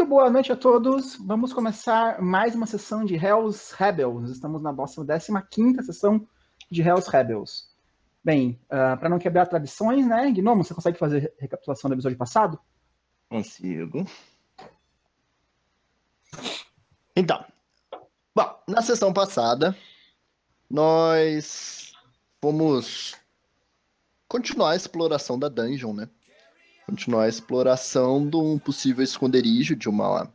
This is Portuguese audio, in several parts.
boa noite a todos. Vamos começar mais uma sessão de Hells Rebels. Estamos na nossa 15ª sessão de Hells Rebels. Bem, para não quebrar tradições, né, Gnomo, você consegue fazer recapitulação do episódio passado? Consigo. Então, bom, na sessão passada, nós fomos continuar a exploração da dungeon, né? Continuar a exploração de um possível esconderijo de uma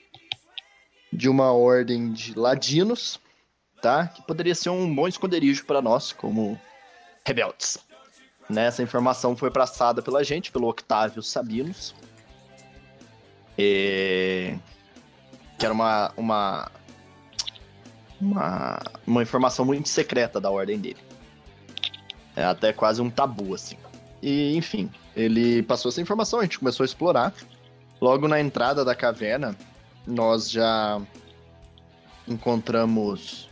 ordem de ladinos, tá? Que poderia ser um bom esconderijo para nós, como rebeldes. Essa informação foi passada pela gente, pelo Octávio Sabinos. Que era uma informação muito secreta da ordem dele. É até quase um tabu, assim. E, enfim, ele passou essa informação, a gente começou a explorar. Logo na entrada da caverna, nós já encontramos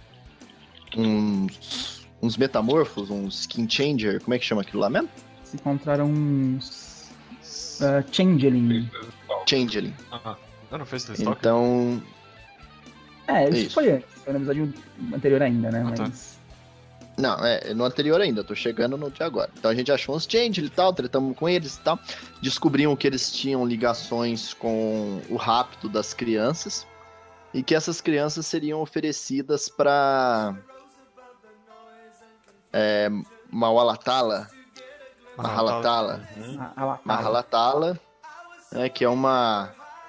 uns metamorfos, uns skin changer, como é que chama aquilo lá mesmo? Se encontraram uns changeling. Changeling. Não fez esse estoque? Então... isso foi antes, foi no episódio anterior ainda, né? Tá. Mas... Não, no anterior ainda, tô chegando no de agora. Então a gente achou uns changeling e tal, tretamos com eles e tal. Descobrimos que eles tinham ligações com o rapto das crianças. E que essas crianças seriam oferecidas pra... Mahalatala, que é uma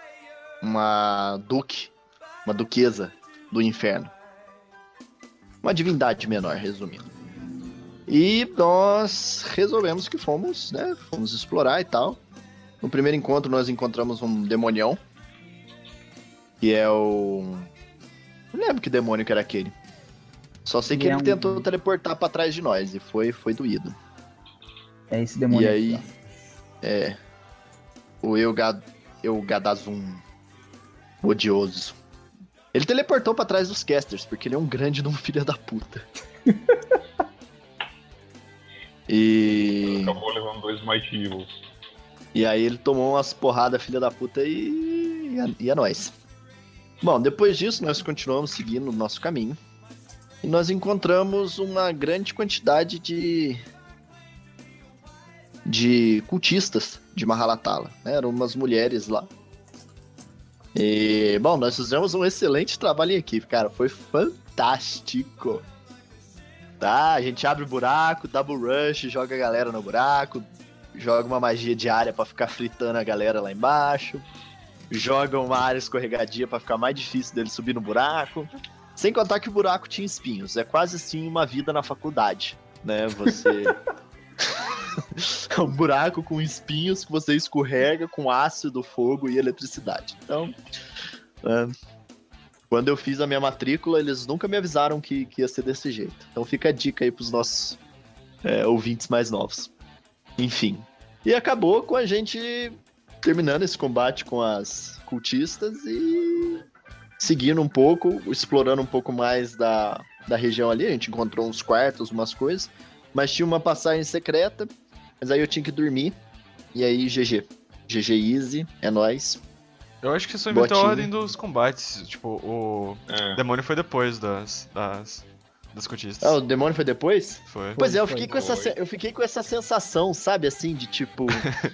duquesa do inferno. Uma divindade menor, resumindo. E nós resolvemos que fomos explorar e tal. No primeiro encontro nós encontramos um demonião, que é o... Não lembro que demônio que era aquele. Só sei que ele tentou teleportar pra trás de nós e foi doído. É esse demônio. E aí, o Elgadazum odioso. Ele teleportou pra trás dos casters, porque ele é um grande de um filho da puta. Acabou levando 2 Mighty Evils. E aí ele tomou umas porradas, filha da puta, e é nóis. Bom, depois disso, nós continuamos seguindo o nosso caminho. E nós encontramos uma grande quantidade de cultistas de Mahalatala, né? Eram umas mulheres lá. E, bom, nós fizemos um excelente trabalho em equipe, cara. Foi fantástico. Tá, a gente abre o buraco, double rush, joga a galera no buraco, joga uma magia diária pra ficar fritando a galera lá embaixo, joga uma área escorregadia pra ficar mais difícil dele subir no buraco. Sem contar que o buraco tinha espinhos. É quase assim uma vida na faculdade, né? Você... É um buraco com espinhos que você escorrega com ácido, fogo e eletricidade. Então, quando eu fiz a minha matrícula, eles nunca me avisaram que ia ser desse jeito. Então fica a dica aí pros nossos ouvintes mais novos. Enfim. E acabou com a gente terminando esse combate com as cultistas e seguindo um pouco, explorando um pouco mais da região ali. A gente encontrou uns quartos, umas coisas, mas tinha uma passagem secreta, mas aí eu tinha que dormir, e aí GG easy, é nóis. Eu acho que só inventou a ordem dos combates, tipo, o demônio foi depois das cultistas. Ah, o demônio foi depois? Foi. Pois é, eu fiquei com essa sensação, sabe, assim, de tipo...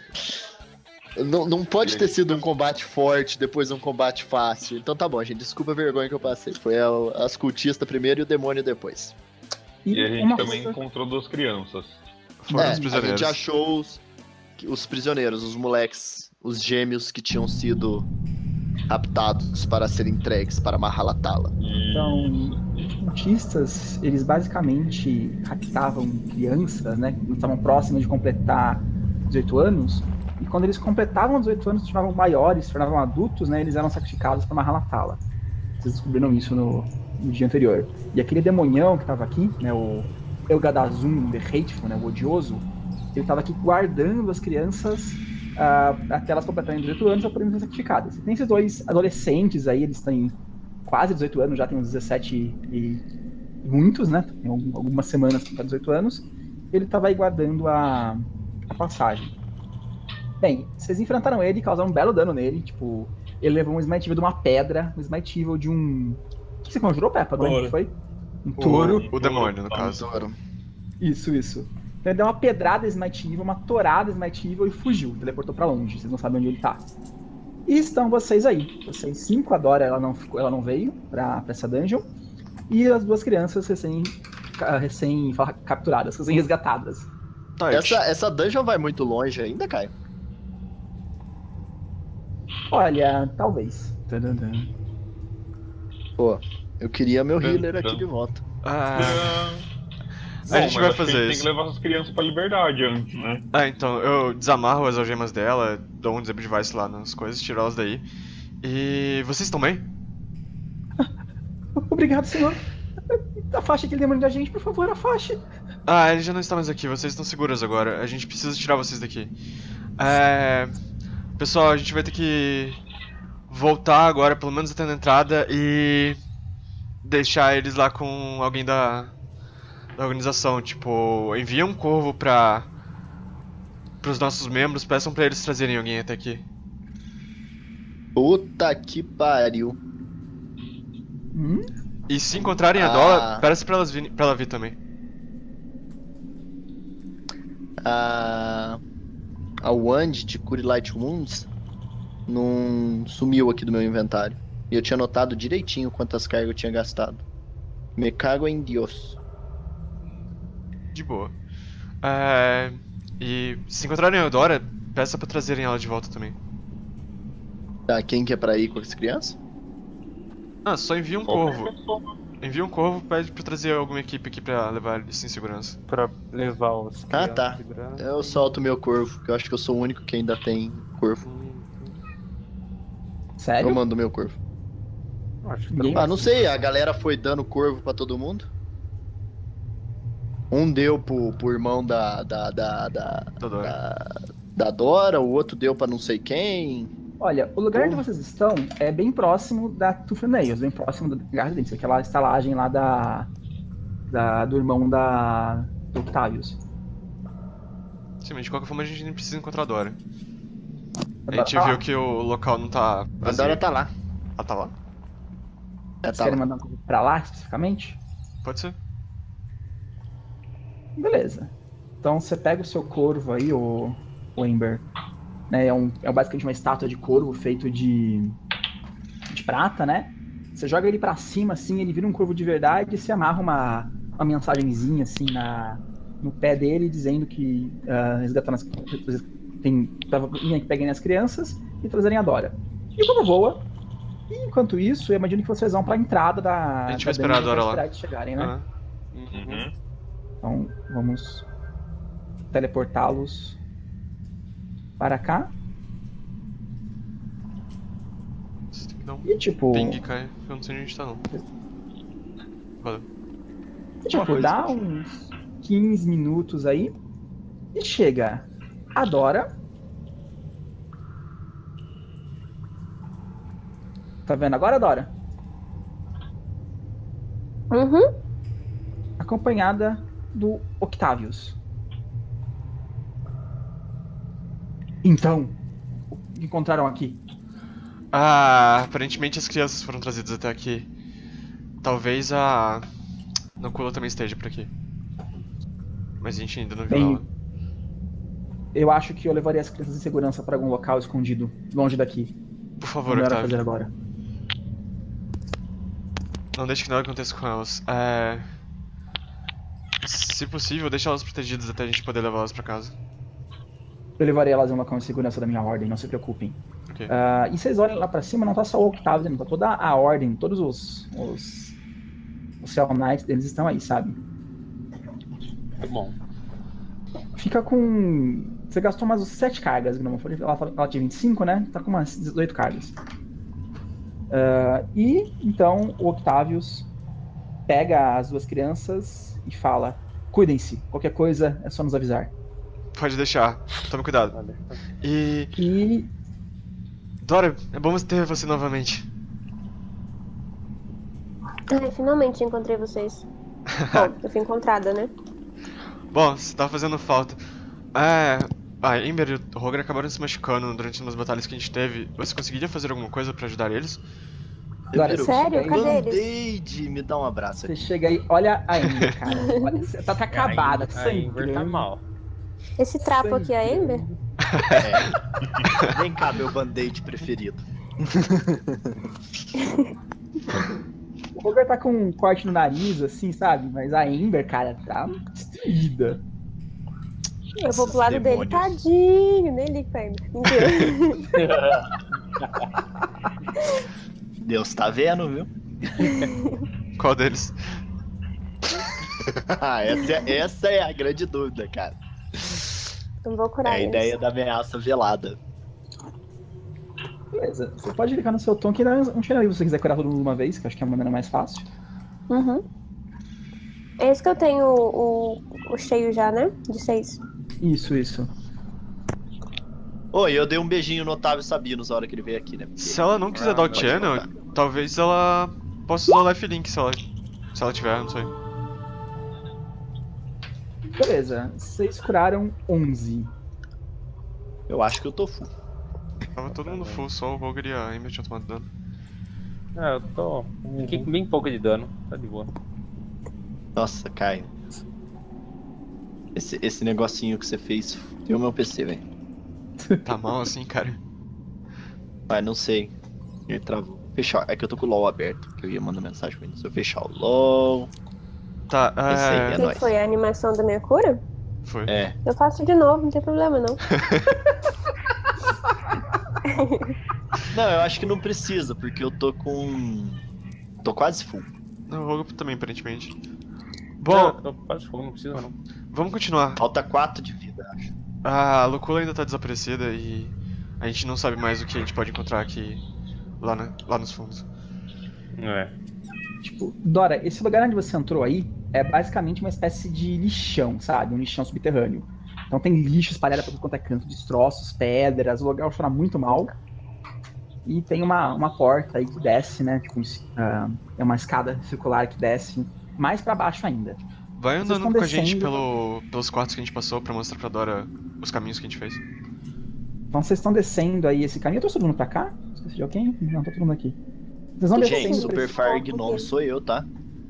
Não pode ter sido um combate forte, depois um combate fácil. Então tá bom, gente, desculpa a vergonha que eu passei. Foi as cultistas primeiro e o demônio depois. E a gente também encontrou 2 crianças. Foram os prisioneiros. A gente achou os prisioneiros, os moleques, os gêmeos que tinham sido raptados para serem entregues para Mahalatala. Então, os cultistas, eles basicamente raptavam crianças, né, que estavam próximas de completar 18 anos, e quando eles completavam 18 anos, se tornavam maiores, se tornavam adultos, né, eles eram sacrificados para Mahalatala. Vocês descobriram isso no dia anterior. E aquele demonião que estava aqui, né, o Elgadazum, The Hateful, né, o odioso, ele estava aqui guardando as crianças até elas completarem 18 anos para poderem ser sacrificadas. E tem esses 2 adolescentes aí, eles têm quase 18 anos, já tem uns 17 e muitos, né, tem algumas semanas para 18 anos. Ele estava aí guardando a passagem. Bem, vocês enfrentaram ele e causaram um belo dano nele, tipo, Ele levou um Smite Evil de uma pedra, um Smite Evil de um... O que você conjurou, Peppa? Agora que foi? Um touro. O demônio, no caso. Isso. Então ele deu uma pedrada Smite Evil, uma torada Smite Evil e fugiu. Teleportou pra longe, vocês não sabem onde ele tá. E estão vocês aí. Vocês 5, a Dora ela não veio pra essa dungeon. E as 2 crianças recém capturadas, recém resgatadas. Essa dungeon vai muito longe ainda, Caio? Olha, talvez. Pô, eu queria meu healer aqui de volta. A gente vai fazer isso. Tem que levar essas crianças pra liberdade antes, né? Então, eu desamarro as algemas dela, dou um disable device lá nas coisas, tiro elas daí. E vocês estão bem? Obrigado, senhor. Afaste aquele demônio da gente, por favor, afaste. Ele já não está mais aqui, vocês estão seguras agora. A gente precisa tirar vocês daqui. Pessoal, a gente vai ter que voltar agora, pelo menos até na entrada, e deixar eles lá com alguém da organização. Tipo, envia um corvo pros nossos membros, peçam pra eles trazerem alguém até aqui. Puta que pariu. E se encontrarem a Dola, peça pra ela vir também. A Wand de Cure Light Wounds não sumiu aqui do meu inventário. E eu tinha notado direitinho quantas cargas eu tinha gastado. Me cago em Deus. De boa. E se encontrarem a Dora, peça pra trazerem ela de volta também. Tá, quem que é pra ir com as crianças? Só envia um corvo. Envia um corvo, pede pra trazer alguma equipe aqui pra levar eles em segurança. Pra levar os crianças tá. Eu solto meu corvo, que eu acho que eu sou o único que ainda tem corvo. Sério? Eu mando meu corvo. Não sei, a galera foi dando corvo pra todo mundo. Um deu pro irmão da Dora, o outro deu pra não sei quem. Olha, o lugar onde vocês estão é bem próximo da Tufnails, bem próximo da Garra Dentes, aquela estalagem lá do irmão do Octavius. Sim, mas de qualquer forma a gente nem precisa encontrar a Dora. A gente viu que o local não tá vazio. A Dora tá lá. Ela tá lá? Vocês querem mandar um corvo pra lá, especificamente? Pode ser. Beleza. Então você pega o seu corvo aí, o Ember. Né, é basicamente uma estátua de corvo feito de prata, né? Você joga ele pra cima, assim, ele vira um corvo de verdade e você amarra uma mensagenzinha, assim, no pé dele, dizendo que resgatando que peguem as crianças e trazerem a Dora. E o corvo voa. E enquanto isso, eu imagino que vocês vão pra entrada da... A gente vai esperar a Dora lá. Eles chegarem, né? Então, vamos teleportá-los para cá. Você tem que dar um e tipo... ping, Kai. Eu não sei onde a gente tá, não. Valeu. E, tipo, dá uns 15 minutos aí. E chega a Dora. Tá vendo agora, Dora? Acompanhada do Octavius. Então, o que encontraram aqui? Aparentemente as crianças foram trazidas até aqui. Talvez a Nocula também esteja por aqui. Mas a gente ainda não viu ela. Eu acho que eu levaria as crianças em segurança para algum local escondido, longe daqui. Por favor, Octavio. Fazer agora. Não deixe que nada aconteça com elas. Se possível, deixe elas protegidas até a gente poder levá-las pra casa. Eu levarei elas em um local de segurança da minha ordem, não se preocupem. Okay. E vocês olhem lá pra cima, não tá só o Octavio, tá toda a ordem, todos os Cell Knights deles estão aí, sabe? É bom. Fica com... Você gastou umas 7 cargas, ela tinha 25, né? Tá com umas 18 cargas. E então o Octavius pega as 2 crianças e fala: cuidem-se, qualquer coisa é só nos avisar. Pode deixar, tome cuidado. Vale. E... Dora, é bom ter você novamente. Finalmente encontrei vocês. Bom, eu fui encontrada, né? Bom, você tá fazendo falta. A Ember e o Roger acabaram se machucando durante umas batalhas que a gente teve. Você conseguiria fazer alguma coisa pra ajudar eles? Dora, Ember, Sério? você Cadê chega aí- eles? Band-aid, me dá um abraço Você aqui. chega aí, olha a Ember, cara. Olha, você tá acabada, A Ember tá sangrando. mal. Esse trapo aqui é a Ember? É. Vem cá, meu band-aid preferido. O Roger tá com um corte no nariz, assim, sabe? Mas a Ember, cara, tá destruída. Eu vou pro Esses lado dele, demônios. tadinho, nem ligo pra Ember. Mentira. Deus tá vendo, viu? Qual deles? essa é a grande dúvida, cara. Não vou É curar a eles. ideia da ameaça velada. Beleza, você pode clicar no seu tom que dá um cheiro ali se você quiser curar todo mundo de uma vez, que eu acho que é uma maneira mais fácil. Uhum. É esse que eu tenho o cheio já, né? De 6. Isso. Oi, eu dei um beijinho no Otávio Sabinos na hora que ele veio aqui, né? Se ela não quiser dar o pode channel, voltar. talvez ela possa usar o lifelink se ela tiver, não sei. Beleza, vocês curaram 11. Eu acho que eu tô full. Tava todo mundo full, só o Roger e a Ember tinham tomado dano. Eu tô. Fiquei com bem pouco de dano, tá de boa. Nossa, Caio. Esse negocinho que você fez tem o meu PC, velho. Tá mal assim, cara. Mas não sei. Ele travou. Fechar. É que eu tô com o LOL aberto, que eu ia mandar mensagem pra ele. Se eu fechar o LOL. Tá, Esse aí é O que nóis. foi? A animação da minha cura? Foi. É. Eu faço de novo, não tem problema não. Não, eu acho que não precisa, porque eu tô com. Tô quase full. Não, o Roger também, aparentemente. Não, Bom, eu tô quase fogo, não precisa não. vamos continuar. Falta 4 de vida, acho. A Lucula ainda tá desaparecida e a gente não sabe mais o que a gente pode encontrar aqui lá nos fundos. É. Tipo, Dora, esse lugar onde você entrou aí é basicamente uma espécie de lixão, sabe? Um lixão subterrâneo. Então tem lixo espalhado pra tudo quanto é canto, destroços, pedras, o lugar cheira muito mal. E tem uma porta aí que desce, né? Tipo, é uma escada circular que desce mais pra baixo ainda. Vai Vocês andando estão com a gente descendo. pelos quartos que a gente passou pra mostrar pra Dora os caminhos que a gente fez. Então vocês estão descendo aí esse caminho. Eu tô subindo pra cá? Esqueci de alguém? Não, tá todo mundo aqui. Vocês vão Gente, descendo pra Super esse... Fire Gnome sou eu, tá?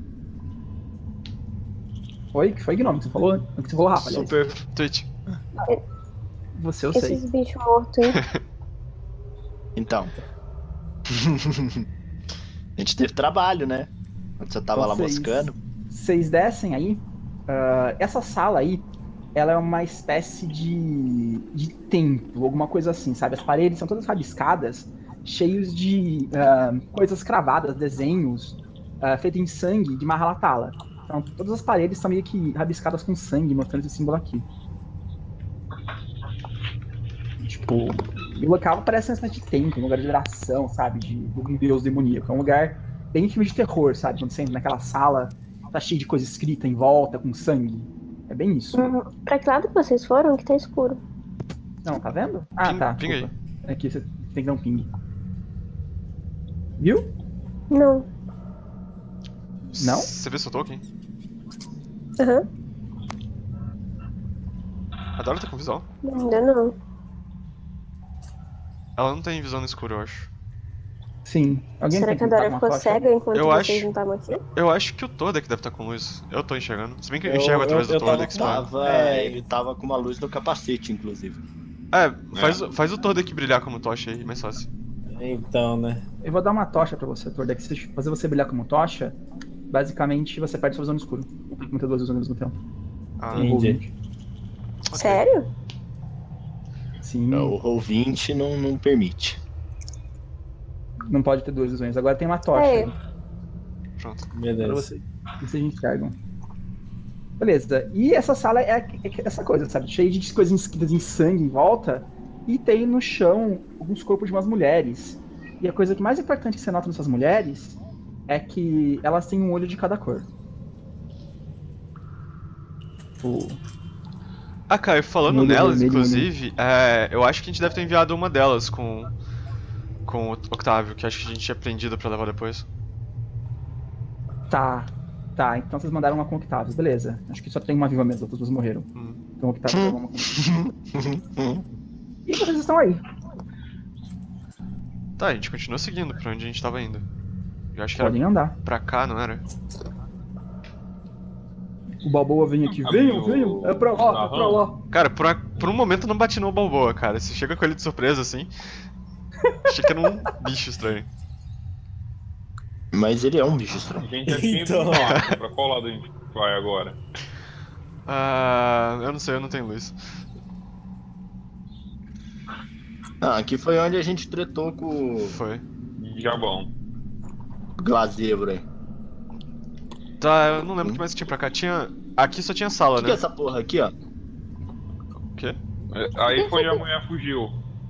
Oi? Que foi Gnome que você falou? O que você falou, Rafa, aliás. Super. Twitch. Você eu sei. Esses bichos mortos aí. Então. A gente teve trabalho, né? Quando você tava lá Vocês- moscando. Vocês descem aí. Essa sala aí, ela é uma espécie de templo, alguma coisa assim, sabe? As paredes são todas rabiscadas, cheios de coisas cravadas, desenhos feitos em sangue de Mahalatala. Então todas as paredes são meio que rabiscadas com sangue, mostrando esse símbolo aqui. Tipo, e o local parece uma espécie de templo, um lugar de oração, sabe? De um deus demoníaco. É um lugar bem filme de terror, sabe? Quando você entra naquela sala, tá cheio de coisa escrita em volta, com sangue. É bem isso. Pra que lado que vocês foram? Que tá escuro. Não, tá vendo? Ah, Ping- tá. pinga aí. desculpa. Aqui você tem que dar um ping. Viu? Não. Não? Você vê seu token? Aham. A Dora tá com visão? Ainda não. Ela não tem visão no escuro, eu acho. Sim. Alguém Será tem que a botar Dora uma ficou tocha? cega enquanto Eu vocês acho. não estavam aqui? Eu acho que o Todek deve estar com luz. Eu tô enxergando. Se bem que eu enxergo através do eu tava Todek, com- spam. Ele tava com uma luz no capacete, inclusive. Faz o Todek brilhar como tocha aí, mais fácil. Então, né? Eu vou dar uma tocha pra você, Tordek. Se fazer você brilhar como tocha, basicamente você perde sua visão no escuro. Não ter duas visões ao mesmo tempo. Ah, Um roll Entendi. 20. ok. Sério? Sim, O Roll20 não permite. não pode ter duas visões. Agora tem uma tocha É. aí, Pronto. pra Beleza. vocês. Vocês enxergam. Beleza. E essa sala é essa coisa, sabe? Cheia de coisas escritas em sangue em volta. E tem no chão alguns corpos de umas mulheres. E a coisa que mais importante que você nota nessas mulheres é que elas têm um olho de cada cor. Ah, Caio, falando Olho nelas, vermelho, inclusive, eu acho que a gente deve ter enviado uma delas com o Octávio, que acho que a gente tinha prendido pra levar depois. Tá, então vocês mandaram uma com Octavius, beleza. Acho que só tem uma viva mesmo, as outras duas morreram. Então optar por alguma coisa. E vocês estão aí. Tá, a gente continua seguindo pra onde a gente tava indo. Eu acho que era Podem andar. pra cá, não era? O Balboa vem aqui. Venham. É pra lá. Cara, por um momento eu não bati no Balboa, cara. Você chega com ele de surpresa assim. Achei que era um bicho estranho. Mas ele é um bicho estranho. A gente já tinha ido no mapa. Pra qual lado a gente vai agora? Eu não sei, eu não tenho luz. Aqui foi onde a gente tretou com Foi. Já bom. o Glazebro aí. Tá, eu não lembro o que mais tinha pra cá. Aqui só tinha sala, O que né? é essa porra aqui, ó? O quê? Aí foi onde a mulher fugiu.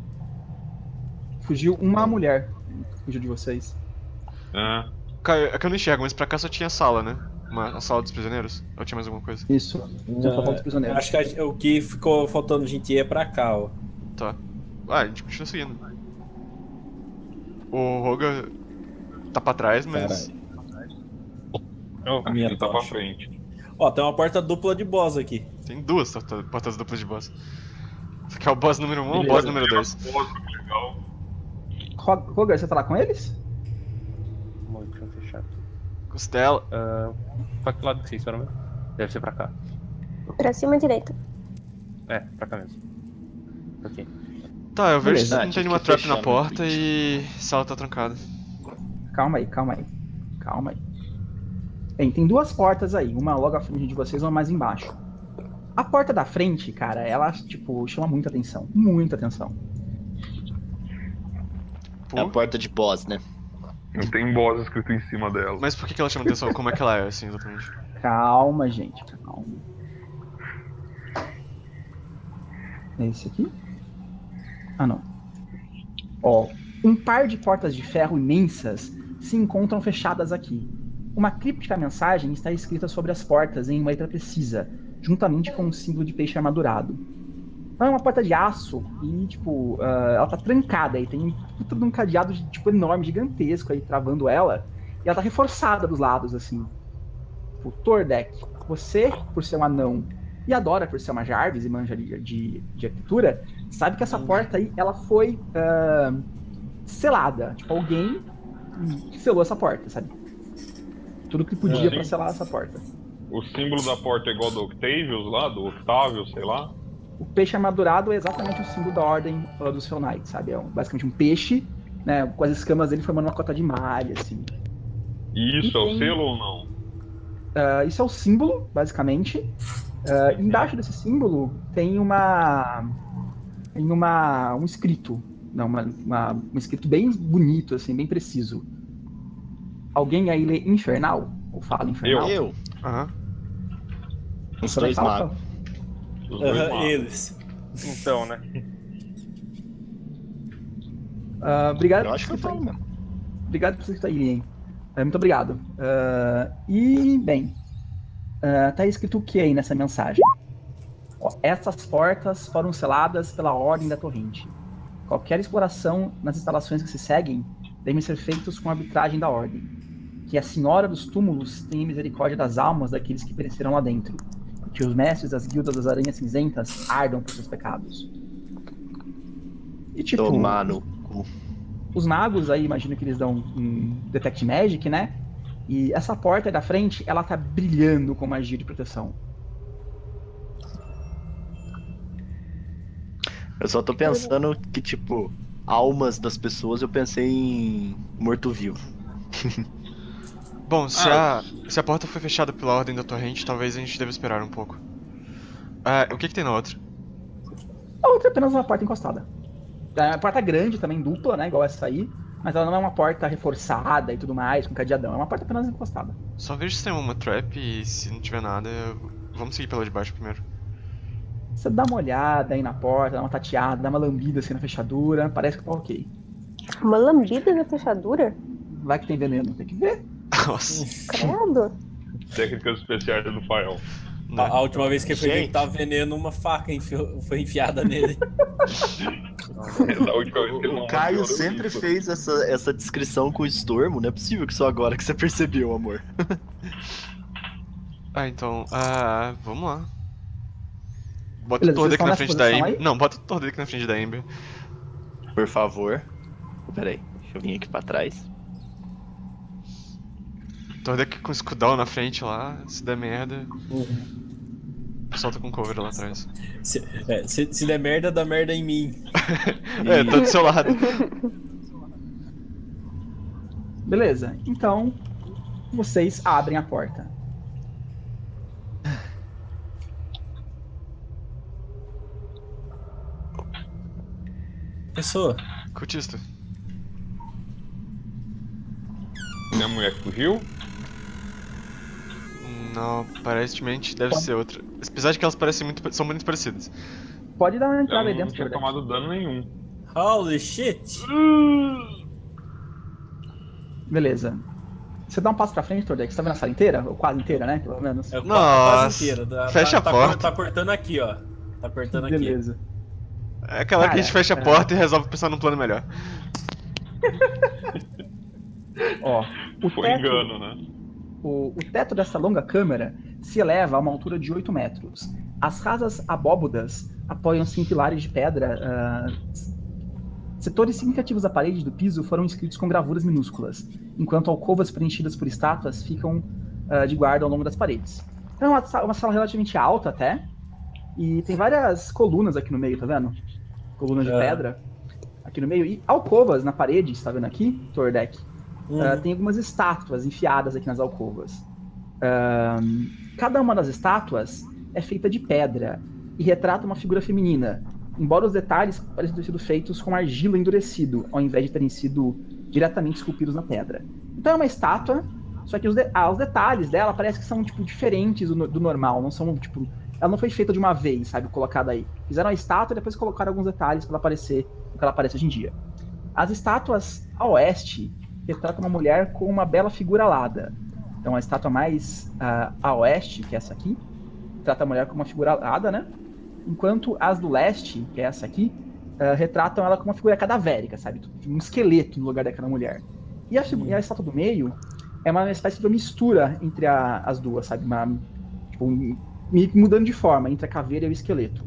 Fugiu uma mulher. Fugiu de vocês. É. Cara, é que eu não enxergo, mas pra cá só tinha sala, né? A sala dos prisioneiros? Ou tinha mais alguma coisa? Isso. Já faltou dos prisioneiros. Acho que o que ficou faltando gente é pra cá, ó. Tá. A gente continua seguindo. O Roga tá pra trás, mas... A minha Ele tá pra tocha. frente. Ó, tem uma porta dupla de boss aqui. Tem duas portas duplas de boss. Você quer o boss número 1 ou o boss número 2? Legal. Roger, você tá lá com eles? Deixa eu fechar aqui. Costela. Pra que lado que vocês foram mesmo? Deve ser pra cá. Pra cima à direita. É, pra cá mesmo. Ok. Tá, eu vejo Beleza. se não tem nenhuma trap na porta e a sala tá trancada. Calma aí. Bem, tem duas portas aí, uma logo à frente de vocês e uma mais embaixo. A porta da frente, cara, ela, tipo, chama muita atenção. Muita atenção. É a porta de boss, né? Não tem boss escrito em cima dela. Mas por que ela chama atenção? Como é que ela é, assim, exatamente? Calma, gente, calma. É esse aqui? Ah, não. Ó, um par de portas de ferro imensas se encontram fechadas aqui. Uma críptica mensagem está escrita sobre as portas em uma letra precisa, juntamente com um símbolo de peixe armadurado. Então é uma porta de aço e, tipo, ela tá trancada e tem tudo um cadeado, tipo, enorme, gigantesco aí, travando ela. E ela tá reforçada dos lados, assim. Tipo, Tordek, você, por ser um anão, e a Dora, por ser uma Jarvis e manja de arquitetura, sabe que essa porta aí, ela foi selada. Tipo, alguém selou essa porta, sabe? Tudo que podia pra selar essa porta. O símbolo da porta é igual do Octavius lá, do Octavio, sei lá. O peixe armadurado é exatamente o símbolo da ordem dos Fell Knights, sabe? É basicamente um peixe, né, com as escamas dele formando uma cota de malha, assim. E isso é o selo ou não? Isso é o símbolo, basicamente. Embaixo desse símbolo tem um escrito. Não, um escrito bem bonito, assim, bem preciso. Alguém aí lê Infernal? Ou fala Infernal? Eu. Aham. Os Você vai dois falar, magos. Os dois magos. Eles. Então, né? Obrigado. Eu acho que eu falo mesmo. Obrigado por você estar aí, hein? Muito obrigado. E, bem, tá escrito o que aí nessa mensagem? Ó, essas portas foram seladas pela Ordem da Torrente. Qualquer exploração nas instalações que se seguem devem ser feitos com a arbitragem da Ordem. Que a Senhora dos Túmulos tenha misericórdia das almas daqueles que pereceram lá dentro. E que os mestres das guildas das Aranhas Cinzentas ardam por seus pecados. E tipo... Tomar no cu. Os magos aí, imagino que eles dão um Detect Magic, né? E essa porta aí da frente, ela tá brilhando com magia de proteção. Eu só tô pensando que, tipo, almas das pessoas, eu pensei em morto-vivo. Bom, se a porta foi fechada pela Ordem da Torrente, talvez a gente deva esperar um pouco. O que tem na outra? A outra é apenas uma porta encostada. É uma porta grande também, dupla, né? Igual essa aí. Mas ela não é uma porta reforçada e tudo mais, com cadeadão. É uma porta apenas encostada. Só vejo se tem uma trap e se não tiver nada, vamos seguir pela de baixo primeiro. Você dá uma olhada aí na porta, dá uma tateada, dá uma lambida assim na fechadura. Parece que tá ok. Uma lambida na fechadura? Vai que tem veneno, tem que ver. Nossa. Credo. Técnicas especiais do Fael. Né? A última vez que eu fui ver Gente. que tava veneno, uma faca foi enfiada nele. Da última vez que ele não O Caio melhorou sempre isso. fez essa descrição com estormo, não é possível que só agora que você percebeu, amor. Então, vamos lá. Bota Beleza, o Tordek vocês na estão frente nessa da posição Ember. aí? Não, bota o Tordek na frente da Ember. Por favor. Peraí, deixa eu vir aqui pra trás. Tordek com escudão na frente lá, se der merda. Solta com cover lá atrás. Se der merda, dá merda em mim. É, tô do seu lado. Beleza, então vocês abrem a porta. Pessoa, Cultista. Minha mulher que fugiu? Não, aparentemente deve ser outra. Apesar de que elas são muito parecidas. Pode dar uma entrada Ela aí não dentro, tinha Tordek. tomado dano nenhum. holy shit! Beleza. Você dá um passo pra frente, Tordek? Você tá vendo a sala inteira? Ou quase inteira, né? Pelo menos. É Nossa, quase inteira. fecha a porta. Tá cortando aqui, ó. Tá cortando aqui. Beleza. É aquela que a gente Cara, fecha a porta e resolve pensar num plano melhor. Ó, o Foi teto, engano, né? o teto dessa longa câmara se eleva a uma altura de 8 metros. As rasas abóbodas apoiam-se em pilares de pedra. Setores significativos da parede e do piso foram inscritos com gravuras minúsculas, enquanto alcovas preenchidas por estátuas ficam de guarda ao longo das paredes. Então é uma sala relativamente alta até, e tem várias colunas aqui no meio, tá vendo? Colunas de pedra aqui no meio, e alcovas na parede, você tá vendo aqui, Tordek? Tem algumas estátuas enfiadas aqui nas alcovas. Cada uma das estátuas é feita de pedra e retrata uma figura feminina, embora os detalhes pareçam ter sido feitos com argila endurecido, ao invés de terem sido diretamente esculpidos na pedra. Então é uma estátua, só que os detalhes dela parece que são tipo, diferentes do normal, não são tipo... Ela não foi feita de uma vez, sabe, colocada aí. Fizeram a estátua e depois colocaram alguns detalhes para ela aparecer o que ela aparece hoje em dia. As estátuas a oeste retratam uma mulher com uma bela figura alada. Então a estátua mais a oeste, que é essa aqui, retrata a mulher com uma figura alada, né? Enquanto as do leste, que é essa aqui, retratam ela com uma figura cadavérica, sabe? Um esqueleto no lugar daquela mulher. E a estátua do meio é uma espécie de mistura entre as duas, sabe? Mudando de forma entre a caveira e o esqueleto.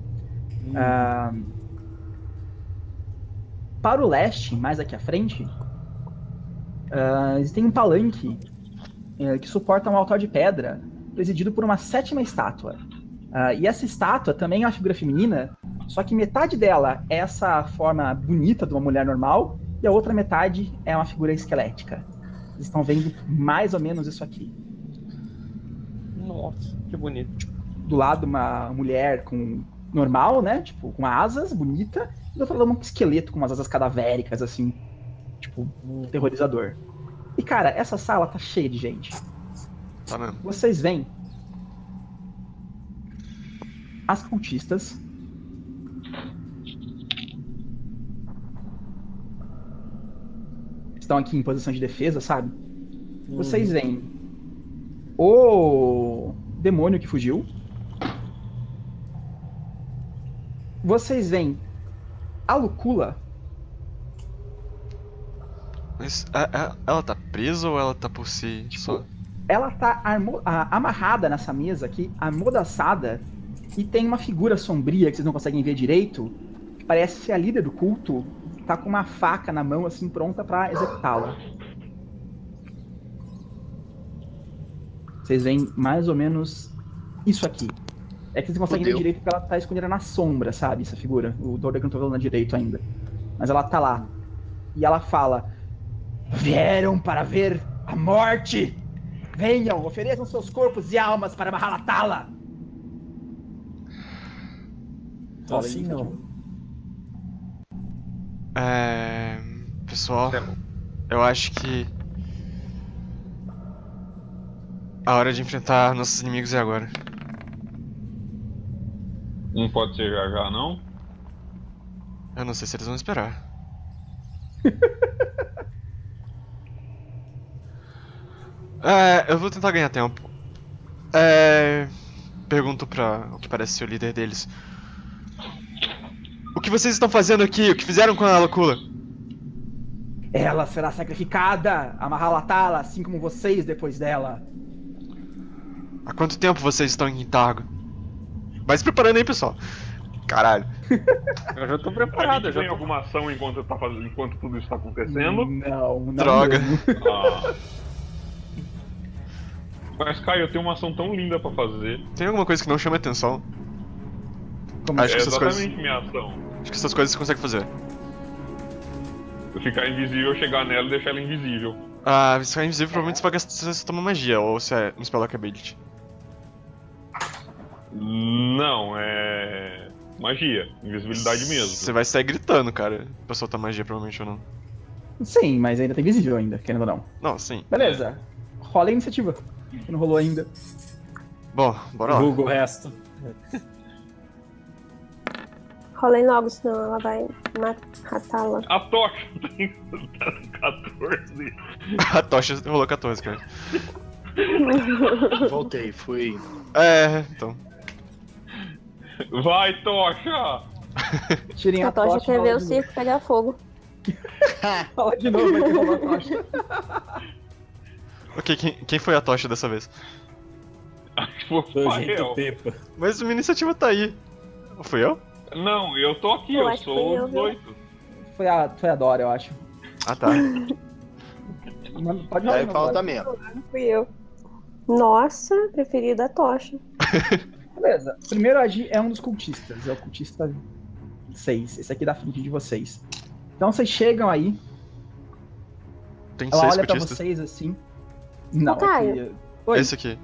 Para o leste, mais aqui à frente, tem um palanque que suporta um altar de pedra presidido por uma sétima estátua. E essa estátua também é uma figura feminina, só que metade dela é essa forma bonita de uma mulher normal e a outra metade é uma figura esquelética. Vocês estão vendo mais ou menos isso aqui. Nossa, que bonito. Do lado uma mulher normal, né? Tipo, com asas, bonita, e do outro lado um esqueleto com umas asas cadavéricas, assim, tipo, terrorizador. E cara, essa sala tá cheia de gente. Tá mesmo. Vocês veem as cultistas estão aqui em posição de defesa, sabe? Vocês veem o demônio que fugiu. Vocês veem a Lucula. Mas ela tá presa ou ela tá por si só? Ela tá amarrada nessa mesa aqui, amordaçada, e tem uma figura sombria que vocês não conseguem ver direito, que parece ser a líder do culto, tá com uma faca na mão, assim, pronta pra executá-la. Vocês veem mais ou menos isso aqui. É que vocês não conseguem ver direito porque ela tá escondida na sombra, sabe, essa figura. O Tordek não tá vendo direito ainda. Mas ela tá lá. E ela fala: vieram para ver a morte! Venham, ofereçam seus corpos e almas para Mahalatala! Tô assim não. Pessoal, eu acho que a hora de enfrentar nossos inimigos é agora. Não pode ser já, não? Eu não sei se eles vão esperar. Eu vou tentar ganhar tempo. Pergunto pra o que parece ser o líder deles. O que vocês estão fazendo aqui? O que fizeram com a Lucula? Ela será sacrificada a Mahalatala, assim como vocês depois dela. Há quanto tempo vocês estão em Targo? Vai se preparando aí, pessoal. Caralho. Eu já tô A preparado, gente eu tem já tô... alguma ação enquanto tudo isso tá acontecendo? Não Droga. mesmo. Ah. Mas, Caio, eu tenho uma ação tão linda pra fazer. Tem alguma coisa que não chama atenção? Como Acho É que essas exatamente coisas. minha ação. Acho que essas coisas você consegue fazer. Eu ficar invisível, chegar nela e deixar ela invisível. Ah, se ficar invisível, provavelmente você vai gastar. Você toma magia, ou se é um Spell Ability. Não, é. Magia. Invisibilidade mesmo. Você vai sair gritando, cara, pra soltar magia, provavelmente ou não. Sim, mas ainda tem visível ainda, querendo ou não. Não, sim. Beleza. Rola a iniciativa. Que não rolou ainda. Bom, bora lá. Vulgo o resto. Rolem logo, senão ela vai matá-la. A tocha tem 14. A tocha rolou 14, cara. Voltei, fui. É, então. Vai, tocha! Tirem A a tocha tocha. quer ver o rola de novo. circo pegar fogo. Fala de novo, vai ter que rolar a tocha. Ok, quem foi a tocha dessa vez? Acho que foi o Nojento Fael. Pepa. Mas a minha iniciativa tá aí. Fui eu? Não, eu tô aqui, Eu eu acho que sou foi o eu, viu? 18. Foi a Dora, eu acho. Ah, tá. Mas pode rolar. Aí de novo, falta Dora. mesmo. Fui eu. Nossa, preferida a tocha. Beleza. Primeiro a agir é um dos cultistas. É o cultista 6. Esse aqui da frente de vocês. Então vocês chegam aí. Tem Ela 6 olha pra cultistas. vocês assim. Não, Ô, Caio. aqui. Oi. Esse aqui.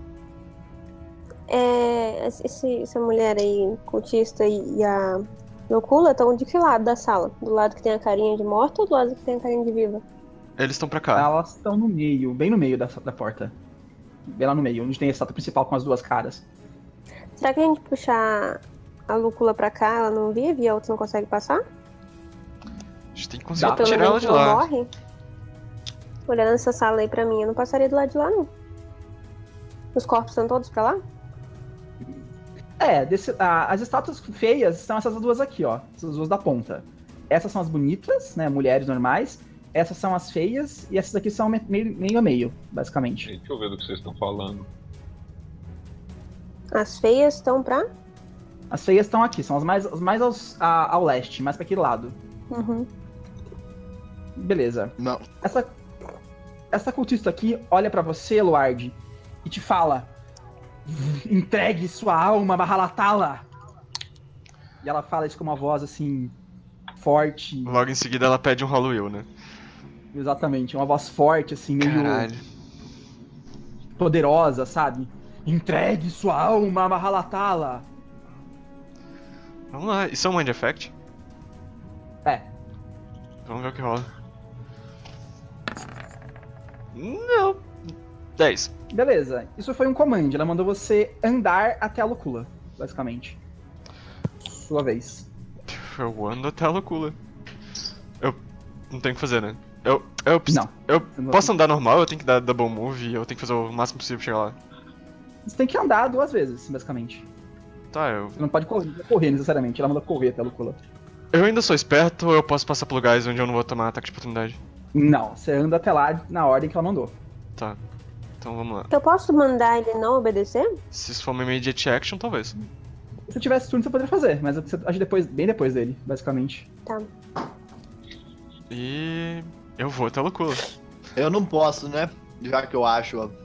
Essa mulher aí, cultista e a Locula, estão de que lado da sala? Do lado que tem a carinha de morta ou do lado que tem a carinha de viva? Eles estão pra cá. Elas estão no meio, bem no meio da porta. Bem lá no meio, onde tem a estátua principal com as duas caras. Será que a gente puxar a Lúcula pra cá, ela não vive e a outra não consegue passar? A gente tem que conseguir Dá. Pelo tirar ela menos de não lá. morre? Olhando essa sala aí pra mim, eu não passaria do lado de lá, não. Os corpos estão todos pra lá? As estátuas feias são essas duas aqui, ó. Essas duas da ponta. Essas são as bonitas, né? Mulheres normais. Essas são as feias. E essas aqui são meio a meio, basicamente. Deixa eu ver do que vocês estão falando. As feias estão pra... As feias estão aqui, são as mais ao leste, mais pra aquele lado. Uhum. Beleza. Não. Essa cultista aqui olha pra você, Luard, e te fala: entregue sua alma, Mahalatala! E ela fala isso com uma voz assim, forte. Logo em seguida ela pede um Halloween, né? Exatamente, uma voz forte, assim, meio Caralho. poderosa, sabe? Entregue sua alma, Mahalatala! Vamos lá, isso é um Mind Effect? É, Vamos ver o que rola. Não. 10. beleza. Isso foi um comando, ela mandou você andar até a Lúcula, basicamente. Sua vez. Eu ando até a loucura. Eu não tenho o que fazer, né? Eu Não. posso andar normal, eu tenho que dar double move, eu tenho que fazer o máximo possível pra chegar lá. Você tem que andar 2 vezes, basicamente. Tá, Você não pode correr necessariamente, ela manda correr até a Lúcula. eu ainda sou esperto ou eu posso passar por lugares onde eu não vou tomar ataque de oportunidade? Não, você anda até lá na ordem que ela mandou. Tá. Então vamos lá. Eu posso mandar ele não obedecer? Se isso for uma immediate action, talvez. Se eu tivesse turno, você poderia fazer, mas você age bem depois dele, basicamente. Tá. E eu vou até a loucura. Eu não posso, né? Já que eu acho. Ó.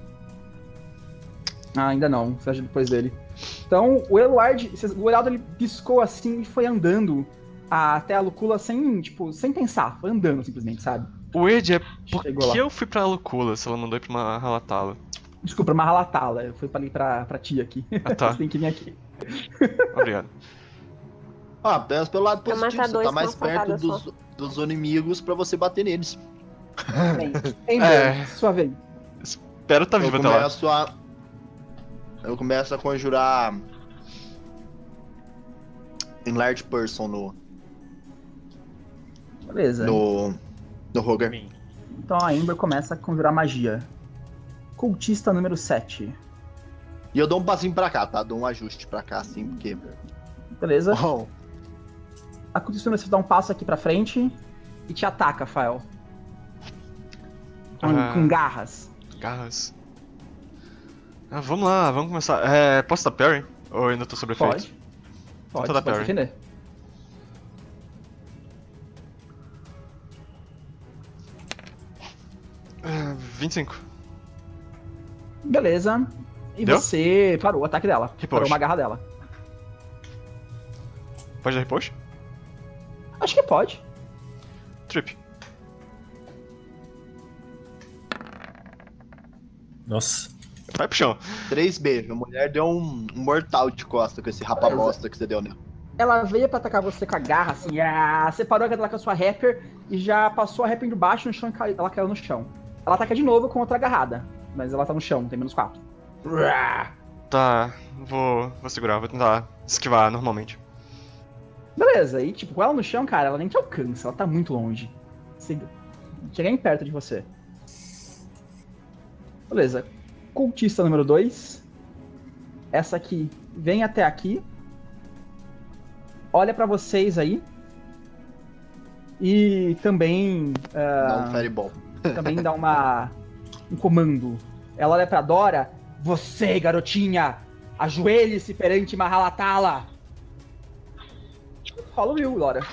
Ah, ainda não, você age depois dele. Então, o Eluard, o olhado ele piscou assim e foi andando até a Lúcula sem pensar, foi andando simplesmente, sabe? O Ed é por Chegou lá. que eu fui pra loucura se ela mandou ir pra uma Halatala? Desculpa, Mahalatala, eu fui pra tia aqui. Ah, tá. Você tem que vir aqui. Obrigado. Ah, pensa pelo lado Pra positivo, matar você dois tá com mais uma perto facada dos inimigos pra você bater neles. Bem, Ember, É. sua vez. Espero tá vivo até lá. Eu começo a conjurar Enlarge Person Beleza. no Roger. Então a Ember começa a conjurar magia. Cultista número 7. E eu dou um passinho pra cá, tá? Dou um ajuste pra cá, assim, porque... Beleza? Bom, A cultista número 7 dá um passo aqui pra frente e te ataca, Fael. Com garras. Garras. Ah, vamos lá, vamos começar. Posso dar parry? Ou eu ainda tô sobre efeito? Pode. Pode, Tenta dar pode se parry. defender. Ah, 25. Beleza. E Deu? você parou o ataque dela. Repost. Parou uma garra dela. Pode dar repost? Acho que pode. Trip. Nossa. Vai pro chão. 3 beijos. A mulher deu um mortal de costa com esse rapa bosta que você deu nela. Ela veio pra atacar você com a garra, assim, você parou ela com a sua rapper e já passou a rapper de baixo no chão e ela caiu no chão. Ela ataca de novo com outra agarrada, mas ela tá no chão, tem -4. Tá, vou segurar, vou tentar esquivar normalmente. Beleza, e tipo, com ela no chão, cara, ela nem te alcança, ela tá muito longe. Você chega em perto de você. Beleza, cultista número 2. Essa aqui vem até aqui. Olha pra vocês aí. E também Dá um fireball. também dá um comando. Ela olha pra Dora. Você, garotinha, ajoelhe-se perante Mahalatala. Rola o Will, Dora.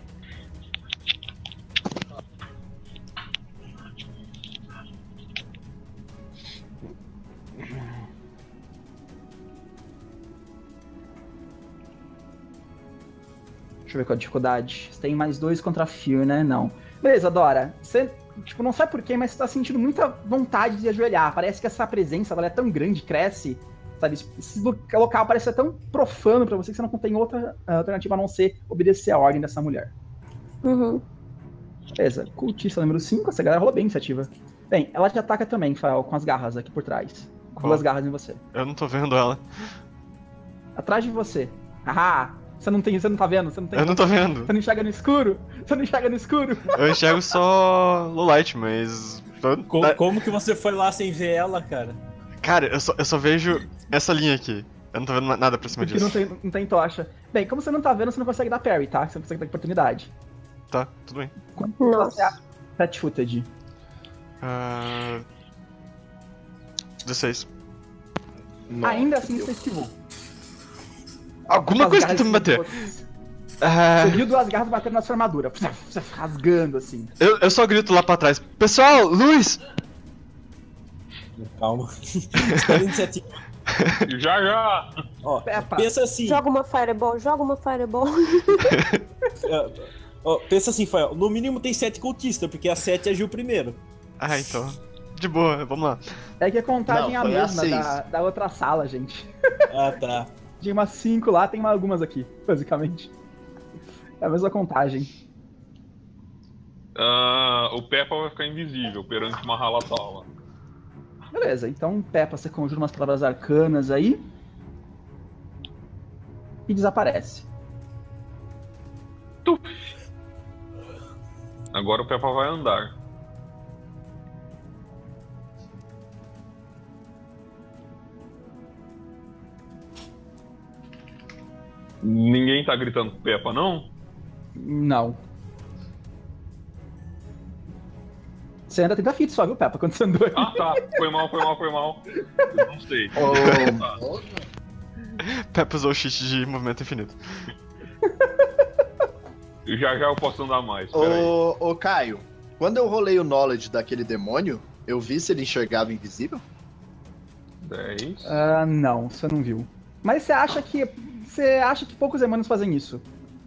Deixa eu ver qual a dificuldade. Você tem mais 2 contra Fear, né? Não. Beleza, Dora. Você, tipo, não sabe porquê, mas você tá sentindo muita vontade de ajoelhar. Parece que essa presença dela é tão grande, cresce. Sabe? Esse local parece ser tão profano pra você que você não tem outra alternativa a não ser obedecer a ordem dessa mulher. Uhum. Beleza. Cultista número 5. Essa galera rolou bem a iniciativa. Bem, ela te ataca também, Fael, com as garras aqui por trás. Com 2 garras em você. Eu não tô vendo ela. Atrás de você. Haha! Você não tá vendo? Você não tem. Eu não tô vendo. Você não enxerga no escuro? Você não enxerga no escuro? Eu enxergo só low light, mas. Como que você foi lá sem ver ela, cara? Cara, eu só vejo essa linha aqui. Eu não tô vendo nada pra cima Porque disso. não tem tocha. Bem, como você não tá vendo, você não consegue dar parry, tá? Você não consegue dar oportunidade. Tá, tudo bem. Nossa. Pet footage. 16. Ainda assim você esquivou. Alguma As coisa garras tentou me bater. Você viu 2 garras batendo na sua armadura. Rasgando assim. Eu só grito lá pra trás. Pessoal, luz! Calma. Espera a iniciativa. Já! Ó, Peppa. pensa assim. Joga uma fireball, joga uma fireball. Ó, pensa assim, Fael. No mínimo tem 7 cultistas, porque a 7 agiu primeiro. Ah, então. De boa, vamos lá. É que a contagem Não, é a foi a mesma 6. da outra sala, gente. Ah, tá. Tinha umas 5 lá, tem algumas aqui, basicamente. É a mesma contagem. O Peppa vai ficar invisível perante uma Halatala. Beleza, então Peppa, você conjura umas palavras arcanas aí. E desaparece. Agora o Peppa vai andar. Ninguém tá gritando Peppa, não? Não. Você anda 30 feet só, viu, Peppa, quando você andou aí. Ah, tá. Foi mal. Eu não sei. Peppa usou o cheat de movimento infinito. Já eu posso andar mais. Peraí. Ô, Caio, quando eu rolei o knowledge daquele demônio, eu vi se ele enxergava invisível? 10. Não, você não viu. Mas você acha que poucos demônios fazem isso.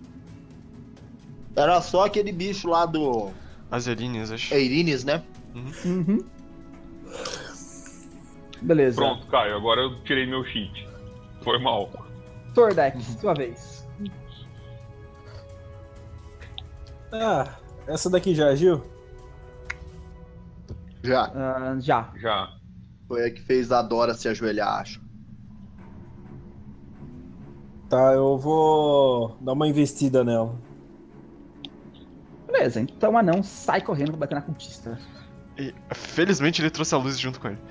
Era só aquele bicho lá do As Erines, acho. Eirines, né? Uhum. Beleza. Pronto, Caio, agora eu tirei meu cheat. Foi mal. Tordex, sua vez. Ah, essa daqui já agiu? Já. Já. Já. Foi a que fez a Dora se ajoelhar, acho. Tá, eu vou dar uma investida nela. Beleza, então o anão sai correndo pra bater na cultista. E, felizmente ele trouxe a luz junto com ele.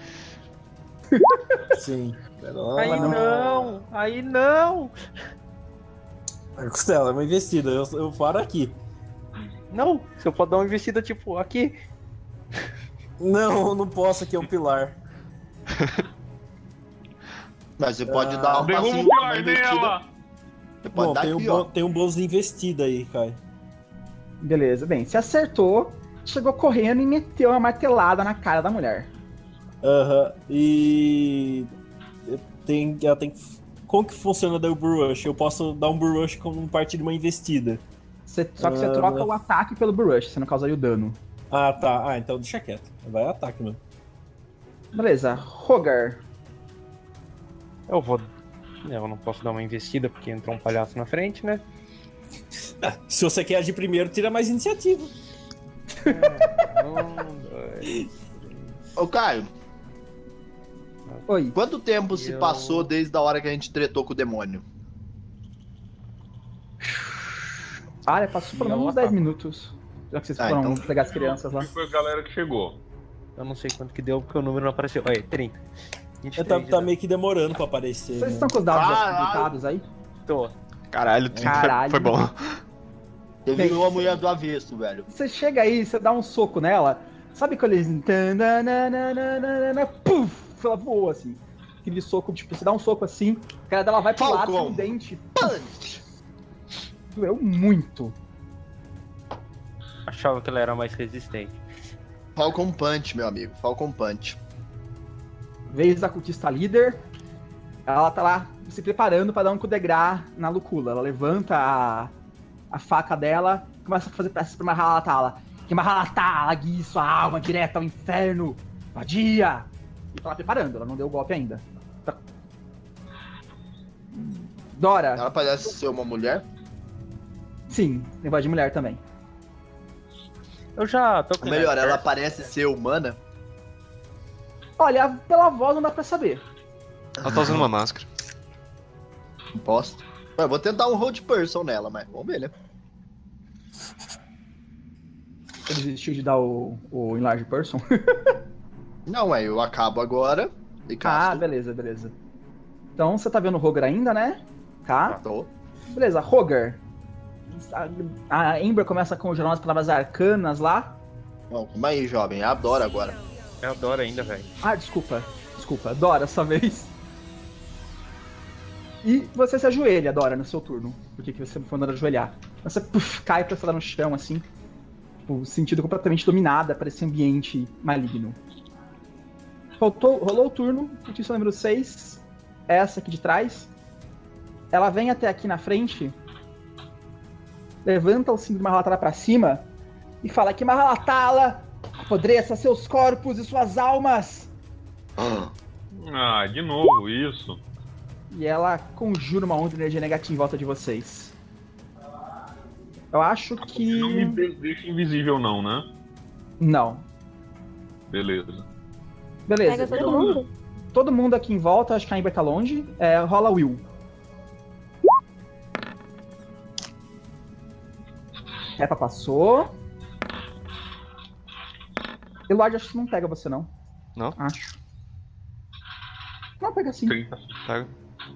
Sim. Pera lá. Aí não! Aí não! Costela, é uma investida, eu paro aqui. Não! Você pode dar uma investida tipo aqui. Não, não posso, aqui é um pilar. Mas você pode dar um Derruba passinho o uma pilar invertida. dela! Você pode Bom, dar aqui, ó. tem um bônus de investida aí, Kai. Beleza, bem, você acertou, chegou correndo e meteu uma martelada na cara da mulher. Aham. E. Ela tem. Como que funciona daí o Bull Rush? Eu posso dar um Bull Rush como parte de uma investida. Só que você troca o ataque pelo Brush, você não causaria o dano. Ah, tá. Ah, então deixa quieto. Vai ataque mesmo. Beleza, Rogar. Eu não posso dar uma investida porque entrou um palhaço na frente, né? Ah, se você quer agir primeiro, tira mais iniciativa. Ô, Caio, Oi. quanto tempo se passou desde a hora que a gente tretou com o demônio? Olha, passou pelo menos uns 10 minutos. Já que vocês foram pegar as crianças lá. Foi a galera que chegou. Eu não sei quanto que deu porque o número não apareceu. Olha, 30. 23 Tá meio que demorando pra aparecer. Vocês né? estão com os dados habilitados aí? Tô. Caralho, 30 Caralho. foi bom. Teve uma mulher do avesso, velho. Você chega aí, você dá um soco nela. Sabe quando eles. Puf! Ela voa assim. Aquele soco, tipo, você dá um soco assim, a cara dela vai pro lado, Falcon. com o dente. Punch! Doeu muito. Achava que ela era mais resistente. Falcon Punch, meu amigo. Falcon Punch. Vez da cultista líder. Ela tá lá se preparando pra dar um coup de grace na Lucula. Ela levanta a faca dela, começa a fazer preces pra Mahalatala. Que Mahalatala guie sua alma direto ao inferno. Vadia! E tá lá preparando, ela não deu o golpe ainda. Tá. Dora. Ela parece ser uma mulher. Sim, tem voz de mulher também. Eu já tô com Melhor, ela parece ser humana. Olha, pela voz não dá pra saber. Ela tá usando uma máscara. Não posso. Ué, eu vou tentar um hold person nela, mas vamos ver, né? Você desistiu de dar o enlarge person? Não, eu acabo agora e casto. Ah, beleza, beleza. Então você tá vendo o Roger ainda, né? Tá? Tô. Beleza, Roger. A Amber começa a conjurar umas palavras arcanas lá. Não, calma aí, jovem. Adoro agora. Eu adoro ainda, velho. Ah, desculpa. Desculpa, Dora, essa vez. E você se ajoelha, Dora, no seu turno. Por que você foi andando ajoelhar? Você cai pra falar no chão, assim. Tipo, sentido completamente dominada por esse ambiente maligno. Rolou o turno, notícia número 6. Essa aqui de trás. Ela vem até aqui na frente. Levanta o cinto de Mahalatala pra cima. E fala que Mahalatala apodreça seus corpos e suas almas. Ah, de novo, isso. E ela conjura uma onda de energia negativa em volta de vocês. Eu acho que... Não me deixa invisível não, né? Não. Beleza. Beleza. Pega todo mundo. Todo mundo aqui em volta, acho que a Amber tá longe. Rola Will. Peppa passou. Eloy, acho que não pega você, não. Não? Acho. Não, pega sim. 30. Pega.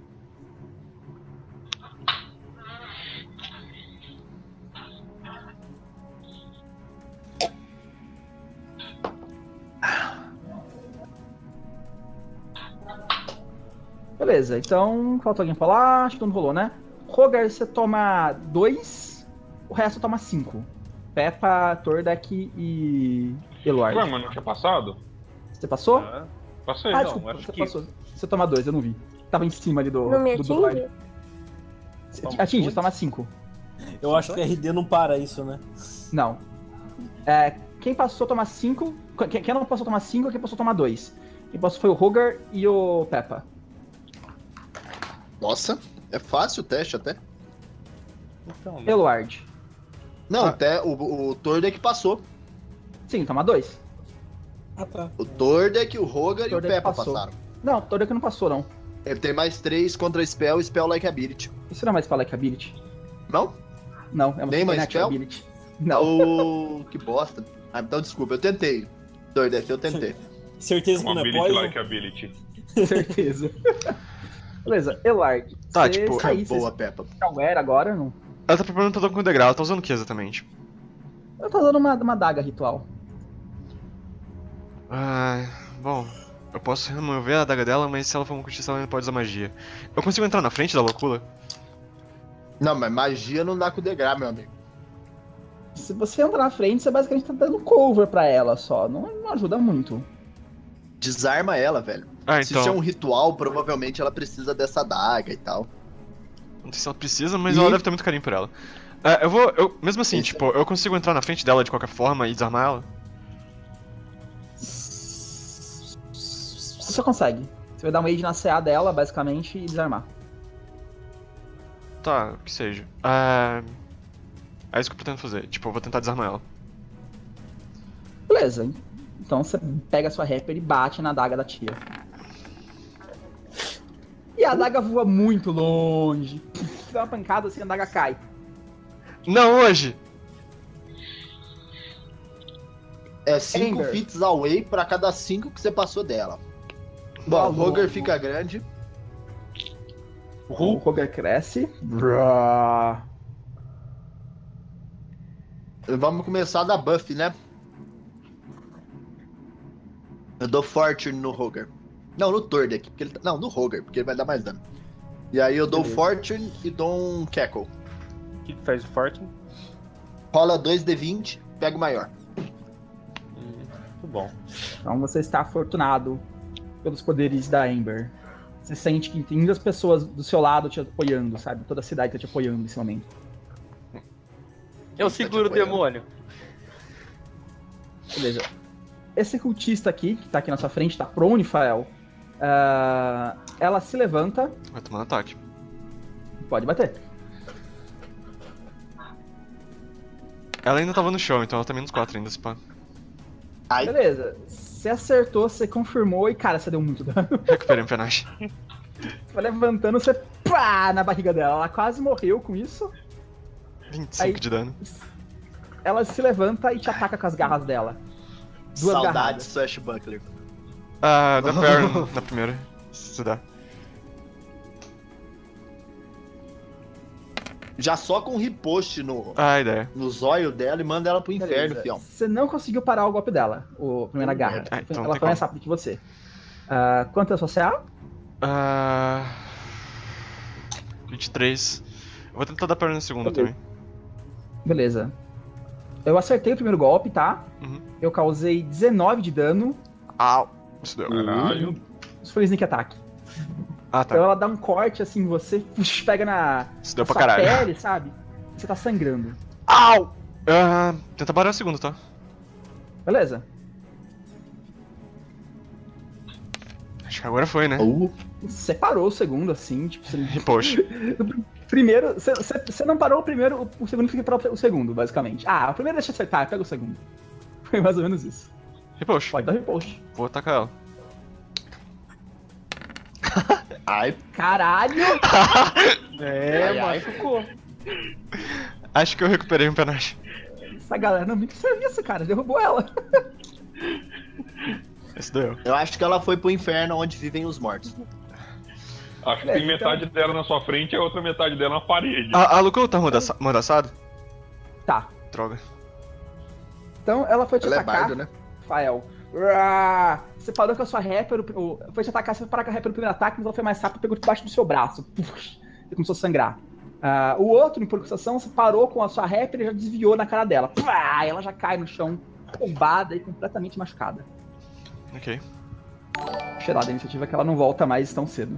Beleza, então falta alguém falar, acho que não rolou, né? Roger, você toma 2, o resto toma 5. Peppa, Tordek e Eloy. Ué, mas não tinha passado? Você passou? Ah, Passei, Ah, não. desculpa, Acho você que... passou. Você toma 2, eu não vi. Tava em cima ali do Não me do Lord. atinge? Atinge, você toma 5. Eu acho que RD não para isso, né? Não. Quem passou toma 5. Quem não passou toma 5, quem passou toma 2. Quem passou foi o Roger e o Peppa. Nossa, é fácil o teste até. então, né? Eluard. Não, Ah. até o Tordek passou. Sim, toma 2. Ah, tá. O Tordek, o Roger e o Tordek Peppa passou. passaram. Não, Tordek não passou, não. Ele tem mais 3 contra Spell e Spell Like Ability. Isso não é mais pra Like Ability. Não? Não, é uma Nem mais Supernatural spell? Ability. Não. Que bosta. Ah, então desculpa, eu tentei. Tordek, eu tentei. Certeza que Uma não é ability poison? like ability. Certeza. Beleza, Eluard. Tá, você tipo, sair, Boa, Peppa. Não era agora, não. Ela tá preparando pra dar com degrau, ela tá usando o que exatamente? Eu tô dando uma daga ritual. Ah, bom, eu posso remover a adaga dela, mas se ela for um cultista, ela não pode usar magia. Eu consigo entrar na frente da Locula? Não, mas magia não dá com o Degra, meu amigo. Se você entrar na frente, você basicamente tá dando cover pra ela só. Não ajuda muito. Desarma ela, velho. Ah, Se então. isso é um ritual, provavelmente ela precisa dessa adaga e tal. Não sei se ela precisa, mas ela deve ter muito carinho por ela. Mesmo assim, Esse- tipo, eu consigo entrar na frente dela de qualquer forma e desarmar ela? Você só consegue. Você vai dar um aid na CA dela, basicamente, e desarmar. Tá, que seja. É isso que eu pretendo fazer. Tipo, eu vou tentar desarmar ela. Beleza. Então você pega a sua rapper e bate na adaga da tia. E a adaga voa muito longe. Dá uma pancada assim, a adaga cai. Não hoje! É 5 Ember. fits away pra cada 5 que você passou dela. Bom, o Roger fica grande. O Roger cresce. Brrr. Vamos começar da buff, né? Eu dou Fortune no Roger. Não, no Tord aqui. Porque ele tá... Não, no Roger, porque ele vai dar mais dano. E aí eu dou Beleza. Fortune e dou um Cackle. O que faz o Fortune? Rola 2d20, pega o maior. Muito bom. Então você está afortunado pelos poderes da Ember. Você sente que tem muitas pessoas do seu lado te apoiando, sabe? Toda a cidade tá te apoiando nesse momento. Eu seguro o apoiando. demônio. Beleza. Esse cultista aqui, que tá aqui na sua frente, tá prone, Fael. Ela se levanta. Vai tomar um ataque. Pode bater. Ela ainda tava no chão, então ela tá menos 4 ainda, se pá. Ai, Beleza. Você acertou, você confirmou e, cara, você deu muito dano. Recuperei um penagem. Você vai levantando, você pá na barriga dela. Ela quase morreu com isso. 25 Aí- de dano. Ela se levanta e te ataca com as garras dela. Duas saudades, garradas. Swashbuckler. Dá parry na primeira, se dá. Já só com riposte no Ideia. zóio dela e manda ela pro inferno, Beleza. fião. Você não conseguiu parar o golpe dela, a primeira garra. então ela tem foi como. mais rápida que você. Quanto é a sua CA? 23. Eu vou tentar dar parry na segunda Beleza. também. Beleza. Eu acertei o primeiro golpe, tá? Uhum. Eu causei 19 de dano. Au! Isso deu. Caralho. Isso foi sneak attack. Ah, tá. Então ela dá um corte assim, você pega na Isso deu na pra sua caralho. pele, sabe? Você tá sangrando. Au! Tenta parar a segunda, tá? Beleza. Acho que agora foi, né? Você parou o segundo, assim, tipo, você... Riposte. Primeiro, você não parou o primeiro, o segundo fica para o segundo, basicamente. O primeiro deixa acertar, pega o segundo. Foi mais ou menos isso. Riposte. Pode dar repost. Vou atacar ela. Ai, Caralho! Machucou. Acho que eu recuperei um penagem. Essa galera não brinca de serviço, cara. Derrubou ela. Esse deu. eu acho que ela foi pro inferno onde vivem os mortos. Acho que tem então- metade dela na sua frente e a outra metade dela na parede. A Lucou tá mordaçada? Tá. Droga. Então ela foi te Ela é atacar, bardo, né? Fael. Uá! Você parou com a sua rapper, foi te atacar, você foi parar com a rapper no primeiro ataque, mas ela foi mais rápido e pegou debaixo do seu braço. Puf, e começou a sangrar. O outro, em pulsação, você parou com a sua rapper e já desviou na cara dela. Pá, ela já cai no chão, tombada e completamente machucada. Ok. Cheirada a iniciativa que ela não volta mais tão cedo.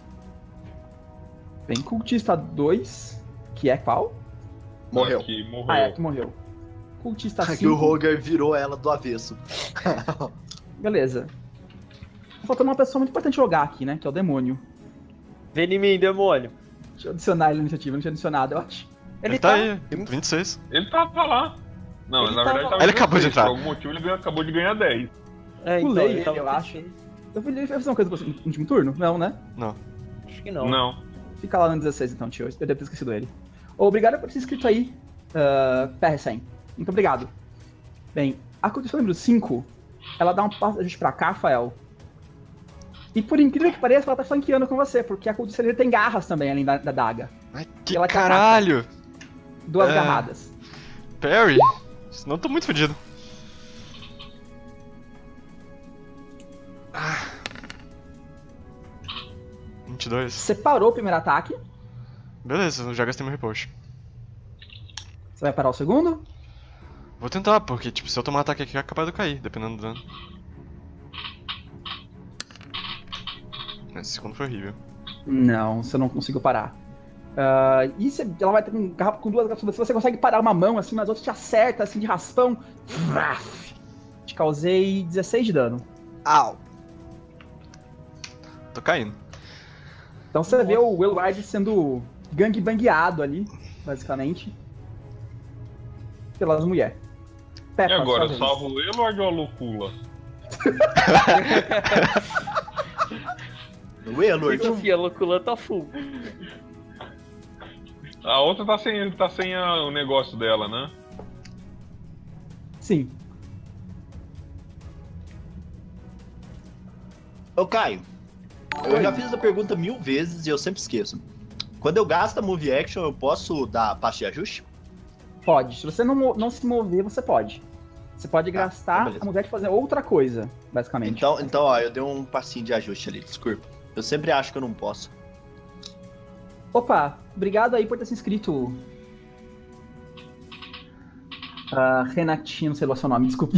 Vem cultista 2, que é qual? Morreu. Aqui, morreu. É, que morreu. Cultista Aqui 5. o Roger virou ela do avesso. Beleza. Tá faltando uma pessoa muito importante jogar aqui, né? Que é o demônio. Vem em mim, demônio. Deixa eu adicionar ele na iniciativa, não tinha adicionado, eu acho. Ele tá aí, 26. Ele tava lá. Não, Ele na tava verdade lá. tava Ele acabou de 16, entrar. Por algum motivo ele acabou de ganhar 10. Pulei ele ele, eu acho. 16. Eu vou fazer uma coisa pra você no último turno? Não, né? Não. Acho que não. Não. Fica lá no 16 então, tio. Eu devo ter esquecido ele. Obrigado por ter inscrito aí, PR100. Muito obrigado. Bem, a condição número 5, ela dá um passo de ajuste pra cá, Rafael. E por incrível que pareça, ela tá flanqueando com você, porque a cultista tem garras também, além da daga. Ai, que Ela te caralho! Duas É. garradas. Parry? Senão eu tô muito fodido. 22. Você parou o primeiro ataque. Beleza, eu já gastei meu repost. Você vai parar o segundo? Vou tentar, porque tipo, se eu tomar um ataque aqui é capaz de eu cair, dependendo do dano. Esse segundo foi horrível. Não, você não conseguiu parar. Ela vai ter um garrafa com duas garrafas. Se você consegue parar uma mão assim, mas outra te acerta assim de raspão. Te causei 16 de dano. Au! Tô caindo. Então você vê o Willward sendo gangbangueado ali, basicamente. Pelas mulheres. E agora, salvo ele ou a loucula? O Elord. Confia, a loucura tá full. A outra tá sem o negócio dela, né? Sim. Ô, Caio, eu já fiz essa pergunta 1000 vezes e eu sempre esqueço. Quando eu gasto a Move Action, eu posso dar passo de ajuste? Pode. Se você não se mover, você pode. Você pode gastar beleza. a mulher de fazer outra coisa, basicamente. Então, ó, eu dei um passinho de ajuste ali, desculpa. Eu sempre acho que eu não posso. Opa, obrigado aí por ter se inscrito. Renatinho, não sei lá o seu nome, desculpe.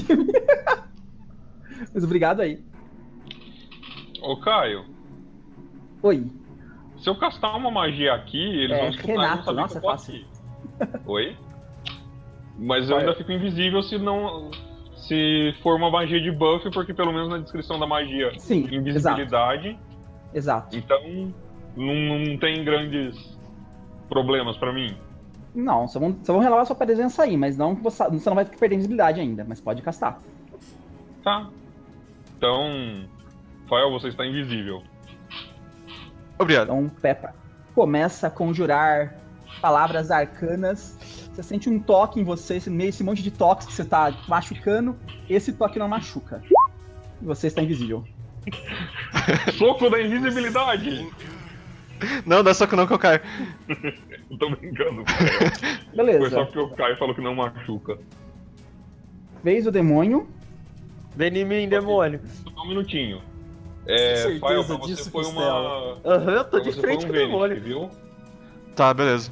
Mas obrigado aí. Ô, Caio, Oi. se eu castar uma magia aqui, eles vão escutar Renato, e não saber nossa, que eu é tô fácil. aqui. Oi? Mas eu ainda fico invisível se for uma magia de buff, porque pelo menos na descrição da magia, Sim, invisibilidade. Exato. Então, não tem grandes problemas pra mim. Não, só vão revelar sua presença aí, mas não, você não vai perder visibilidade ainda, mas pode castar. Tá. Então, Fael, você está invisível. Obrigado. Então, Peppa começa a conjurar palavras arcanas. Você sente um toque em você, esse monte de toques que você tá machucando. Esse toque não machuca. E você está invisível. Soco da invisibilidade! Não, dá soco não que eu caio. Eu tô brincando. Fael. Foi Beleza. só porque o Caio falou que não machuca. Vez o demônio. Vem em mim, demônio. Só um minutinho. Certeza Fael, pra você disso, foi Costela. uma... Aham, eu tô pra de você frente foi com um o demônio. Vênus, viu? Tá, beleza.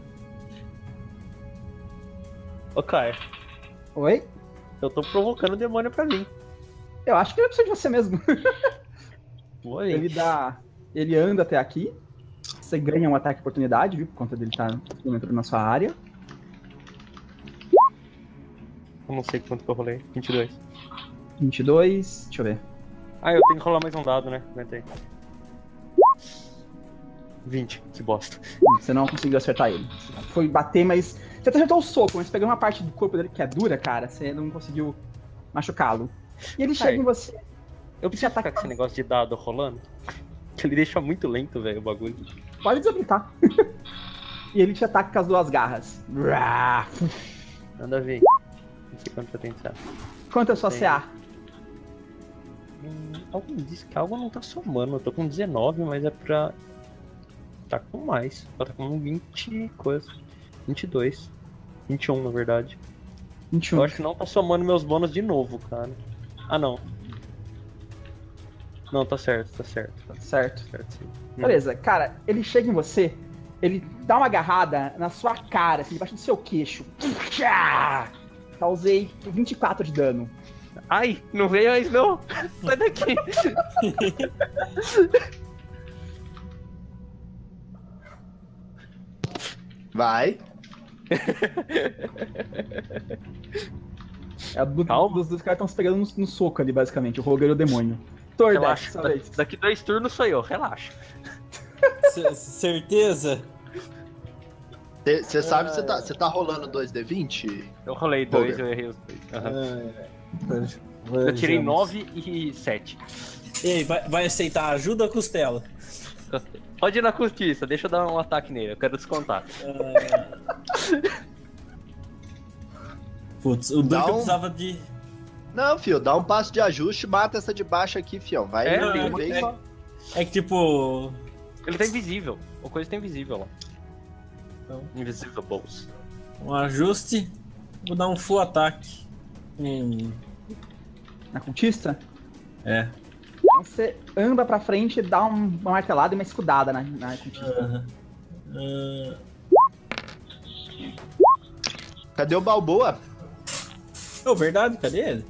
Ô, Caio, Oi? eu tô provocando o demônio pra mim. Eu acho que ele precisa de você mesmo. Oi. Ele anda até aqui. Você ganha um ataque de oportunidade, viu? Por conta dele estar entrando na sua área. Eu não sei quanto que eu rolei. 22. 22. Deixa eu ver. Ah, eu tenho que rolar mais um dado, né? Aguentei. 20, que bosta. Você não conseguiu acertar ele. Você foi bater, mas. Você até acertou o soco, mas pegou uma parte do corpo dele que é dura, cara. Você não conseguiu machucá-lo. E ele chega em você. Eu preciso atacar com esse negócio de dado rolando. Que ele deixa muito lento, velho, o bagulho. Pode desabilitar. E ele te ataca com as duas garras. Nada a ver. Não sei quanto eu tenho que dar. Quanto é a sua Tem. CA? Algo diz que algo não tá somando. Eu tô com 19, mas é pra. Tá com mais. Ela tá com 20 coisa. 22. 21, na verdade. 21. Eu acho que não tá somando meus bônus de novo, cara. Ah, não. Não, tá certo, tá certo. Tá Certo. certo, sim. Beleza, cara, ele chega em você, ele dá uma agarrada na sua cara, assim, debaixo do seu queixo. Causei 24 de dano. Ai, não veio mais não! Sai daqui! Vai. Calma. Dos caras estão se pegando no soco ali, basicamente. O Roger e o demônio. Torda, Relaxa, sua vez. daqui 2 turnos sou eu, relaxa. Certeza? Você sabe que você tá rolando 2d20? Eu rolei 2, Roger. eu errei os 2. Eu Eu tirei 9 e 7. Ei, vai aceitar ajuda, Costela? Pode ir na justiça, deixa eu dar um ataque nele, eu quero descontar. Putz, o Dá Duncan um- precisava de... Não, fio, dá um passo de ajuste, mata essa de baixo aqui, fião. Vai É, de tem uma vez só. É que tipo... Ele tá invisível, a coisa tá invisível lá. Então. Invisível Balls. Um ajuste. Vou dar um full ataque. Na cultista? É. Você anda pra frente e dá uma martelada e uma escudada na cultista. Cadê o Balboa? Oh, verdade, cadê ele?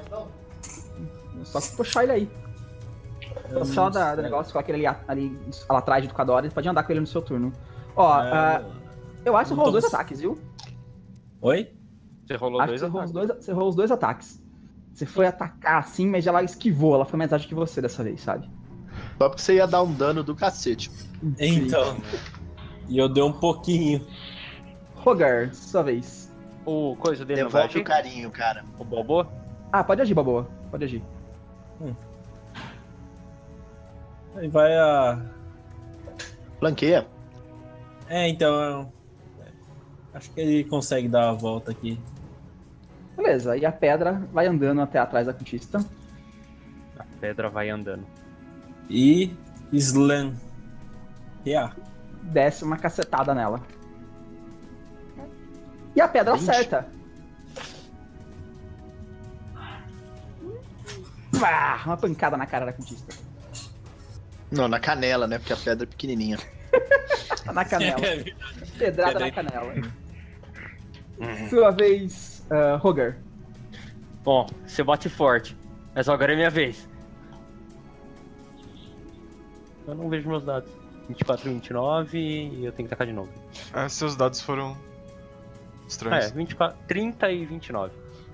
Só puxar ele aí. Só do negócio, coloca ele ali lá atrás do Kadora, pode andar com ele no seu turno. Ó, eu acho que você rolou 2 ataques, viu? Oi? Você rolou Acho que você rolou os 2 ataques. Você foi atacar assim, mas ela esquivou, ela foi mais ágil que você dessa vez, sabe? Só porque você ia dar um dano do cacete. Então. E eu dei um pouquinho. Rogar, sua vez. O coisa dele não vai Devolve o agir? carinho, cara. O Balboa? Ah, pode agir, Balboa. Pode agir. Aí vai a. Flanqueia. Então. Acho que ele consegue dar a volta aqui. Beleza, e a pedra vai andando até atrás da cultista. A pedra vai andando. E. Slam. Desce uma cacetada nela. E a pedra 20. acerta. Uma pancada na cara da cultista. Não, na canela, né? Porque a pedra é pequenininha. Na canela. Pedrada na canela. Sua vez, Rogar. Bom, você bate forte. Mas agora é minha vez. Eu não vejo meus dados. 24 e 29 e eu tenho que tacar de novo. Seus dados foram estranhos. 24, 30 e 29.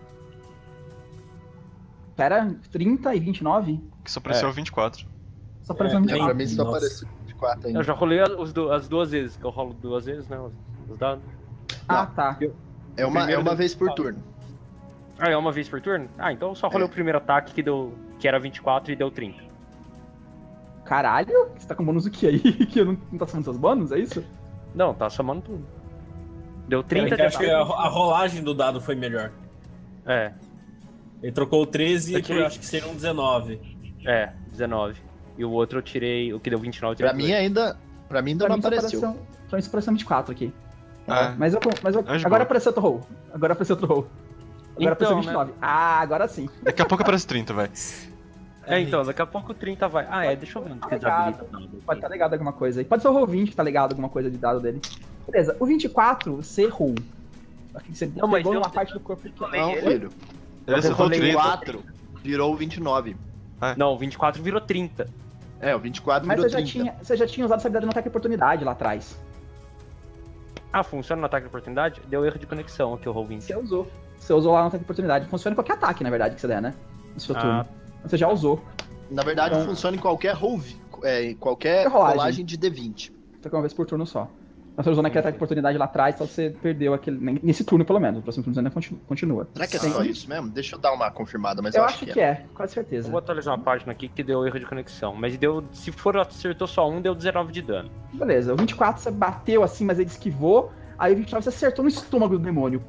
Pera, 30 e 29? Que só apareceu 24. Só apareceu Pra 29. mim só Nossa. apareceu 24 ainda. Eu já rolei as 2 vezes, que eu rolo 2 vezes, né? Os dados. Ah, tá. É uma vez por turno. Ah, é uma vez por turno? Ah, então eu só rolei o primeiro ataque que era 24 e deu 30. Caralho, você tá com bônus do que aí? Que eu não tá somando seus bônus, é isso? Não, tá somando tudo. Deu 30 Eu acho que a rolagem do dado foi melhor. É, Ele trocou o 13 Eu e tirei- acho que seria um 19. 19. E o outro eu tirei, o que deu 29 eu tirei Pra mim ainda Pra não mim só apareceu. Pra mim só apareceu 24 aqui. Ah, Mas eu de agora boa. apareceu outro roll. Agora apareceu outro roll. Agora apareceu Então, 29. Ah, agora sim. daqui a pouco aparece 30, vai. então, daqui a pouco o 30 vai. Deixa eu ver onde que Ligado. desabilita. Pode estar ligado a alguma coisa aí. Pode ser o roll 20 que tá ligado a alguma coisa de dado dele. Beleza, o 24 você errou. Acho que você Não, mas pegou eu- uma parte do corpo que Não, filho. Ele acertou rolei 30. 4, virou 29. Não, o 24 virou 30. O 24 Mas virou você 30. já tinha usado essa habilidade no ataque de oportunidade lá atrás. Ah, funciona no ataque de oportunidade? Deu erro de conexão aqui, o roll 20. Você usou. Você usou lá no ataque de oportunidade. Funciona em qualquer ataque, na verdade, que você der, né? No seu turno. Você já usou. Na verdade, Então- funciona em qualquer em qualquer Rolagem. rolagem de D20. Só que uma vez por turno só. Mas você usou naquele ataque de oportunidade lá atrás, então você perdeu aquele. Nesse turno, pelo menos. O próximo turno ainda continua. Será que é Sim. só isso mesmo? Deixa eu dar uma confirmada, mas Eu acho que é, quase Eu certeza. vou atualizar uma página aqui que deu erro de conexão. Mas deu. Se for acertou só um, deu 19 de dano. Beleza, o 24 você bateu assim, mas ele esquivou. Aí o 29 você acertou no estômago do demônio.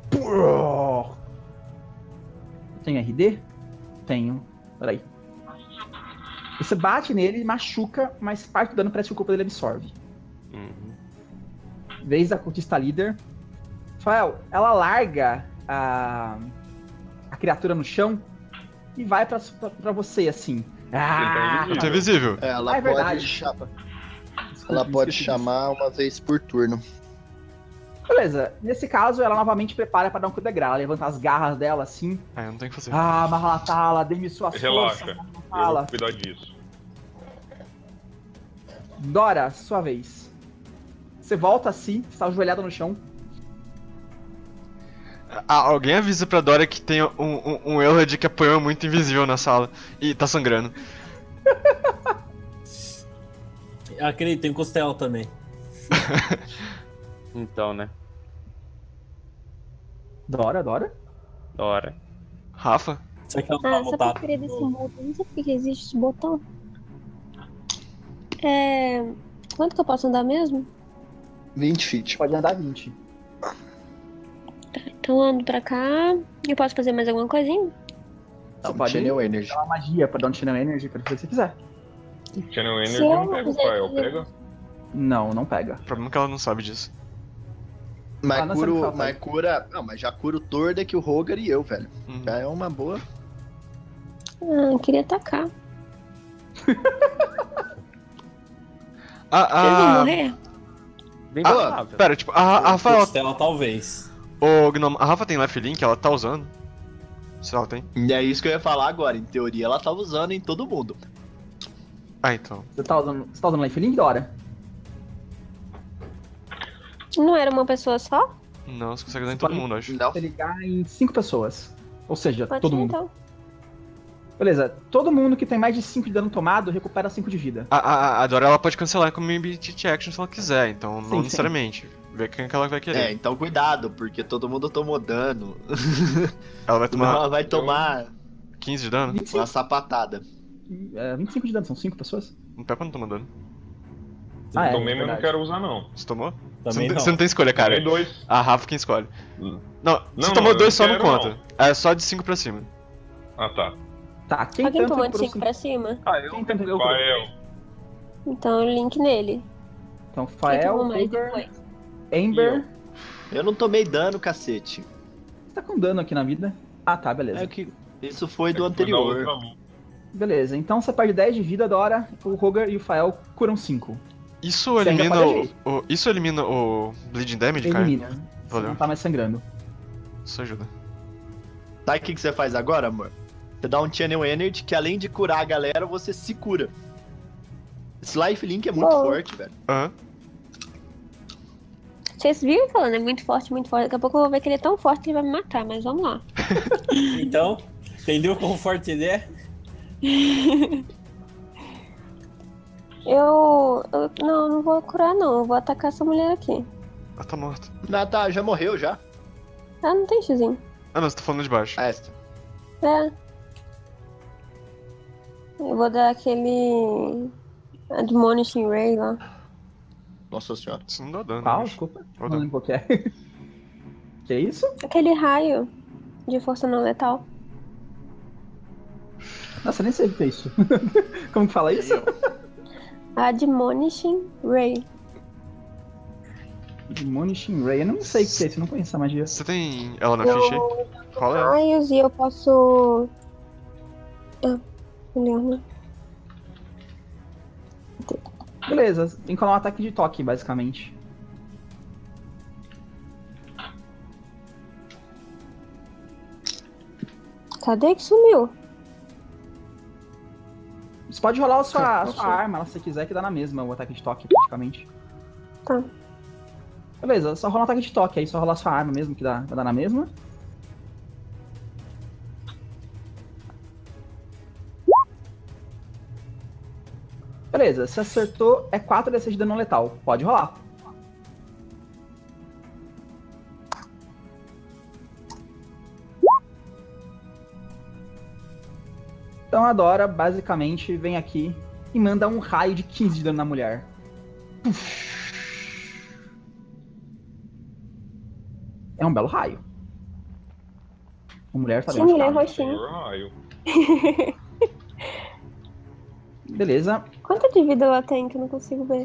Tem RD? Tenho. Peraí. Você bate nele, machuca, mas parte do dano parece que o corpo dele absorve. Vez da cultista líder. Rafael, ela larga a criatura no chão e vai pra você, assim. Ah, Eu tô invisível. ela é pode, verdade. ela pode Esqueci chamar uma vez por turno. Beleza, nesse caso ela novamente prepara pra dar um coup de graça, levanta as garras dela assim. Ah, eu não tenho o que fazer. Ah, Mahalatala, dê-me suas Relaxa, forças. eu Fala. vou cuidar disso. Dora, sua vez. Você volta assim, está ajoelhada no chão. Alguém avisa pra Dora que tem um Elrond que apoiou muito invisível na sala e tá sangrando. Acredito, tem costela também. Então, né? Dora? Hora. Rafa? Será que ela não vai Só voltar? pra querer desse botão. Não sei por que existe esse botão. Quanto que eu posso andar mesmo? 20 feet. Pode andar 20. Então eu ando pra cá. Eu posso fazer mais alguma coisinha? Você pode Channel Energy. dar uma magia pra dar um Channel Energy pra fazer o que você quiser. Channel Se Energy eu não pega o quiser Fael, fazer- pega? Não pega. O problema é que ela não sabe disso. Mas, não sabe falar, mas cura. Não, mas já cura o Tordek, o Rogar e eu, velho. Uhum. Já é uma boa. Eu queria atacar. Vocês vão morrer? Bem Ah, provável. Pera, tipo, a Rafa, Costela, talvez. ô, Gnome, a Rafa tem lifelink, ela tá usando? Se ela tem. E é isso que eu ia falar agora. Em teoria, ela tava usando em todo mundo. Ah, então. Você tá usando lifelink, Dora? Não era uma pessoa só? Não, você consegue usar em todo mundo, acho. Não. Você ligar em 5 pessoas. Ou seja, Pode todo ser, mundo. então. Beleza, todo mundo que tem mais de 5 de dano tomado recupera 5 de vida. A Dora, ela pode cancelar com Immediate Action se ela quiser, então Sim, não sim. necessariamente. Vê quem que ela vai querer. É, então cuidado, porque todo mundo tomou dano. Ela vai tomar Ela vai tomar 15 de dano? 25, uma sapatada. 25 de dano, são 5 pessoas? Não pega quando toma dano. Ah, é, Tomei, mas não verdade. quero usar, não. Você tomou? Também não. Você não tem escolha, cara. Tomei 2. A Rafa quem escolhe. Hum. Não, Não, você tomou não, 2 só eu não quero, conta. É só de 5 pra cima. Ah, tá. Tá, quem Alguém tanto tomou de recuperou 5 pra cima? Ah, eu. Quem tanto recuperou? Fael. Então link nele. Então, Quem Fael, tomou mais Uber, depois? Amber. Eu não tomei dano, cacete. Você tá com dano aqui na vida? Ah, tá, beleza. É que isso foi do Foi da anterior. outra luta. Beleza, então você perde 10 de vida, Dora. O Roger e o Fael curam 5. Isso Você ainda elimina pode isso elimina o Bleeding Damage, cara? Elimina. Você Valeu. não tá mais sangrando. Isso ajuda. Sabe o que você faz agora, amor? Você dá um Channel Energy que além de curar a galera, você se cura. Esse lifelink é muito Oh. forte, velho. Aham. Vocês viram falando, é muito forte, muito forte. Daqui a pouco eu vou ver que ele é tão forte que ele vai me matar, mas vamos lá. Então, entendeu quão forte ele é? Não vou curar não, eu vou atacar essa mulher aqui. Ela tá morta. Ah, tá, já morreu já. Ah, não tem xizinho. Ah, não, você tá falando de baixo. Ah, esta. É. Eu vou dar aquele Admonishing Ray lá. Nossa senhora. Isso não dá dano. Qual? eu acho. Desculpa. Ou Não não. lembro qual que é. Que isso? Aquele raio de força não letal. Nossa, eu nem sei o que é isso. Como que fala isso? Admonishing Ray. Admonishing Ray. Eu não sei o que é isso, eu não conheço essa magia. Você tem ela na ficha aí? Fala ela. Raios e eu posso... melhor, né? Beleza, tem que rolar um ataque de toque, basicamente. Cadê que sumiu? Você pode rolar a sua Nossa. arma, se você quiser, que dá na mesma o ataque de toque, praticamente. Tá. Beleza, só rola um ataque de toque, aí só rolar a sua arma mesmo, que vai dar na mesma. Beleza, se acertou, é 4d6 de dano letal. Pode rolar. Então a Dora, basicamente, vem aqui e manda um raio de 15 de dano na mulher. É um belo raio. A mulher tá bem Que mulher machucada. roxinha. Senhor raio. Beleza. Quanto de vida ela tem que eu não consigo ver?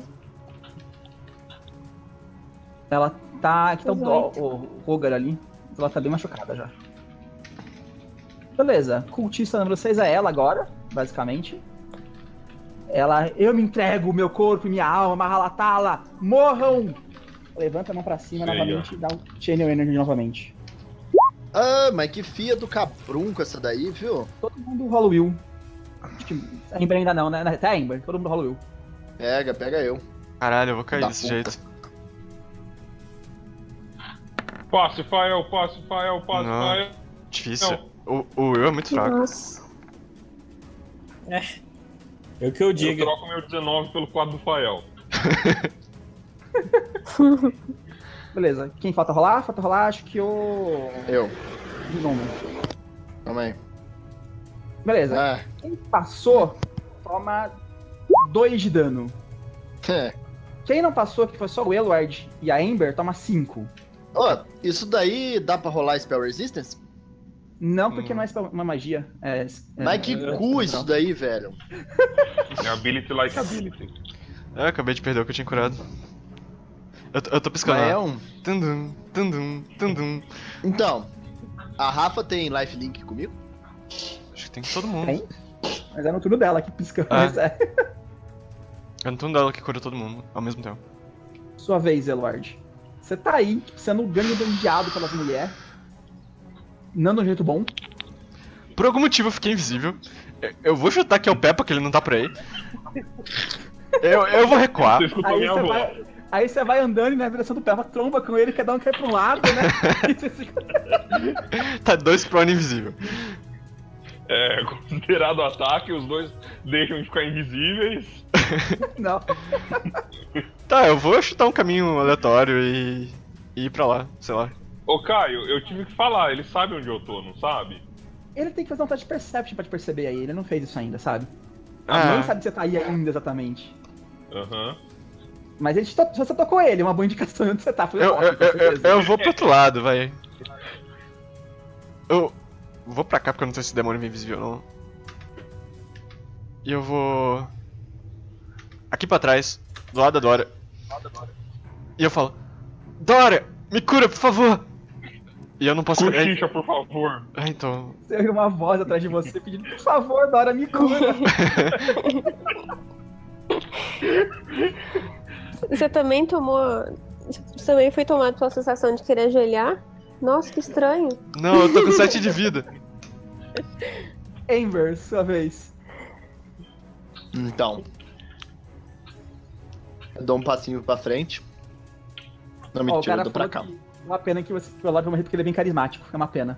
Ela tá. Aqui tá o 18. Roger ali. Ela tá bem machucada já. Beleza. Cultista número 6 é ela agora, basicamente. Ela. Eu me entrego, meu corpo e minha alma, Mahalatala! Morram! Levanta a mão pra cima Sei, novamente e dá um Channel Energy novamente. Ah, mas que fia do cabrunco essa daí, viu? Todo mundo rola o Will. Acho que a Ember ainda não, né? Até a Ember, todo mundo rola o Will. Pega eu. Caralho, eu vou cair Da desse puta. jeito. Passe, Fael, passe, Fael, passe, Não. Fael. Difícil. O Will é muito fraco. Nossa. É o que eu Eu digo. troco meu 19 pelo quadro do Fael. Beleza. Quem falta rolar? Falta rolar, acho que o. Eu. Gnome. Calma aí. Beleza. Ah, Quem passou, toma 2 de dano. Quem não passou, que foi só o Elward e a Ember, toma 5. Ó, isso daí dá pra rolar Spell Resistance? Não, porque não é uma magia. Mas que cu isso daí, velho. É ability like ability. Eu acabei de perder o que eu tinha curado. Eu tô piscando. Mas é lá. um... Tundum, tundum, tundum. Então, a Rafa tem lifelink comigo? Acho que tem todo mundo. Tem? Mas é no turno dela que pisca. Ah. Mas é. É no turno dela que cura todo mundo ao mesmo tempo. Sua vez, Elord. Você tá aí, sendo ganhado pelas mulheres. Não de um jeito bom. Por algum motivo eu fiquei invisível. Eu vou chutar que é o Peppa, que ele não tá por aí. Eu vou recuar. Você escutou minha voz. Aí você vai andando e na direção do Peppa, tromba com ele, cada um cai pra um lado, né? Tá 2 prone invisível. Considerado ataque, os dois deixam de ficar invisíveis. Não. Tá, eu vou chutar um caminho aleatório e ir pra lá, sei lá. Ô Caio, eu tive que falar, ele sabe onde eu tô, não sabe? Ele tem que fazer um teste de perception pra te perceber aí, ele não fez isso ainda, sabe? Ah. Nem sabe que você tá aí ainda exatamente. Aham. Mas ele você tocou ele, uma boa indicação de onde você tá. Foi Eu vou pro outro lado, vai. Eu vou pra cá porque eu não sei se o demônio vem invisível ou não. E eu vou... aqui pra trás, do lado da Dora. E eu falo: Dora, me cura, por favor! E eu não posso... Cochicha, por favor. Então... Você ouviu uma voz atrás de você pedindo: por favor, Dora, me cura! Você também tomou... Você também foi tomado pela sensação de querer ajoelhar? Nossa, que estranho. Não, eu tô com 7 de vida. Amber, sua vez. Então. Eu dou um passinho pra frente. Não, Ó, o mentira, cara eu dou pra falou cá. que é uma pena que você foi lá pra morrer porque ele é bem carismático. É uma pena.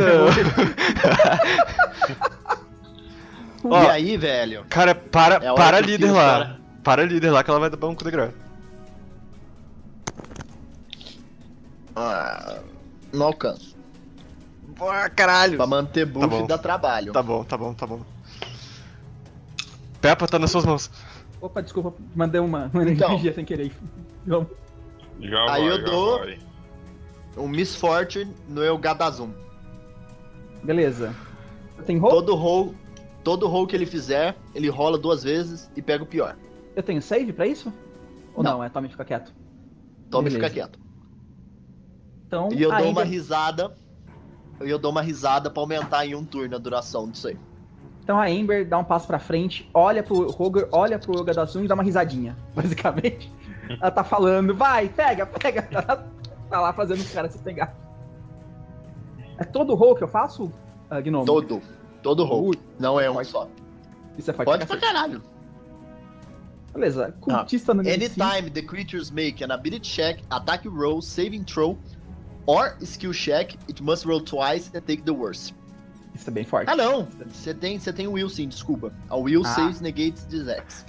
Ó, E aí, velho? cara, para É a hora a que líder os lá. cara- Para a líder lá que ela vai dar um coup de grâce. Não alcanço. Ah, caralho. Pra manter buff bom. dá trabalho. Tá bom. Peppa tá nas suas mãos. Opa, desculpa, mandei uma Então. energia sem querer. Vamos. Já Aí vai, eu já dou- vai. Um Miss Fortune no Elgadazum. Beleza. Tem roupa? Todo roll que ele fizer, ele rola 2 vezes e pega o pior. Eu tenho save pra isso? Ou Não. não? É tome e fica quieto. Toma e Beleza. fica quieto. Então, E eu dou uma ainda... risada. E eu dou uma risada pra aumentar em um turno a duração disso aí. Então a Amber dá um passo pra frente, olha pro Roger, olha pro Yoga da Zoom e dá uma risadinha, basicamente. Ela tá falando: vai, pega. Ela tá lá fazendo os caras se pegar. É todo roll que eu faço, Gnome? Todo roll. Ui, Não é um forte. só. Isso é forte. Pode pra pra cacete. caralho. Beleza, cultista no nível 5. Anytime the creatures make an ability check, attack roll, saving throw, or skill check, it must roll twice and take the worst. Isso é bem forte. Ah não, você tem o will sim, desculpa. A will saves negates this X.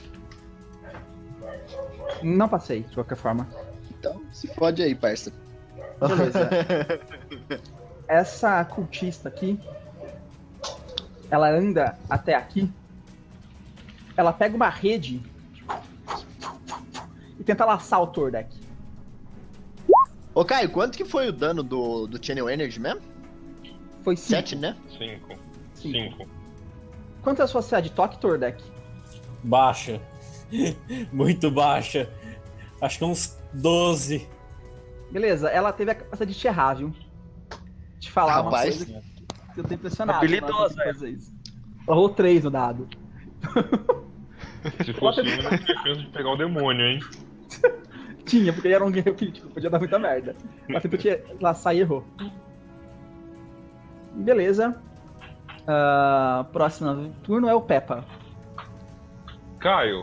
Não passei, de qualquer forma. Então, se fode aí, parça. Beleza. Essa cultista aqui, ela anda até aqui, ela pega uma rede e tenta laçar o Tordek. Ô Caio, quanto que foi o dano do Channel Energy mesmo? Foi 5. 7, né? 5. Quanto é a sua CA de toque, Tordek? Baixa. Muito baixa. Acho que uns 12. Beleza, ela teve a capacidade de te errar, viu? Te falar Rapaz. uma coisa que eu tô impressionado. Habilidosa, ela conseguiu fazer isso. Ela rolou 3 no dado. Se fosse eu, não tinha chance de pegar o demônio, hein? Tinha, porque era um guerreiro crítico, podia dar muita merda. Ela tentou te laçar e errou. Beleza. Próximo turno é o Peppa. Caio,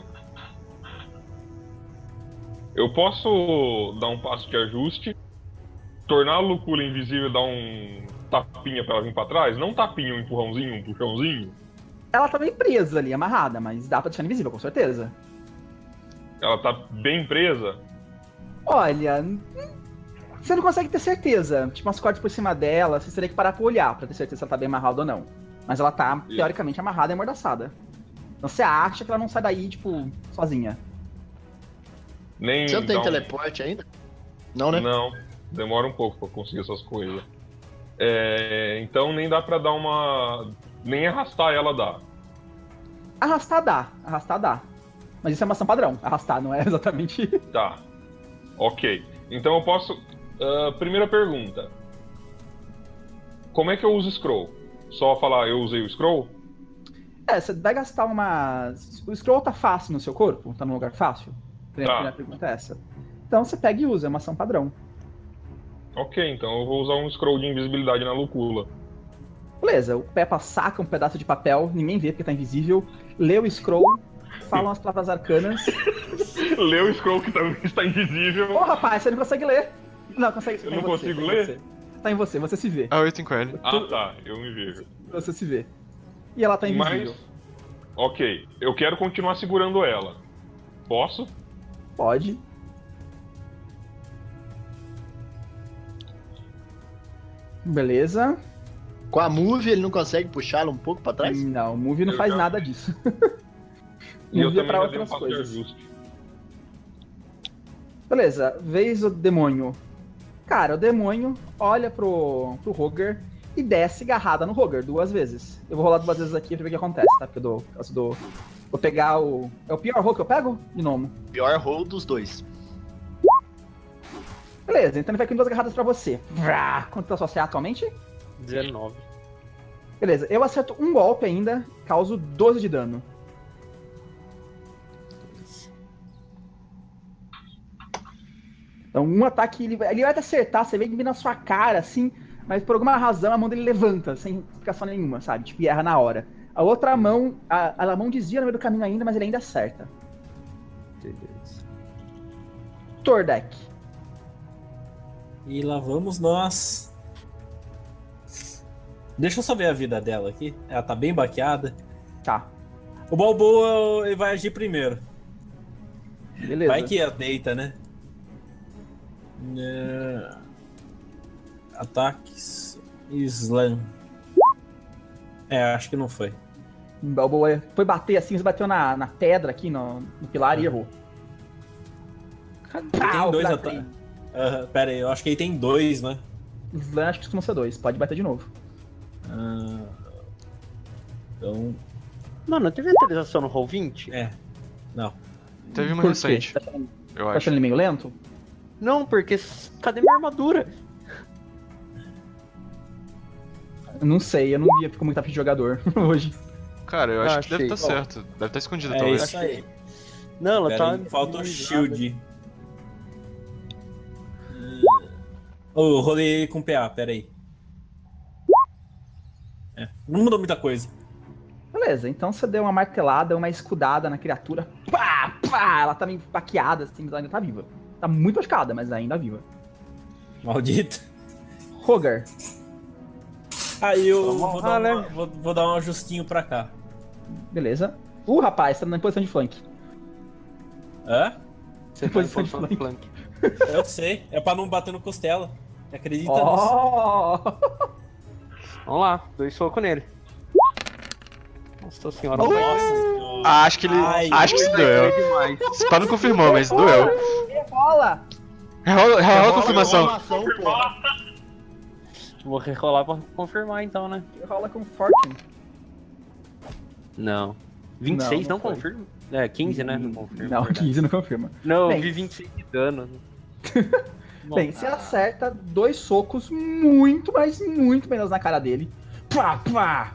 eu posso dar um passo de ajuste, tornar a Lucula invisível e dar um tapinha pra ela vir pra trás? Não um tapinha, um empurrãozinho, um puxãozinho? Ela tá bem presa ali, amarrada, mas dá pra deixar invisível, com certeza. Ela tá bem presa? Olha, você não consegue ter certeza. Tipo, umas cordas por cima dela, você teria que parar pra olhar pra ter certeza se ela tá bem amarrada ou não. Mas ela tá, teoricamente, amarrada e amordaçada. Então você acha que ela não sai daí, tipo, sozinha. Nem Você não tem dá um- teleporte ainda? Não, né? Não, demora um pouco pra conseguir essas coisas. Então nem dá pra dar uma... Nem arrastar ela dá. Arrastar dá. Mas isso é uma ação padrão. Arrastar não é exatamente... Tá. Ok. Então eu posso... primeira pergunta. Como é que eu uso Scroll? Só falar eu usei o Scroll? Você vai gastar uma... O scroll tá fácil no seu corpo? Tá num lugar fácil? Primeira pergunta é essa. Então você pega e usa, é uma ação padrão. Ok, então eu vou usar um scroll de invisibilidade na Lucula. Beleza, o Peppa saca um pedaço de papel, ninguém vê porque tá invisível, lê o scroll, fala umas palavras arcanas. Lê o scroll que também está invisível. Ô rapaz, você não consegue ler. Não, consegue. Eu não consigo ler? Tá em você se vê. Ah, eu tenho com ele. Ah, tá, eu me vejo. Você se vê. E ela tá invisível. Mas, ok, eu quero continuar segurando ela. Posso? Pode. Beleza. Com a move, ele não consegue puxá-la um pouco pra trás? Não, o Move não Eu faz já- nada disso. E eu Move é também pra já dei um outras passo de coisas. ajuste. Beleza, vez o demônio. Cara, o demônio olha pro Roger e desce agarrada no Roger 2 vezes. Eu vou rolar 2 vezes aqui pra ver o que acontece, tá? Porque eu dou. Vou pegar o. É o pior roll que eu pego? De novo. Pior roll dos dois. Beleza, então ele vai com 2 agarradas pra você. Vrá! Quanto tá sua CA atualmente? 19. Beleza, eu acerto um golpe ainda, causo 12 de dano. Então, um ataque, ele vai te acertar, você vê que vem na sua cara, assim, mas por alguma razão a mão dele levanta, sem explicação nenhuma, sabe? Tipo, e erra na hora. A outra mão, a mão desvia no meio do caminho ainda, mas ele ainda acerta. Beleza. Tordek. E lá vamos nós. Deixa eu só ver a vida dela aqui. Ela tá bem baqueada. Tá, O Balboa ele vai agir primeiro. beleza. Vai que deita, né? Ataques. Slam. Acho que não foi. O Balboa foi bater assim, você bateu na pedra aqui, no pilar e errou. Tem Ah, o 2 pilar ataques. Pera aí, eu acho que ele tem 2, né? Slam acho que costuma ser 2, pode bater de novo. Então. Mano, teve atualização no Roll20? Não. Teve uma Por quê? recente, Tá achando, eu tá acho. achando ele meio lento? Não, porque cadê minha armadura? Eu não sei, eu não vi como tá de jogador hoje. Cara, eu acho que deve achei. estar certo. Deve estar escondido, É talvez. isso aí. Não, ela Pera tá. aí, falta o shield. Eu rolei com PA, pera aí. Não mudou muita coisa. Beleza, então você deu uma martelada, uma escudada na criatura. Pá, pá! Ela tá meio baqueada, assim, mas ela ainda tá viva. Tá muito machucada, mas ainda viva. Maldito. Roger. Aí eu Vamos vou lá, dar, né? vou dar um ajustinho pra cá. Beleza. Rapaz, tá na posição de flank. Hã? Você Depois tá em de posição de flank. flank. Eu sei. É pra não bater no costela. Acredita nisso. Ó! Vamos lá, 2 socos nele. Nossa senhora, Nossa vai. senhora. Acho que ele. Ai, acho que isso doeu. demais. Esse pá não confirmou, mas doeu. Rola! Rola a confirmação. Porra. Vou rerolar pra confirmar então, né? Rola com Fortune. Não. 26 Não não, foi. confirma? 15, né? Não confirma. Não, verdade. 15 não confirma. Não, eu Bem. vi 26 de dano. Bem, você acerta 2 socos muito, mas muito menos na cara dele. Pá, pá!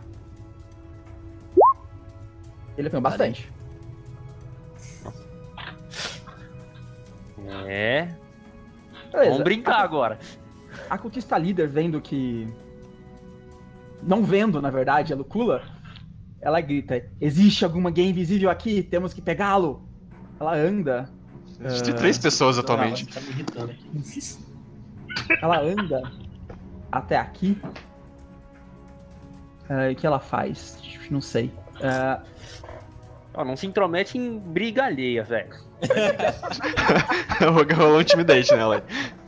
Ele apanhou bastante. É. Beleza. Vamos brincar agora. A cultista líder, vendo que... Não vendo, na verdade, a Lucula, ela grita, existe alguma guia invisível aqui? Temos que pegá-lo. Ela anda. Existe 3 pessoas atualmente. Tá me irritando aqui. Ela anda até aqui. O que ela faz? Não sei. Ó, não se intromete em briga alheia, velho. Rolou um intimidate nela.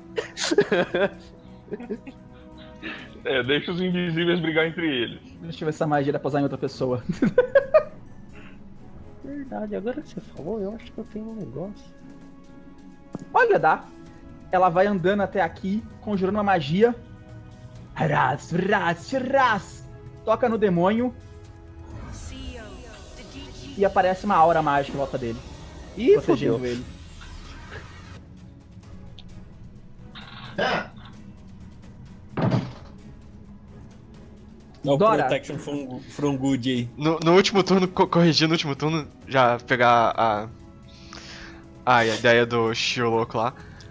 Deixa os invisíveis brigar entre eles. Deixa eu ver se essa magia dá pra usar em outra pessoa. Verdade, agora que você falou, eu acho que eu tenho um negócio. Olha, dá. Ela vai andando até aqui, conjurando uma magia. Ras, ras, ras. Toca no demônio. E aparece uma aura mágica em volta dele. Ih, protegendo fodeu. ele. Dá o Dora. Protection from Good aí. No último turno, corrigir no último turno, já pegar a ideia do Shiro louco lá.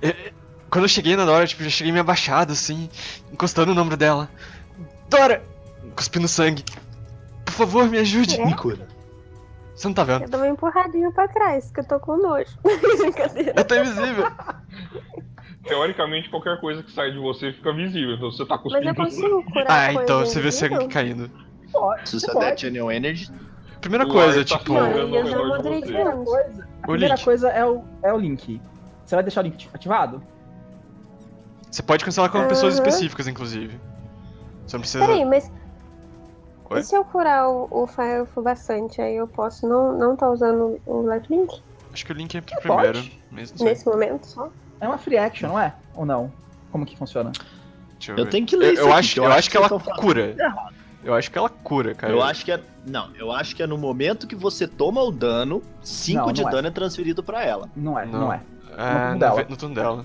Quando eu cheguei na Dora, tipo, já cheguei me abaixado, assim, encostando no ombro dela. Dora! Cuspindo sangue. Por favor, me ajude. É? Me cura. Você não tá vendo? Eu dou uma empurradinha pra trás, que eu tô com nojo. Brincadeira. Eu tô invisível. Teoricamente, qualquer coisa que sai de você fica visível. Então, se você tá Mas eu cuspindo consigo curar Ah, coisa então você vê invisível? sangue caindo. Pode, Se você você der pode. Channel Energy, Primeira O coisa, ar tá tipo. Não, flutuando eu ao já redor de mudei você. de A ano. primeira Link. coisa é o link. Você vai deixar o link ativado? Você pode cancelar com pessoas Aham. específicas, inclusive. Você não precisa. Peraí, mas Oi? e se eu curar o Fireful bastante, aí eu posso não tá usando o Lifelink Acho que o link é pro Pode. primeiro. Mesmo, não sei. nesse momento só? É uma free action, não é? Ou não? Como que funciona? Deixa eu ver. tenho que ler isso Eu aqui, acho, que eu acho que ela vocês tão falando. cura. Eu acho que ela cura, cara. eu acho que é. Não, eu acho que é no momento que você toma o dano, 5 Não, de não é. dano é transferido pra ela. Não é, Não. não é. É, no dela. no turno dela.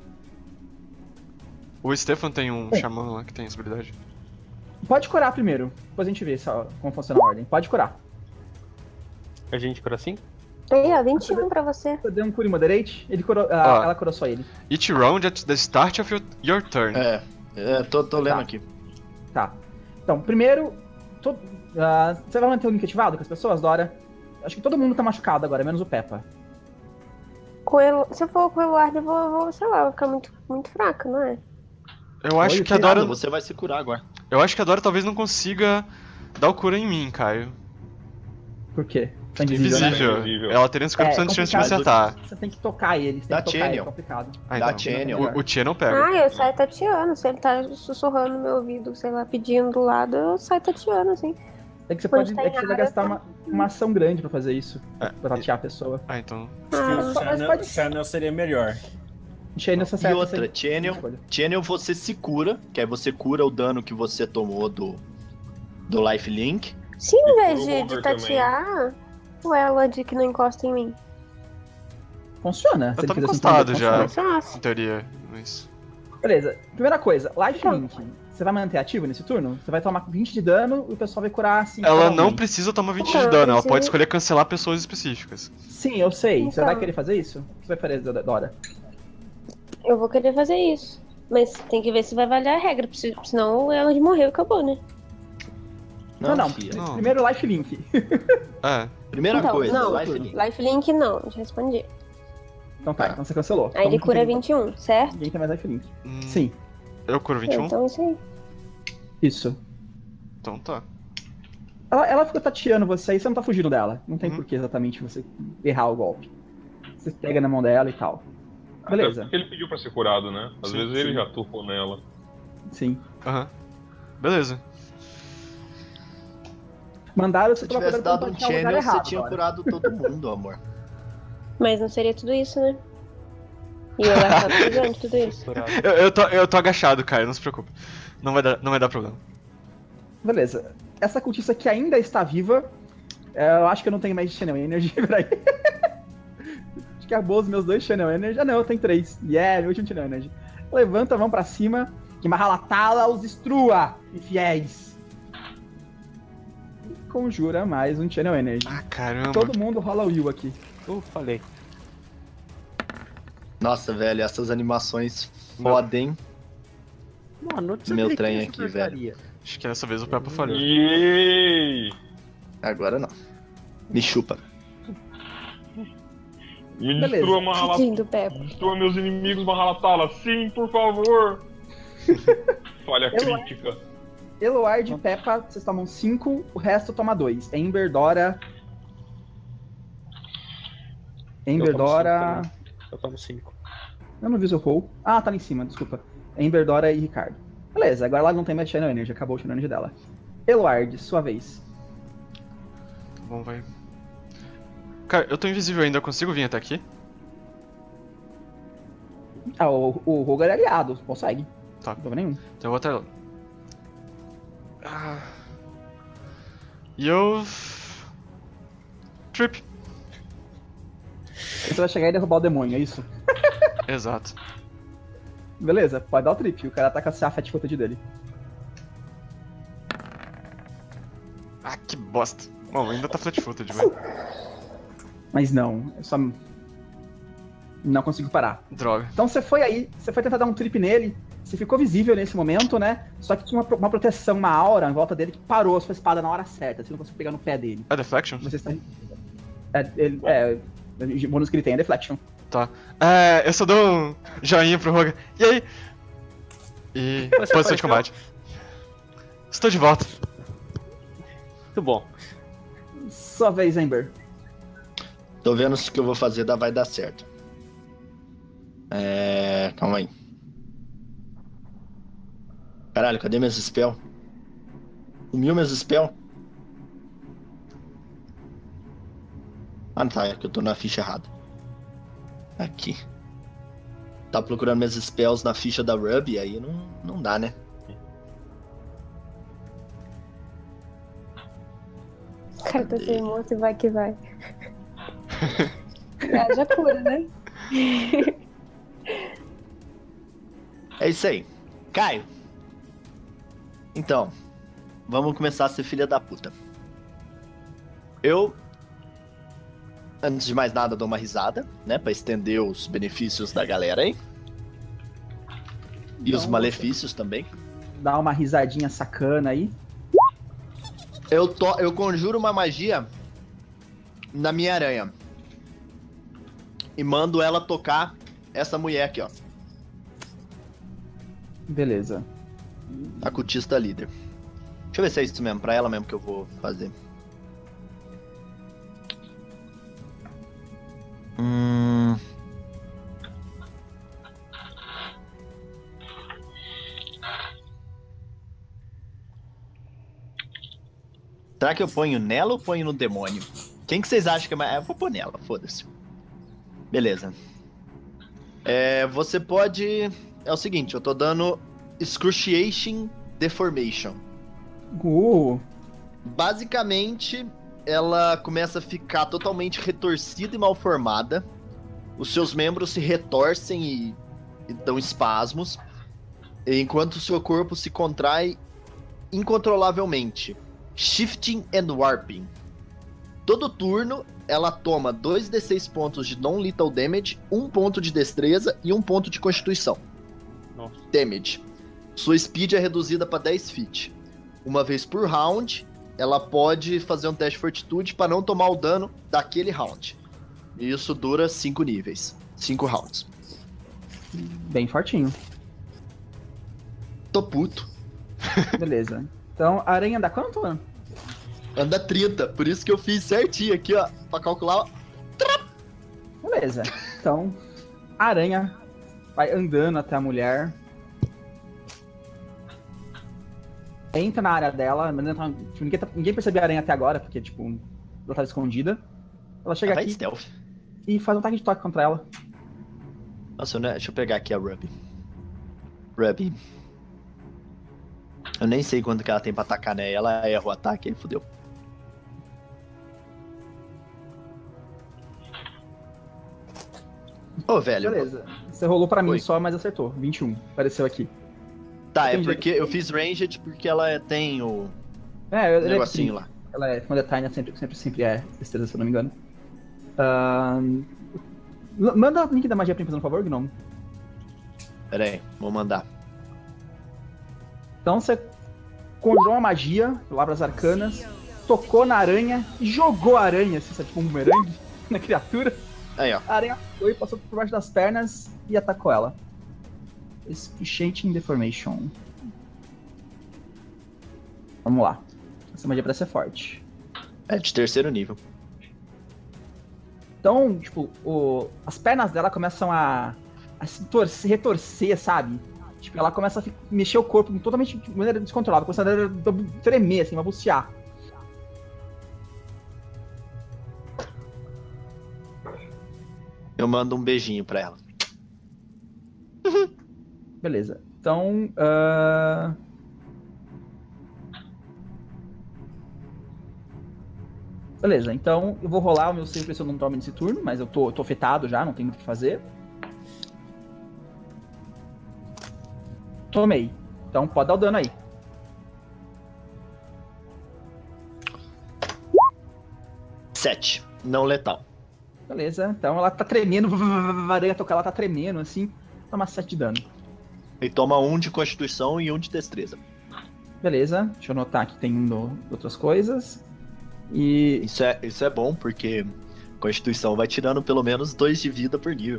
O Stefan tem um xamã lá que tem essa habilidade. Pode curar primeiro. Depois a gente vê como funciona a ordem. Pode curar. A gente cura assim? Aí, ó, 21 pra você. Você deu um cure moderate, ele curou, Ó. ela curou só ele. Each round at the start of your turn. Tô lendo Tá. aqui. Tá. Então, primeiro, você vai manter o link ativado com as pessoas, Dora? Acho que todo mundo tá machucado agora, menos o Peppa. Se eu for com o Eluard, eu vou, sei lá, eu vou ficar muito fraca, não é? Eu acho Oi, que a Nada, Dora. você vai se curar agora. Eu acho que a Dora talvez não consiga dar o cura em mim, Caio. Por quê? Tá invisível, né? Invisível. Invisível. Ela teria 50% de chance de me complicado. acertar. Você tem que tocar ele, você tem Dá que tocar ele, é channel. complicado. Ah, Dá então. channel. O Channel pega. Ah, eu saio tateando. Se ele tá sussurrando no meu ouvido, sei lá, pedindo do lado, eu saio tateando, assim. É que você, Quando pode, tá é que você vai errado, gastar uma ação grande pra fazer isso. É. Pra tatear a pessoa. Ah, então. Ah, Channel seria melhor. Channel você E acerta outra, sem Channel, escolha. Channel você se cura, que aí você cura o dano que você tomou do lifelink. se em vez E de pro Roger tatear, o Elod que não encosta em mim. Funciona. Eu ele tava fizer assim, encostado funciona. já. Mas, nossa. Em teoria. Mas. Beleza. Primeira coisa, lifelink. Você vai manter ativo nesse turno? Você vai tomar 20 de dano e o pessoal vai curar assim. Ela cada não um. precisa tomar 20 Não, de dano, ela sim. pode escolher cancelar pessoas específicas. Sim, eu sei. Você Então. vai querer fazer isso? O que você vai fazer, Dora? Eu vou querer fazer isso. Mas tem que ver se vai valer a regra, senão o Elod morreu e acabou, né? Não. Fia. Não. Primeiro lifelink. É. Primeira Então, coisa, não. lifelink. Lifelink não, já respondi. Então tá, então você cancelou. Aí ele Então cura não tem- 21, certo? Ninguém tem mais lifelink. Hum, Sim, Eu curo 21? Então isso aí. isso. Então tá. Ela fica tateando você aí, você não tá fugindo dela. Não tem Uhum. por que exatamente você errar o golpe. Você pega na mão dela e tal. Até Beleza. porque ele pediu pra ser curado, né? Às Sim, vezes ele sim. já tocou nela. Sim. Aham. Beleza. Mandaram você Se tomar tivesse cuidado dado pra um não tatear o lugar channel, você errado, tinha Dora. curado todo mundo, amor. Mas não seria tudo isso, né? E eu achava fazendo tudo isso. Curado. Eu tô agachado, Caio, não se preocupe. Não vai dar problema. Beleza. Essa cultista que ainda está viva, eu acho que eu não tenho mais Channel Energy, peraí. Acho que acabou os meus 2 Channel Energy. Ah não, eu tenho 3. Yeah, meu último Channel Energy. Levanta a mão pra cima, que Mahalatala os destrua, infiéis. E conjura mais um Channel Energy. Ah, caramba. Todo mundo rola o Will aqui. Falei. Nossa, velho, essas animações fodem. Mano, não Meu sei trem que isso aqui, velho. faria. Acho que dessa vez o Peppa falhou. Yay! Agora não. Me chupa. Me Beleza. destrua Mahalatala. Tadinho do Peppa. Destrua meus inimigos, Mahalatala. Sim, por favor. Falha crítica. Eloard e Peppa, vocês tomam 5, o resto toma 2. Ember, Dora. Ember, Eu tomo Dora. cinco Eu tomo 5. Eu não vi o seu roll. Ah, tá lá em cima, desculpa. Ember, Dora e Ricardo. Beleza, agora ela não tem mais Channel Energy, acabou o Channel Energy dela. Eloard, sua vez. Tá bom, vai. Cara, eu tô invisível ainda, eu consigo vir até aqui? Ah, o Rogar é aliado, consegue. Tá. Não problema nenhum. Então eu vou até lá. Ah. E eu. Trip. Você vai chegar e derrubar o demônio, é isso? Exato. Beleza, pode dar o trip. O cara tá com a fat footage dele. Ah, que bosta. Bom, ainda tá flat footage, vai. Mas não, é só. Não conseguiu parar. Droga. Então você foi tentar dar um trip nele, você ficou visível nesse momento, né? Só que tinha uma proteção, uma aura em volta dele que parou a sua espada na hora certa, você não conseguiu pegar no pé dele. É Deflection? Você está... o bônus que ele tem é Deflection. Tá. Eu só dou um joinha pro Rogan. E aí? E posição de combate. Estou de volta. Muito bom. Sua vez, Ember. Tô vendo se o que eu vou fazer vai dar certo. Calma aí. Caralho, cadê meus spell? Sumiu meus spell? Ah, tá, é que eu tô na ficha errada. Aqui. Tá procurando meus spells na ficha da Ruby, aí não dá, né? O cara tá sem moço e vai que vai. Já cura, né? É isso aí. Caio. Então, vamos começar a ser filha da puta. Eu, antes de mais nada, dou uma risada, né? Pra estender os benefícios da galera aí. E os malefícios também. Dá uma risadinha sacana aí. Eu conjuro uma magia na minha aranha. E mando ela tocar essa mulher aqui, ó. Beleza. A cultista líder. Deixa eu ver se é isso mesmo, pra ela mesmo que eu vou fazer. Será que eu ponho nela ou ponho no demônio? Quem que vocês acham que é mais... Eu vou pôr nela, foda-se. Beleza. Você pode... É o seguinte, eu tô dando Excruciating Deformation. Basicamente, ela começa a ficar totalmente retorcida e mal formada. Os seus membros se retorcem e dão espasmos. Enquanto o seu corpo se contrai incontrolavelmente. Shifting and Warping. Todo turno, ela toma 2d6 pontos de non-lethal damage, 1 ponto de destreza e 1 ponto de constituição. Nossa. Damage. Sua speed é reduzida para 10 feet. Uma vez por round, ela pode fazer um teste de fortitude para não tomar o dano daquele round. E isso dura 5 níveis. 5 rounds. Bem fortinho. Tô puto. Beleza. Então, a aranha dá quanto, mano? Anda 30, por isso que eu fiz certinho aqui, ó. Pra calcular. Beleza. Então, a aranha vai andando até a mulher. Entra na área dela. Ninguém percebeu a aranha até agora, porque, tipo, ela tava escondida. Ela chega aqui stealth. E faz um ataque de toque contra ela. Nossa, deixa eu pegar aqui a Ruby. Ruby. Eu nem sei quanto que ela tem pra atacar, né? Ela erra o ataque, aí fodeu. Ô, velho. Beleza. Você rolou pra mim Oi. só, mas acertou. 21. Apareceu aqui. Tá, é Entendi. porque eu fiz ranged porque ela tem o É, negocinho lá. Ela é, quando é Tiny, sempre é destreza, se eu não me engano. Manda o link da magia pra mim, por favor, Gnome. Pera aí, vou mandar. Então você conjurou uma magia, palavras arcanas, tocou na aranha, jogou a aranha, assim, sabe, tipo um bumerangue na criatura. Aí, ó. A aranha foi, passou por baixo das pernas e atacou ela. Excruciating Deformation. Vamos lá. Essa magia parece ser forte. É de 3º nível. Então, tipo, as pernas dela começam a se retorcer, sabe? Tipo, ela começa a mexer o corpo totalmente de maneira descontrolada, começa a tremer, assim, balbuciar. Eu mando um beijinho pra ela. Beleza. Então, beleza, então eu vou rolar o meu save pra se eu não tome nesse turno, mas eu tô afetado já, não tem muito o que fazer. Tomei. Então pode dar o dano aí. Sete. Não letal. Beleza, então ela tá tremendo, a aranha tocar, ela tá tremendo assim, toma 7 de dano. E toma 1 de constituição e 1 de destreza. Beleza, deixa eu anotar que tem de outras coisas. E. Isso é bom, porque constituição vai tirando pelo menos 2 de vida por nível.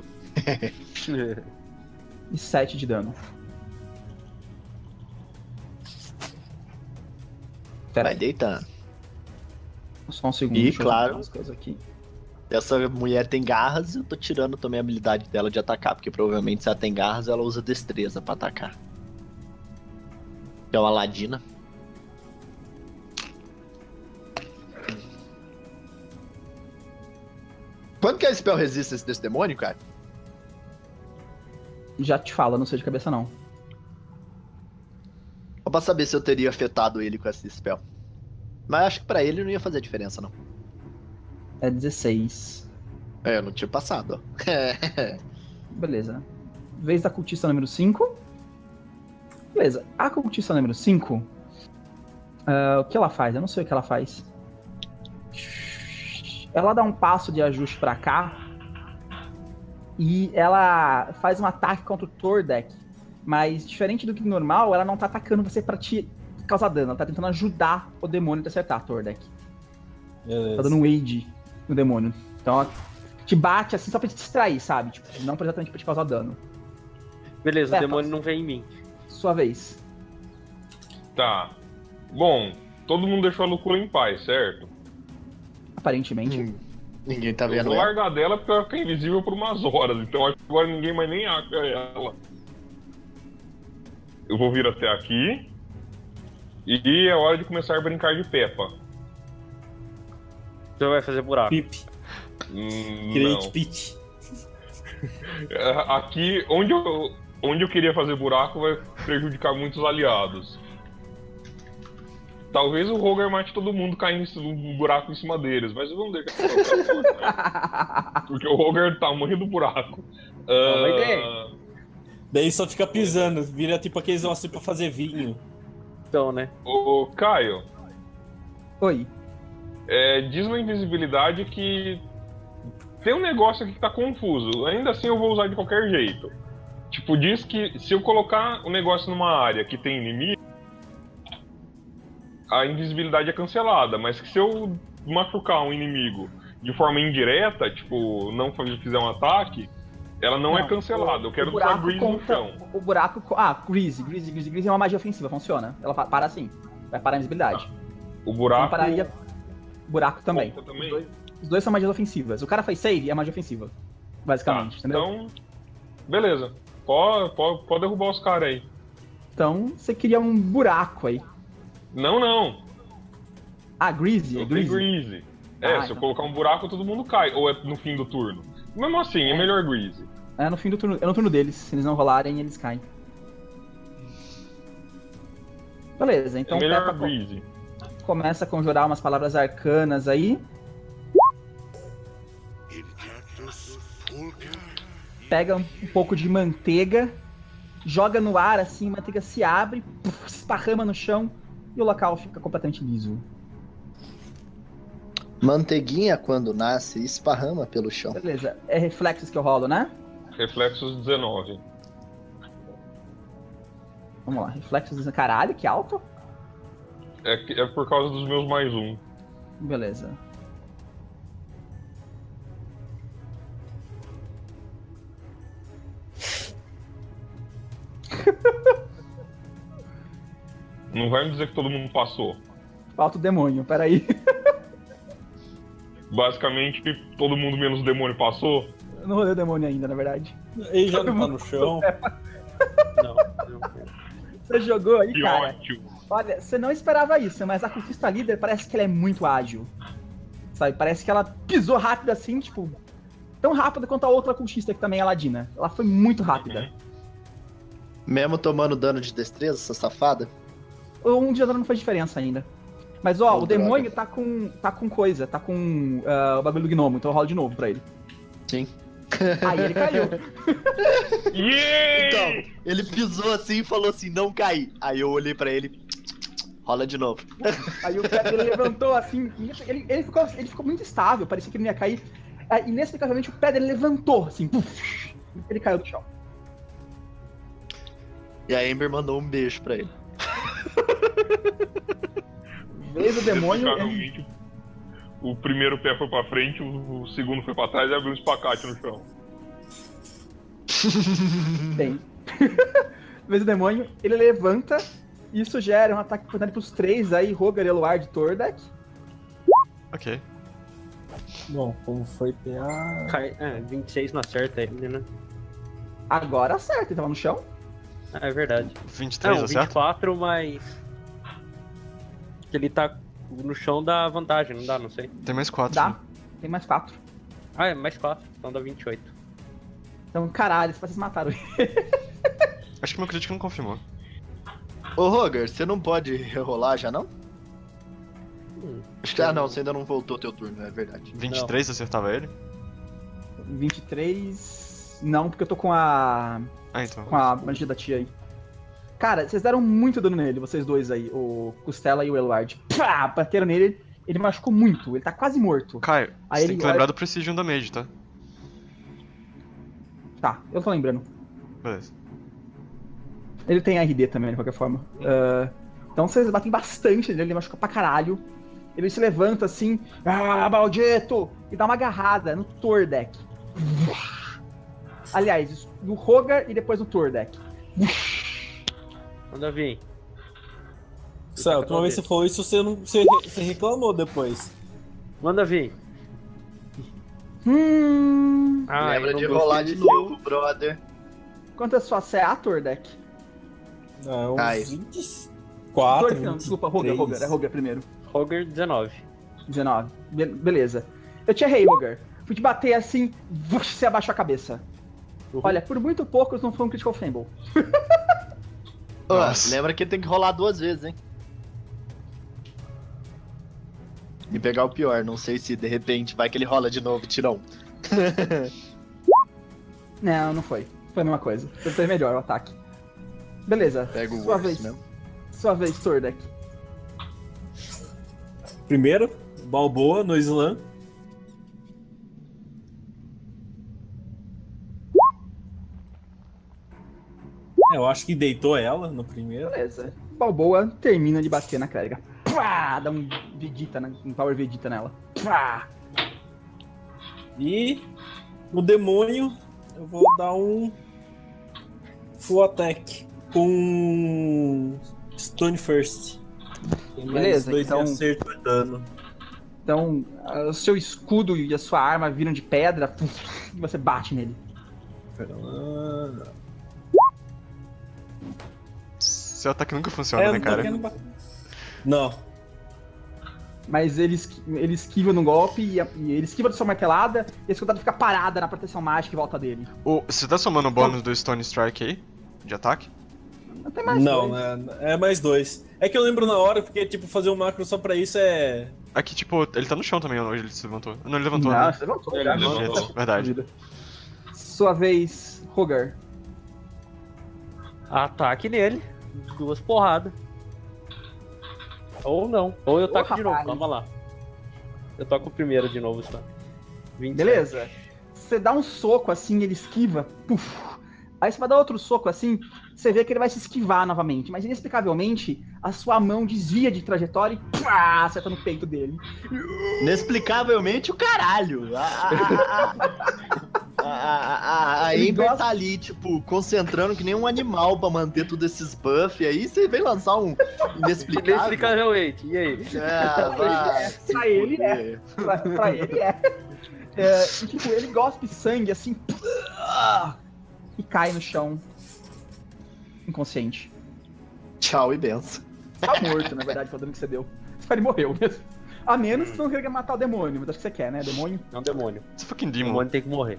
E 7 de dano. Pera Vai aí, deitando. só um segundo. E, deixa eu claro. anotar as coisas aqui. Essa mulher tem garras, eu tô tirando também a habilidade dela de atacar, porque provavelmente se ela tem garras, ela usa destreza pra atacar. Que é uma ladina. Quanto que é Spell Resistance desse demônio, cara? Já te falo, não sei de cabeça não. Só pra saber se eu teria afetado ele com esse spell. Mas acho que pra ele não ia fazer diferença, não. É 16. É, eu não tinha passado, ó. Beleza. Vez da cultista número 5. Beleza. A cultista número 5. O que ela faz? Eu não sei o que ela faz. Ela dá um passo de ajuste pra cá. E ela faz um ataque contra o Tordek. Mas, diferente do que normal, ela não tá atacando você pra te causar dano. Ela tá tentando ajudar o demônio a te acertar, Tordek. Tá dando um aid no demônio. Então ela te bate assim só pra te distrair, sabe? Tipo, não exatamente pra te causar dano. Beleza, o Pepas. demônio não vem em mim. Sua vez. Tá. Bom, todo mundo deixou a loucura em paz, certo? Aparentemente. Ninguém tá Eu vendo vou ela. largar dela porque ela fica invisível por umas horas, então acho que agora ninguém mais nem acha ela. Eu vou vir até aqui. E é hora de começar a brincar de Peppa. Você vai fazer buraco. Pip. Não. Great Pit. Aqui, onde eu queria fazer buraco, vai prejudicar muitos aliados. Talvez o Roger mate todo mundo caindo no buraco em cima deles, mas vamos deixar. Porque o Roger é o tamanho do buraco. Uma ideia. Daí só fica pisando, vira tipo aqueles ossos pra fazer vinho. Então, né? Ô, Caio, Oi. diz uma invisibilidade que tem um negócio aqui que tá confuso. Ainda assim eu vou usar de qualquer jeito. Tipo, diz que se eu colocar o negócio numa área que tem inimigo, a invisibilidade é cancelada, mas que se eu machucar um inimigo de forma indireta, tipo, não fizer um ataque, ela não é cancelada. Eu quero usar Grease no chão. O buraco. Grease. Grease é uma magia ofensiva, funciona. Ela para assim. Vai parar a invisibilidade. O Não buraco. pararia. Buraco também. Conta também. Os dois são magias ofensivas. O cara faz save e é magia ofensiva. Basicamente, entendeu? Então, beleza. Pode derrubar os caras aí. Então, você cria um buraco aí. Não. Grease, Eu tenho Grease. Se eu então. colocar um buraco, todo mundo cai. Ou é no fim do turno? Mesmo assim, é melhor Grease. É no fim do turno. É no turno deles. Se eles não rolarem, eles caem. Beleza, então é melhor Peppa Grease. começa a conjurar umas palavras arcanas aí. Pega um pouco de manteiga, joga no ar assim, a manteiga se abre, se esparrama no chão e o local fica completamente liso. Manteiguinha, quando nasce, esparrama pelo chão. Beleza, é reflexos que eu rolo, né? Reflexos 19. Vamos lá, reflexos, caralho, que alto. É por causa dos meus mais um. Beleza. Não vai me dizer que todo mundo passou. Falta o demônio, peraí. Basicamente, todo mundo menos o demônio passou. Eu não rolei o demônio ainda, na verdade. Ele já não tá no chão. Não. Você jogou aí, Que cara? ótimo. Olha, você não esperava isso, mas a cultista líder parece que ela é muito ágil. Sabe, parece que ela pisou rápido assim, tipo... Tão rápida quanto a outra cultista que também é ladina. Ela foi muito rápida. Mesmo tomando dano de destreza, essa safada? Um dia não faz diferença ainda. Mas ó, Oh, o demônio tá com coisa, tá com o bagulho do gnomo, então eu rolo de novo pra ele. Sim. Aí ele caiu. Yeah! Então, ele pisou assim e falou assim, não caí. Aí eu olhei pra ele, rola de novo. Aí o pé dele levantou assim, ele ficou muito estável, parecia que ele não ia cair. Inexplicavelmente o pé dele levantou, assim, puf, ele caiu do chão. E a Ember mandou um beijo pra ele. Vez o demônio. Inexplicavelmente, o primeiro pé foi pra frente, o segundo foi pra trás e abriu um espacate no chão. Bem. Vez o demônio, ele levanta. Isso gera um ataque importante pros 3 aí, Rogar, Eluard e Tordek. Ok. Bom, como foi PA... 26 não acerta ele, né? Agora acerta, ele tava no chão. É verdade. 23, Não, acerta? 24, mas... Ele tá no chão dá vantagem, não dá? Não sei. Tem mais 4. Dá. Tem mais 4. Ah, é mais 4, então dá 28. Então, caralho, vocês mataram ele. Acho que meu crítico não confirmou. Ô, Roger, você não pode rerolar já, não? Acho que, não, você ainda não voltou teu turno, é verdade. 23 acertava ele? 23... Não, porque eu tô com a Então. magia da tia aí. Cara, vocês deram muito dano nele, vocês dois aí, o Costela e o Eluard. Pá, bateram nele, ele machucou muito, ele tá quase morto. Caio, Aí você ele tem que olha- lembrar do Precision Damage, tá? Tá, eu tô lembrando. Beleza. Ele tem RD também, de qualquer forma. Então vocês batem bastante nele, ele machuca pra caralho. Ele se levanta assim, maldito! E dá uma agarrada no Tordek. Aliás, no Rogar e depois no Tordek. Manda vir. Céu, a última vez que você falou isso, você reclamou depois. Manda vir. Lembra eu de não rolar gostei de desse novo, brother. Quanto é sua CA, Tordek? Uns Ai. 24, Tordek não, desculpa, Rogar, é Rogar primeiro. Roger 19. 19. Beleza. Eu te errei, Rogar. Fui te bater assim, você abaixou a cabeça. Olha, por muito pouco não foi um Critical Fumble. Ó, Nossa. lembra que tem que rolar 2 vezes, hein? E pegar o pior, não sei se de repente vai que ele rola de novo e tira 1. Não foi. Foi a mesma coisa. Foi melhor o ataque. Beleza. Pega o Sua worst vez. mesmo. Sua vez, Tordek. Primeiro, Balboa no slam. Eu acho que deitou ela no primeiro. Beleza. Balboa termina de bater na clériga. Pá! Dá um Vegeta, um Power Vegeta nela. Pá! E no demônio, eu vou dar um full attack com Stone First. Tem mais Beleza, 2 então- de acerto e dano. Então, o seu escudo e a sua arma viram de pedra e você bate nele. Pera lá. Seu ataque nunca funciona, né, não tô cara? querendo bater. Não. Mas ele esquiva no golpe e ele esquiva da sua martelada e a escudada fica parada na proteção mágica em volta dele. Você tá somando o bônus do Stone Strike aí? De ataque? Não tem mais Não, dois. né? É mais 2. É que eu lembro na hora, porque, tipo, fazer um macro só pra isso é. Aqui, tipo, ele tá no chão também, ou ele se levantou? Não, ele levantou, Não, né? você levantou. Ele já. levantou. Shit, verdade. Sua vez, Rogar. Ataque nele. 2 porradas. Ou não. Ou eu taco de novo, rapaz. calma lá. Eu toco o primeiro de novo só. 27. Beleza? Você dá um soco assim, ele esquiva. Puf. Aí você vai dar outro soco assim, você vê que ele vai se esquivar novamente. Mas inexplicavelmente, a sua mão desvia de trajetória e pá, acerta no peito dele. Inexplicavelmente o caralho. A Ele Ember gosta- tá ali, tipo, concentrando que nem um animal pra manter todos esses buffs. Aí você vem lançar um inexplicável. Inexplicavelmente. E aí? Vai. Pra ele é. Pra ele é. E, tipo, ele gospe sangue assim. E cai no chão. Inconsciente. Tchau e benção. Tá morto, na verdade, pelo dano que você deu. Ele morreu mesmo. A menos que você não queira matar o demônio, mas acho que você quer, né? Demônio. É um demônio. It's fucking O demon. demônio tem que morrer.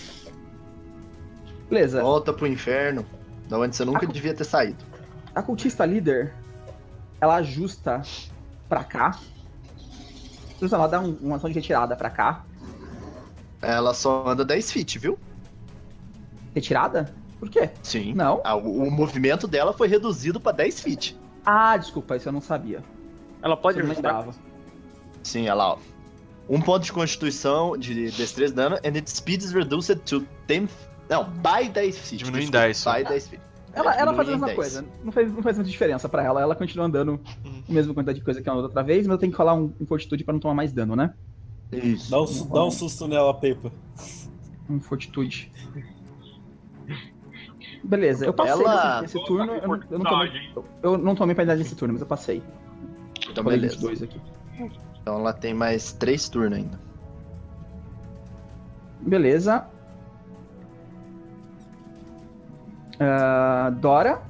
Beleza. Volta pro inferno, da onde você nunca devia ter saído. A cultista líder, ela ajusta pra cá. Ela dá uma ação de retirada pra cá. Ela só anda 10 feet, viu? Retirada? Por quê? Sim. Não. O movimento dela foi reduzido pra 10 feet. Ah, desculpa, isso eu não sabia. Ela pode Eu não ajustar. lembrava. Sim, olha lá, ó. Um ponto de constituição, de destreza dano, and its speed is reduced to 10... Não, by 10 feet. Diminui em 10 só. By 10 feet. Ela faz a diminui em mesma 10. coisa. Não faz muita diferença pra ela. Ela continua andando a mesma quantidade de coisa que ela andou outra vez, mas eu tenho que rolar um fortitude pra não tomar mais dano, né? Isso. Dá um susto nela, Pepa. Um fortitude. Beleza, eu passei Ela- esse turno. Eu não tomei penalidade nesse turno, mas eu passei. Então, Falei beleza. 22 aqui. Então ela tem mais 3 turnos ainda. Beleza. Dora.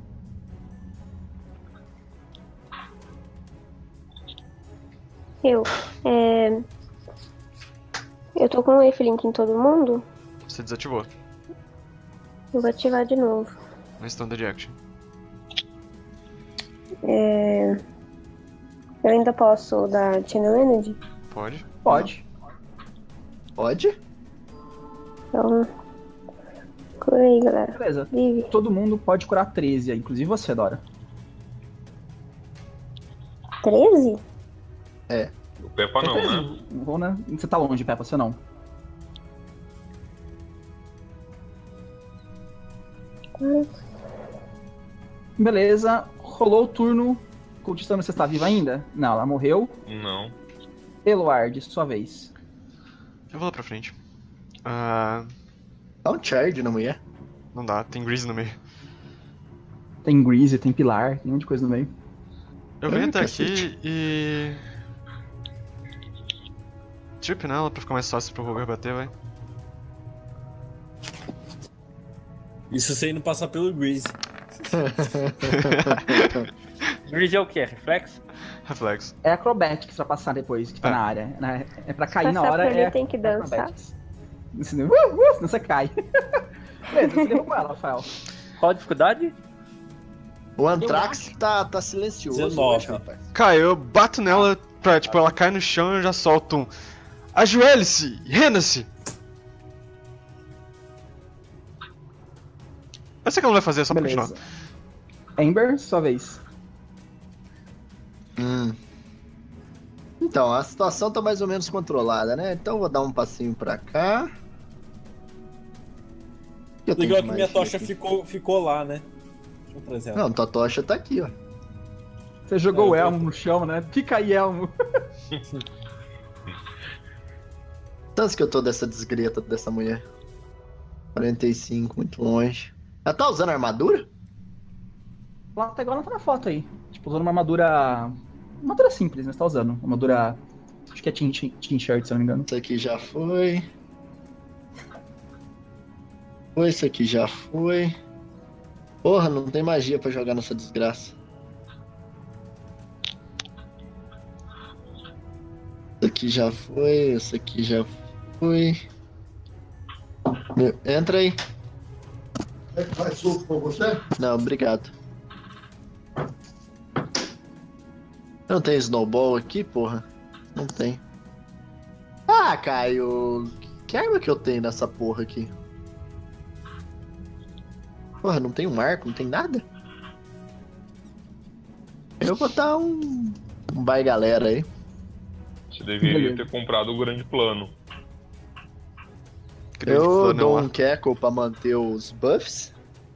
Eu tô com o Lifelink em todo mundo. Você desativou. Eu vou ativar de novo. Na Standard Action. Eu ainda posso dar Channel Energy? Pode. Pode. Pode? Então. Cura aí, galera. Beleza. Vive. Todo mundo pode curar 13, inclusive você, Dora. 13? O Peppa não, né? Não vou, né? Você tá longe, Peppa, você não. Beleza. Rolou o turno. Cultista, você está viva ainda? Não, ela morreu. Não. Eluard, sua vez. Eu vou lá pra frente. Dá um charge na mulher. Não dá, tem Grease no meio. Tem Grease, tem Pilar, tem um monte de coisa no meio. Eu venho até cacete. aqui e... Trip nela pra ficar mais fácil pro Roger bater, vai. Isso sem não passar pelo Grease. Grease é o quê? Reflexo? Reflexo. É Acrobatics pra passar depois, que tá Ah. na área. É pra cair na Passar hora, por ali é tem que dançar. Acrobatics. Senão você cai. Beleza, você derrubou ela, Rafael. Qual a dificuldade? O Anthrax tá silencioso 19. hoje, rapaz. Cara, eu bato nela pra, tipo, ela cai no chão e eu já solto um... Ajoelhe-se! Renda-se! Eu sei que ela não vai fazer, é só pra Beleza. continuar. Amber, sua vez. Então, a situação tá mais ou menos controlada, né? Então eu vou dar um passinho pra cá. Eu tenho Legal de que minha magia tocha aqui. ficou lá, né? Deixa eu trazer ela. Não, tua tocha tá aqui, ó. Você jogou o eu tô- elmo no chão, né? Fica aí, elmo. Tanto que eu tô dessa desgreta dessa mulher. 45, muito longe. Ela tá usando armadura? Ela tá igual ela tá na foto aí. Tipo, usando uma armadura. Uma armadura simples, mas tá usando. Uma armadura. Acho que é Team Shirt, se eu não me engano. Isso aqui já foi. Isso aqui já foi. Porra, não tem magia pra jogar nessa desgraça. Isso aqui já foi, isso aqui já foi. Entra aí. Faz suco pra você? Não, obrigado. Não tem snowball aqui, porra? Não tem. Ah, Caio. Que arma que eu tenho nessa porra aqui? Porra, não tem um arco, não tem nada? Eu vou dar um bye galera aí. Você deveria Beleza. ter comprado o grande plano. Grande Eu flanão dou lá. um Keckle pra manter os buffs.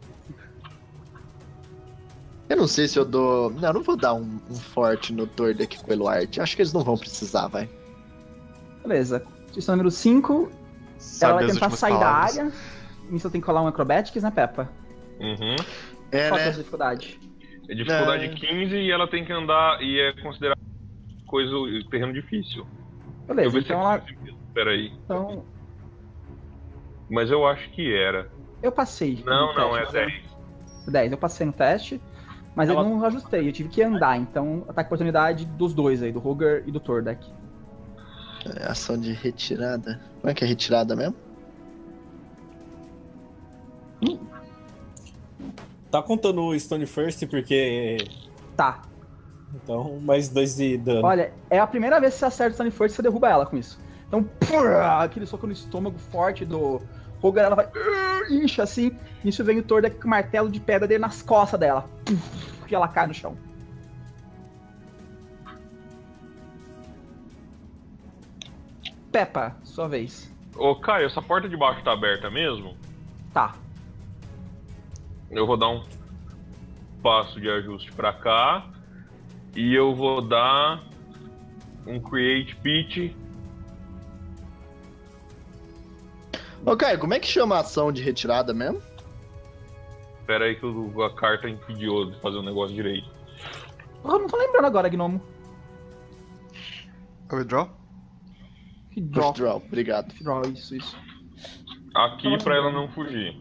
Eu não sei se eu dou... Não, eu não vou dar um forte no Tordek com o Eluard. Acho que eles não vão precisar, vai. Beleza. Questão número 5. Ela Sabe vai as tentar últimas sair palavras. da área. Nisso eu tenho que colar um Acrobatics, né, Peppa? Uhum. É, Qual que é a né? dificuldade? É dificuldade Não. 15 e ela tem que andar e é considerado terreno difícil. Beleza, ver se então ela. Peraí. Então. Mas eu acho que era. Eu passei. Não, no não, é teste. 10. 10. Eu passei no teste. Mas eu Ela- não ajustei, eu tive que andar. Então, ataque de oportunidade dos dois aí, do Roger e do Tordek. É ação de retirada. Como é que é retirada mesmo? Tá contando o Stone First porque. Tá. Então, mais 2 de dano. Olha, é a primeira vez que você acerta o Stone Force e você derruba ela com isso. Então, aquele soco no estômago forte do Roger, ela vai. Incha assim. Nisso vem o Tordek com o martelo de pedra dele nas costas dela. E ela cai no chão. Peppa, sua vez. Ô, Caio, essa porta de baixo tá aberta mesmo? Tá. Eu vou dar um passo de ajuste pra cá. E eu vou dar um Create Pit. Ô, Caio, como é que chama a ação de retirada mesmo? Pera aí que a carta impediu de fazer o negócio direito. Eu não tô lembrando agora, Gnomo. Withdraw? Withdraw, obrigado. Withdraw, isso. Aqui pra ela não fugir.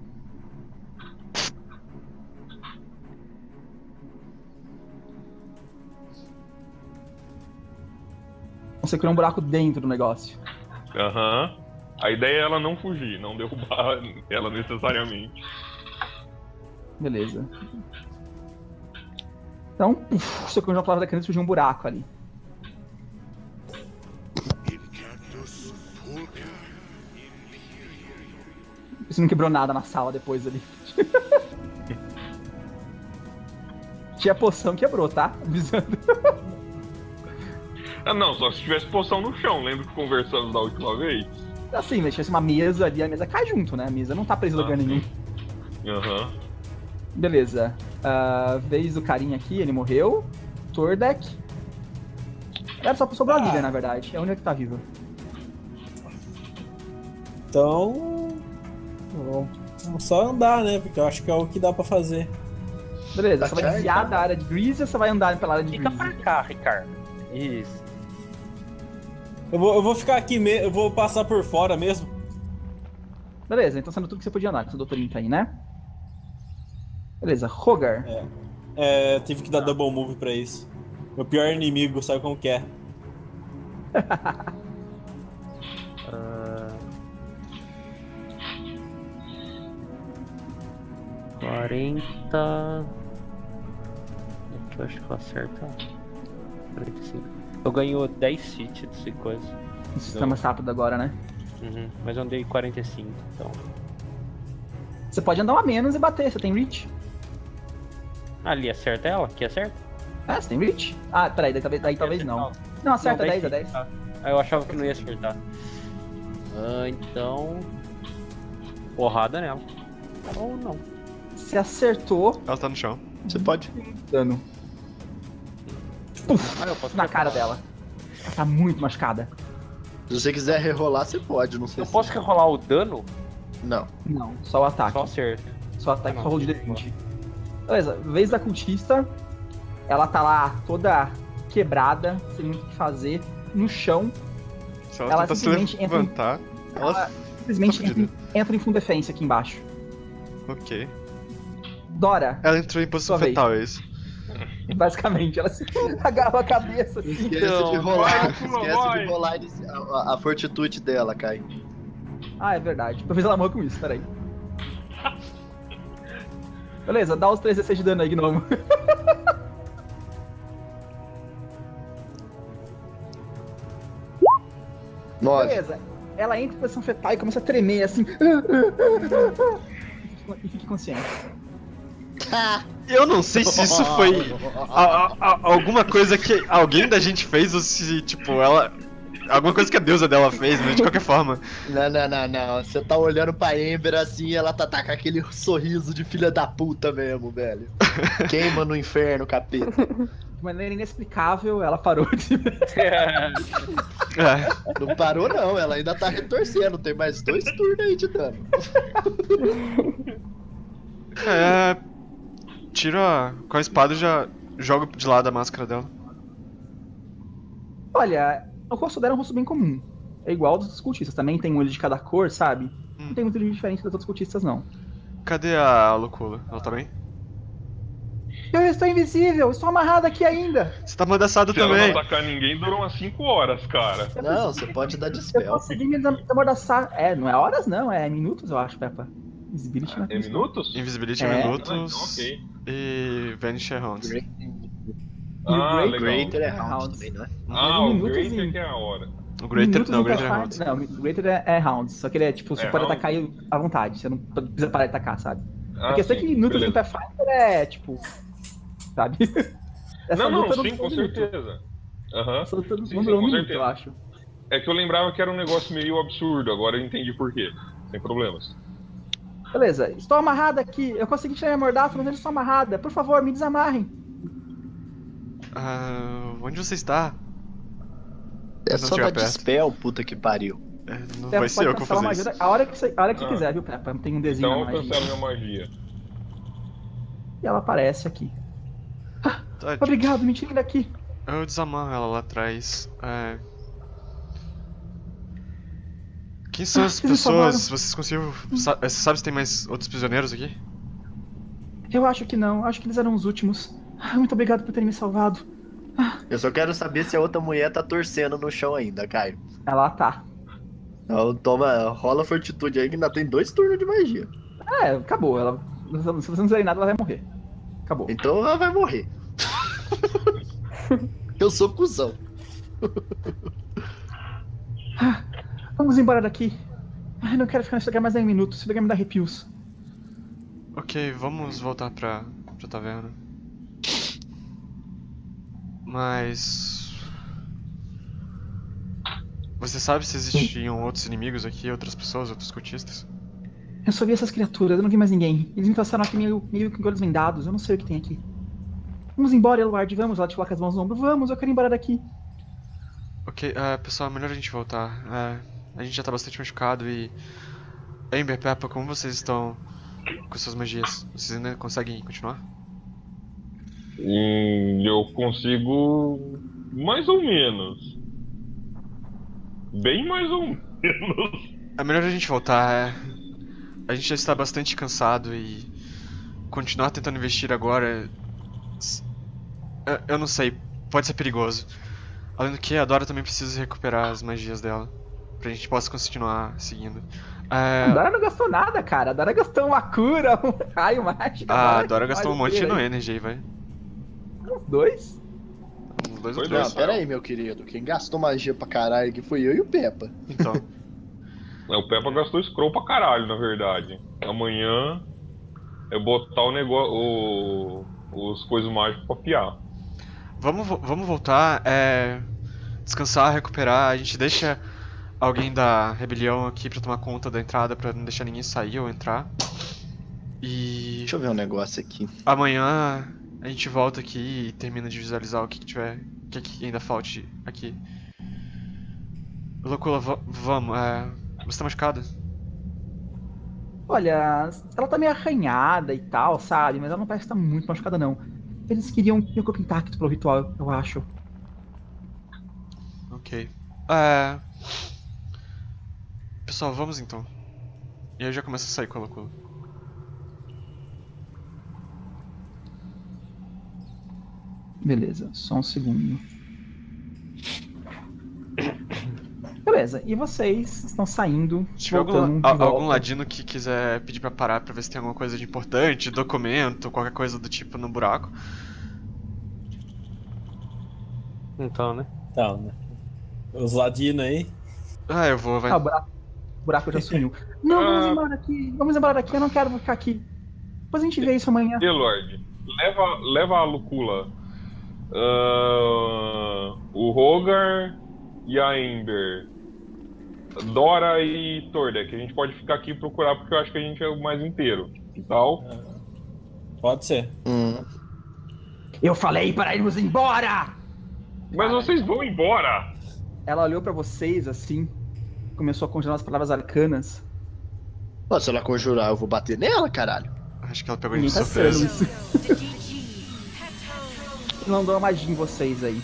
Você criou um buraco dentro do negócio. Aham. A ideia é ela não fugir, não derrubar ela necessariamente. Beleza. Então, você criou uma palavra da criança e surgiu um buraco ali. Você não quebrou nada na sala depois ali. Tinha poção, quebrou, tá? Avisando. Ah, não, só se tivesse poção no chão, lembra que conversamos da última vez? Assim, mas tivesse uma mesa ali, a mesa cai junto, né? A mesa não tá presa em lugar nenhum. Aham. Beleza. Vez do carinha aqui, ele morreu. Tordek. Era só sobrou a Lilian, na verdade. É a única que tá viva. Então. Vamos só andar, né? Porque eu acho que é o que dá pra fazer. Beleza, você vai desviar da área de Grease ou você vai andar pela área de Fica Grease? pra cá, Ricardo. Isso. Eu vou ficar aqui mesmo, eu vou passar por fora mesmo. Beleza, então sendo tudo que você podia andar, com o Dr. Lin tá aí, né? Beleza, Rogar. Tive que dar double move pra isso. Meu pior inimigo, sabe como que é? 40. Aqui eu acho que eu acerto. 45. Eu ganho 10 feet desse coisa. Isso tá mais rápido agora, né? Uhum, mas eu andei 45, então. Você pode andar um a menos e bater, você tem reach. Ali acerta ela? Aqui acerta? Ah, você tem reach? Ah, peraí, daí talvez não. Não, acerta 10 a 10. Ah, eu achava que não ia acertar. Então. Porrada nela. Ou não. Você acertou. Ela tá no chão. Você pode. Dano. Puf, eu posso na cara dela. Ela tá muito machucada. Se você quiser rerolar, você pode, não sei Eu se... posso rerolar o dano? Não. Não, só o ataque. Só acerta. Só o ataque, Ah, só roll de não. D20. Beleza, vez da cultista. Ela tá lá toda quebrada, sem muito o que fazer, no chão. Se ela Ela tentar se simplesmente entra em- levantar, ela... Simplesmente Tá fudida. entra em full defense aqui embaixo. Ok. Dora, Ela entrou em posição Sua vez. fetal, é isso? basicamente, ela se agarrou a cabeça assim. Esquece de rolar, vai, esquece de rolar a fortitude dela, Kai. Ah, é verdade. Talvez ela morra com isso, peraí. Beleza, dá os 3d6 de dano aí, Gnomo. Nove. Beleza, ela entra em posição fetal e começa a tremer assim. E fica consciente. Eu não sei se isso foi alguma coisa que alguém da gente fez ou se, tipo, ela... Alguma coisa que a deusa dela fez, mas de qualquer forma. Não. Você tá olhando pra Ember assim e ela tá com aquele sorriso de filha da puta mesmo, velho. Queima no inferno, capeta. De maneira inexplicável, ela parou de. É. Não parou não, ela ainda tá retorcendo. Tem mais 2 turnos aí de dano. Tira com a espada e já joga de lado a máscara dela. Olha, o rosto dela é um rosto bem comum. É igual ao dos cultistas. Também tem um olho de cada cor, sabe? Não tem muito diferente das outras cultistas, não. Cadê a Lucula? Ela tá bem? Eu estou invisível, estou amarrado aqui ainda. Você tá amordaçado Se ela também. não atacar ninguém, durou umas 5 horas, cara. Não, você pode dar Eu dispel. consegui me amordaçar. Não é horas, não, é minutos, eu acho, Peppa. Invisibility, né? É minutos? Invisibility É. minutos Ok. e Vanish é rounds. Ah, Great legal. Greater é Round. round também, não é? Ah, Um o minuto Greater e- que é a hora. O Greater, Minutos não, o no Greater é Pathfinder- rounds. Não, o Greater é rounds, só que ele é tipo, você É pode rounds? atacar ele à vontade, você não precisa parar de atacar, sabe? Ah, a questão é sim, que minutos no beleza. Pathfinder é tipo. Sabe? Essa Não, luta sim, durou com um minuto. certeza. Aham. Essa luta Sim, não durou com um minuto, certeza. eu acho. É que eu lembrava que era um negócio meio absurdo, agora eu entendi por quê. Sem problemas. Beleza, estou amarrada aqui. Eu consegui tirar minha mordaça, mas eu estou amarrada. Por favor, me desamarrem. Onde você está? É Não só tiver dar perto. dispel, puta que pariu. Não Peppa vai ser pode eu que vou cancelar fazer uma isso. ajuda a hora que você quiser, viu, Peppa? Tem um desenho Então na eu magia. cancelo minha magia. E ela aparece aqui. Tá, Obrigado, me tirem daqui. eu desamarro ela lá atrás. Quem são as vocês me salvaram. pessoas? Vocês conseguiram. Você sabe se tem mais outros prisioneiros aqui? Eu acho que não, acho que eles eram os últimos. Muito obrigado por terem me salvado. Eu só quero saber se a outra mulher tá torcendo no chão ainda, Caio. Ela tá. Então toma, rola fortitude aí que ainda tem 2 turnos de magia. Acabou. Ela, se você não fizer nada, ela vai morrer. Acabou. Então ela vai morrer. Eu sou cuzão. Vamos embora daqui. Não quero ficar nesse lugar mais nem um minuto. Esse lugar me dá arrepios. Ok, vamos voltar pra taverna. Mas... Você sabe se existiam outros inimigos aqui, outras pessoas, outros cultistas? Eu só vi essas criaturas, eu não vi mais ninguém. Eles me passaram aqui meio com olhos vendados, eu não sei o que tem aqui. Vamos embora, Eluard, vamos. Ela te coloca as mãos no ombro. Vamos, eu quero ir embora daqui. Ok, pessoal, é melhor a gente voltar. A gente já tá bastante machucado e... Amber, Peppa, como vocês estão com suas magias? Vocês ainda conseguem continuar? Eu consigo mais ou menos. Bem mais ou menos. É melhor a gente voltar, A gente já está bastante cansado e... Continuar tentando investir agora... Eu não sei, pode ser perigoso. Além do que, a Dora também precisa recuperar as magias dela. Pra gente possa continuar seguindo. A Dora não gastou nada, cara. A Dora gastou uma cura, um raio mágico. A Dora gastou um monte no Energy aí, vai. Uns 2? Uns 2 ou Foi 3. Não, pera aí, meu querido. Quem gastou magia pra caralho aqui foi eu e o Peppa. Então. O Peppa gastou scroll pra caralho, na verdade. Amanhã é botar o negócio. Os coisas mágicas pra piar. Vamos voltar, descansar, recuperar. A gente deixa alguém da rebelião aqui pra tomar conta da entrada, pra não deixar ninguém sair ou entrar. E... Deixa eu ver um negócio aqui. Amanhã a gente volta aqui e termina de visualizar o que tiver, o que ainda falte aqui. Lucula, vamos, você tá machucada? Olha, ela tá meio arranhada e tal, sabe? Mas ela não parece estar muito machucada, não. Eles queriam meu corpo intacto pro ritual, eu acho. Ok. Pessoal, vamos então. E aí eu já começo a sair com a Lucula. Beleza, só um segundo. Beleza, e vocês estão saindo, Se tiver voltando de algum volta. ladino que quiser pedir pra parar pra ver se tem alguma coisa de importante, documento, qualquer coisa do tipo no buraco. Então, né? Tá, né? Os ladinos aí. Eu vou, vai. O buraco já sumiu. Não, vamos embora daqui, eu não quero ficar aqui. Depois a gente vê isso amanhã. Lord, leva a Lucula. O Rogar e a Ember. Dora e Tordek. A gente pode ficar aqui e procurar porque eu acho que a gente é o mais inteiro. E tal. Pode ser. Eu falei para irmos embora! Mas vocês vão embora! Ela olhou pra vocês assim, começou a conjurar as palavras arcanas. Pô, se ela conjurar, eu vou bater nela, caralho. Acho que ela pegou a gente Ninguém de tá surpresa. esperando isso. Ele mandou uma magia em vocês aí.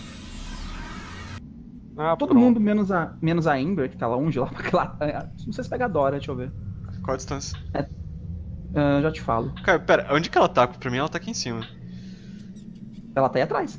Todo mundo, menos a Ember, que tá longe lá pra aquela. Não sei se pega a Dora, deixa eu ver. Qual a distância? Já te falo. Cara, pera, onde que ela tá? Pra mim ela tá aqui em cima. Ela tá aí atrás.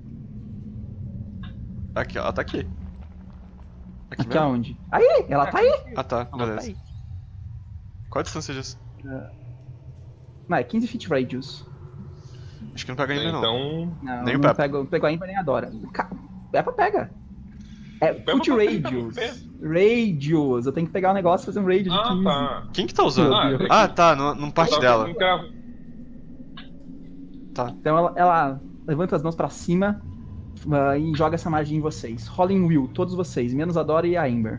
Aqui, ela tá aqui. Aqui mesmo? aonde? Aí, ela tá aí. Ah tá, Ela tá beleza. aí. Qual a distância disso? Não, é 15 feet radius. Acho que não pega ainda não. Então. Não, Nem o não Peppa. pegou a Ember nem a Dora. Peppa pega. É foot tá radius. tentando Radius. Eu tenho que pegar o negócio e fazer um radius de 15. Tá. Quem que tá usando? Meu Deus. Ah, tá, num parte dela. Então ela levanta as mãos pra cima e joga essa magia em vocês. Rolem Will, todos vocês, menos a Dora e a Amber.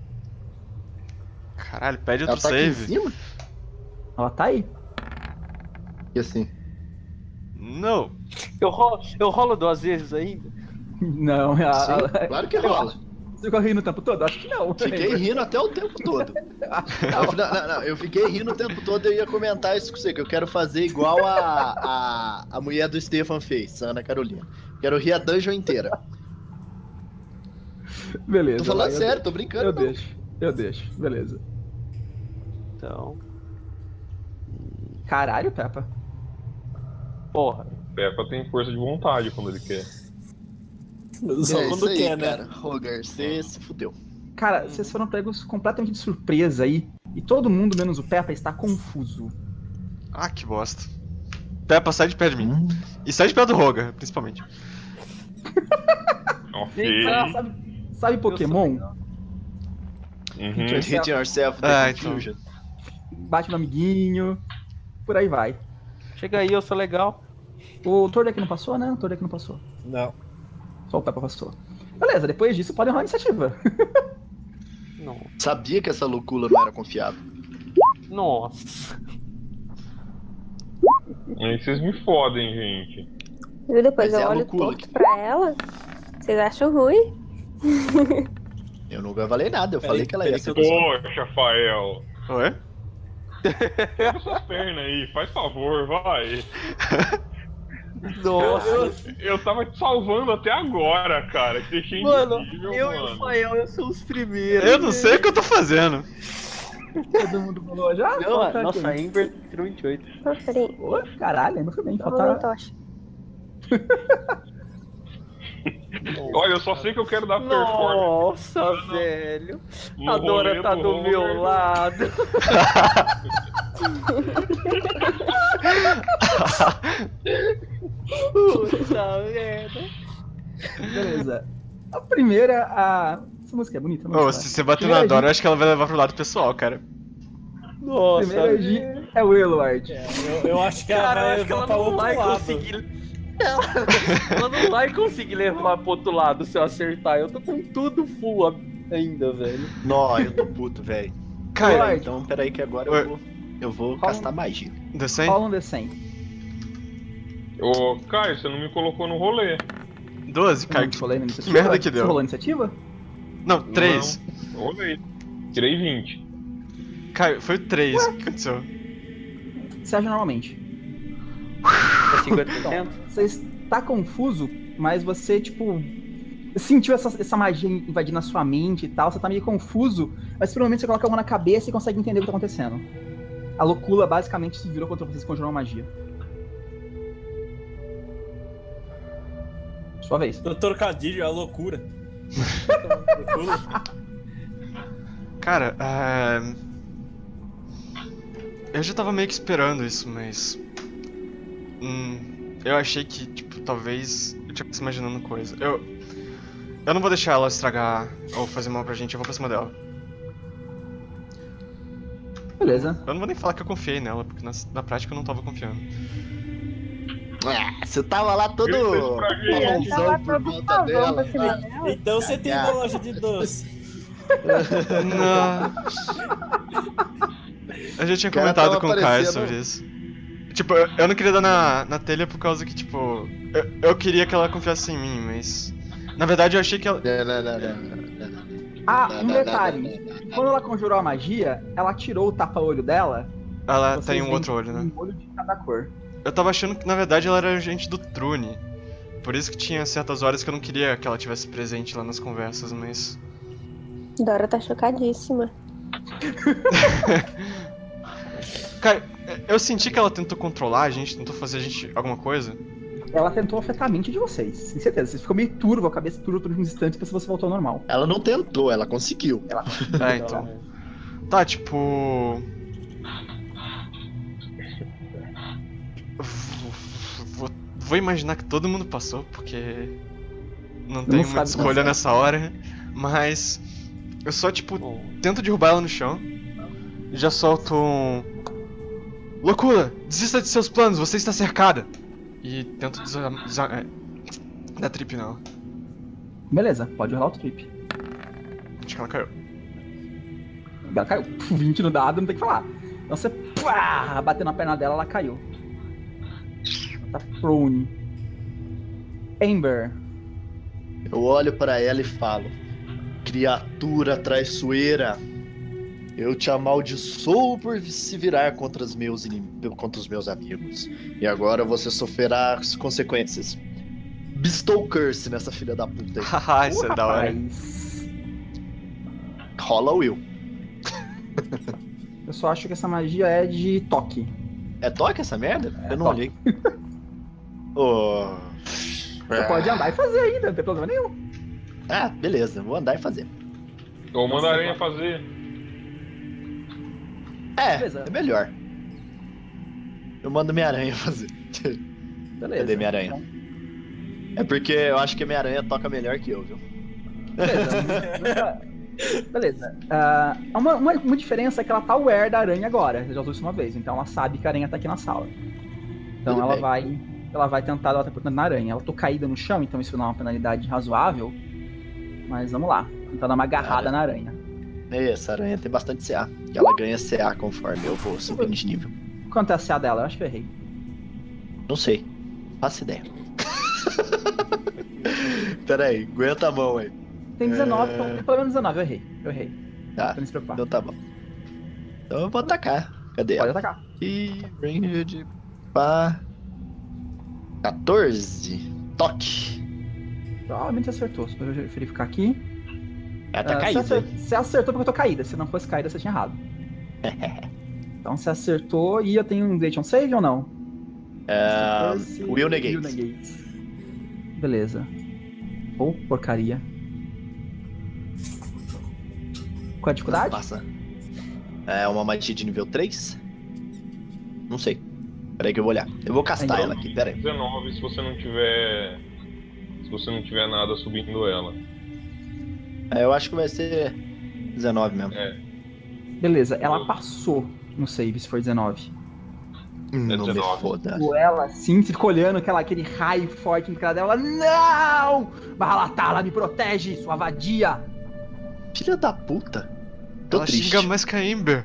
Caralho, pede Ela outro tá aqui em save. cima? Ela tá aí. E assim? Não. Eu rolo 2 vezes ainda? Não, Sim, claro que rola. Você ficou rindo o tempo todo? Acho que não. Fiquei rindo até o tempo todo. Não, eu fiquei rindo o tempo todo e eu ia comentar isso com você, que eu quero fazer igual a mulher do Stefan fez, a Ana Carolina. Quero rir a dungeon inteira. Beleza. Tô falando vai, sério, tô brincando. Eu não. deixo. Beleza. Então. Caralho, Peppa. Porra. Peppa tem força de vontade quando ele quer. Só É quando isso aí, quer, né? cara. Roger, você se fudeu. Cara, vocês foram pegos completamente de surpresa aí. E todo mundo, menos o Peppa, está confuso. Ah, que bosta. Peppa, sai de perto de mim. E sai de perto do Roger, principalmente. Ok. Sabe Pokémon? Uhum. Hit yourself, Ah, the então. confusion. Bate no amiguinho. Por aí vai. Chega aí, eu sou legal. O Tordek não passou, né? O Tordek não passou. Não. Só o Peppa passou. Beleza, depois disso podem rolar a iniciativa. Não. Sabia que essa loucura não era confiável. Nossa. Aí vocês me fodem, gente. Viu? Depois Mas é eu a olho loucura torto que- pra ela. Vocês acham ruim? Eu nunca falei nada, eu falei que ela ia ser Poxa, Rafael. Oi? Pega suas pernas aí, faz favor, vai. Nossa. Eu tava te salvando até agora, cara. Que deixei Mano, invisível, eu e o mano. Rafael, eu sou os primeiros. Eu não sei o que eu tô fazendo. Todo mundo falou já? Não, Falta nossa, a quem? Amber tirou 28. Ah, peraí. Ô, caralho, não foi bem. Rolou Falta... tocha. Olha, eu só sei que eu quero dar performance. Nossa, velho. no A Dora rolê tá do do meu Roger. lado. Puta merda. Beleza. A primeira, essa música é bonita, não Ô, é? se você bater Primeira na Dora, eu acho que ela vai levar pro lado pessoal, cara. Nossa, Primeira velho. é o Willard. Eu acho que ela Cara, eu vai acho que levar ela pra não outro vai lado. conseguir. Ela não vai conseguir levar pro outro lado se eu acertar. Eu tô com tudo full ainda, velho. Nó, eu tô puto, velho. Cara, Então, peraí que agora Oi. eu vou castar magia. descem? Rola um D100. Ô, Caio, você não me colocou no rolê. 12, cara. Não, rolei na iniciativa? que merda que Você deu? rolou a iniciativa? Não, 3. Não, rolei. Tirei 20. Caio, foi o 3. O que aconteceu? Você age normalmente. É 50%? Você está confuso, mas você, tipo, sentiu essa magia invadindo a sua mente e tal, você tá meio confuso, mas por um momento você coloca a mão na cabeça e consegue entender o que tá acontecendo. A loucura basicamente se virou contra você e conjurou uma magia. Sua vez. O trocadilho é a loucura. Cara, eu já tava meio que esperando isso, mas... eu achei que, tipo, talvez eu tivesse imaginando coisa. Eu não vou deixar ela estragar ou fazer mal pra gente, eu vou pra cima dela. Beleza. Eu não vou nem falar que eu confiei nela, porque na prática eu não tava confiando. Ah, você tava lá todo Isso pra gente. Eu tava marronzão por todo volta pavão dela. pra cima dela. Então você tem uma loja de doce. Não. Eu já tinha O cara comentado tava com o Caio parecendo- sobre isso. Tipo, eu não queria dar na telha por causa que, tipo... Eu queria que ela confiasse em mim, mas... Na verdade eu achei que ela... Não. Ah, um detalhe. Quando ela conjurou a magia, ela tirou o tapa-olho dela. Ela Vocês tem um veem outro olho, né? Um olho de cada cor. Eu tava achando que, na verdade, ela era agente do Trune. Por isso que tinha certas horas que eu não queria que ela tivesse presente lá nas conversas, mas... Dora tá chocadíssima. Cara, eu senti que ela tentou controlar a gente, tentou fazer a gente alguma coisa. Ela tentou afetar a mente de vocês, sem certeza. Vocês ficou meio turvo, a cabeça turva por uns instantes, depois você voltou ao normal. Ela não tentou, ela conseguiu. Então. Tá, tipo... Vou imaginar que todo mundo passou, porque... Não tem muita sabe escolha passar. nessa hora. Mas... Eu só, tipo, tento derrubar ela no chão. E já solto um... Loucura! Desista de seus planos, você está cercada! E tento Dá trip não. Beleza, pode rolar o trip. Acho que ela caiu. Ela caiu. 20 no dado, não tem o que falar. Então você bateu na perna dela, ela caiu. Ela tá prone. Amber. Eu olho pra ela e falo: criatura traiçoeira, eu te amaldiçoo por se virar contra os meus amigos. E agora você sofrerá as consequências. Bestow Curse nessa filha da puta aí. Haha, isso é da hora. Rola o Will. Eu só acho que essa magia é de toque. É toque essa merda? É eu não toque. olhei. Oh. Você pode andar e fazer ainda, não tem problema nenhum. Ah, beleza, vou andar e fazer. Ou manda a aranha fazer. Beleza. É melhor. Eu mando minha aranha fazer. Beleza. Cadê minha aranha? É porque eu acho que minha aranha toca melhor que eu, viu? Beleza. Beleza. Uma diferença é que ela tá aware da aranha agora. Já usou isso uma vez, então ela sabe que a aranha tá aqui na sala. Então Tudo ela bem. vai tentar dar outra oportunidade na aranha. Ela tô caída no chão, então isso não é uma penalidade razoável. Mas vamos lá. Tentar dar uma agarrada na aranha. Essa aranha tem bastante CA. E ela ganha CA conforme eu vou subindo de nível. Quanto é a CA dela? Eu acho que eu errei. Não sei. Faço ideia. Pera aí, aguenta a mão aí. Tem 19, então tem pelo menos 19. Eu errei. Tá, Pra não se preocupar. então tá bom. Então eu vou atacar. Cadê Pode ela? atacar. E range de pá. 14. Toque. Provavelmente você acertou. Deixa eu verificar aqui. Ela tá caída. Você acertou porque eu tô caída. Se não fosse caída, você tinha errado. Então você acertou e eu tenho um Deation Save ou não? Will negate. Beleza. Ou porcaria. Qual a dificuldade? Passa. É uma magia de nível 3? Não sei. Peraí que eu vou olhar. Eu vou castar ela aqui, peraí. 19 se você não tiver. Se você não tiver nada subindo ela. Eu acho que vai ser 19 mesmo. Beleza, ela passou no save se for 19. Não me 19. foda. Ou ela assim, se ficou olhando aquele raio forte no cara dela. Não! Balatala, me protege, sua vadia! Filha da puta. Tô Ela triste. xinga mais que a Amber.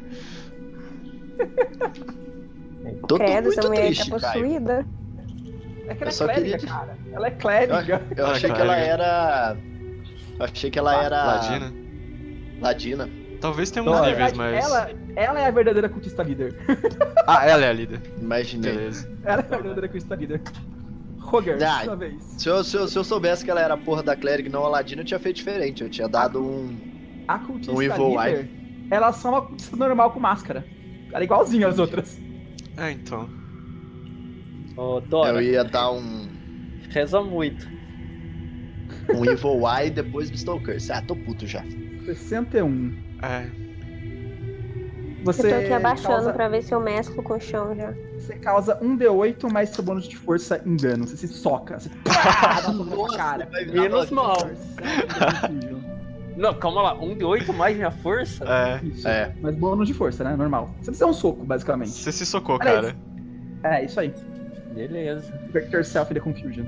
Tô Credo, essa muito mulher triste, tá Caio. possuída. É que ela Eu é só clériga, queria- cara. Ela é clériga. Eu achei que ela era... Eu achei que ela era... Ladina. Ladina. Talvez tenha Na uns níveis, verdade, mas... ela é a verdadeira cultista líder. Ah, ela é a líder. Imaginei. Beleza. Ela é a verdadeira cultista líder. Roger, Ah, sua vez. Se eu soubesse que ela era a porra da clériga e não a ladina, eu tinha feito diferente. Eu tinha dado um... A cultista Um Evil líder, elas são uma cultista normal com máscara. Ela é igualzinha às outras. É, então. Ô, Dora, Eu ia dar um reza muito. Evil Eye e depois Bestow Curse. Ah, tô puto já. 61. É. Você Eu tô aqui abaixando causa, pra ver se eu mesclo com o chão já. você causa 1d8 mais seu bônus de força em dano. Você se soca. Você pá, dá um soco na cara. Menos mal. Isso, Não, calma lá. 1 de 8 mais minha força? É. Mas bônus de força, né? Normal. Você precisa um soco, basicamente. Você se socou, Aliás, cara. É, isso aí. Beleza. Break yourself the confusion.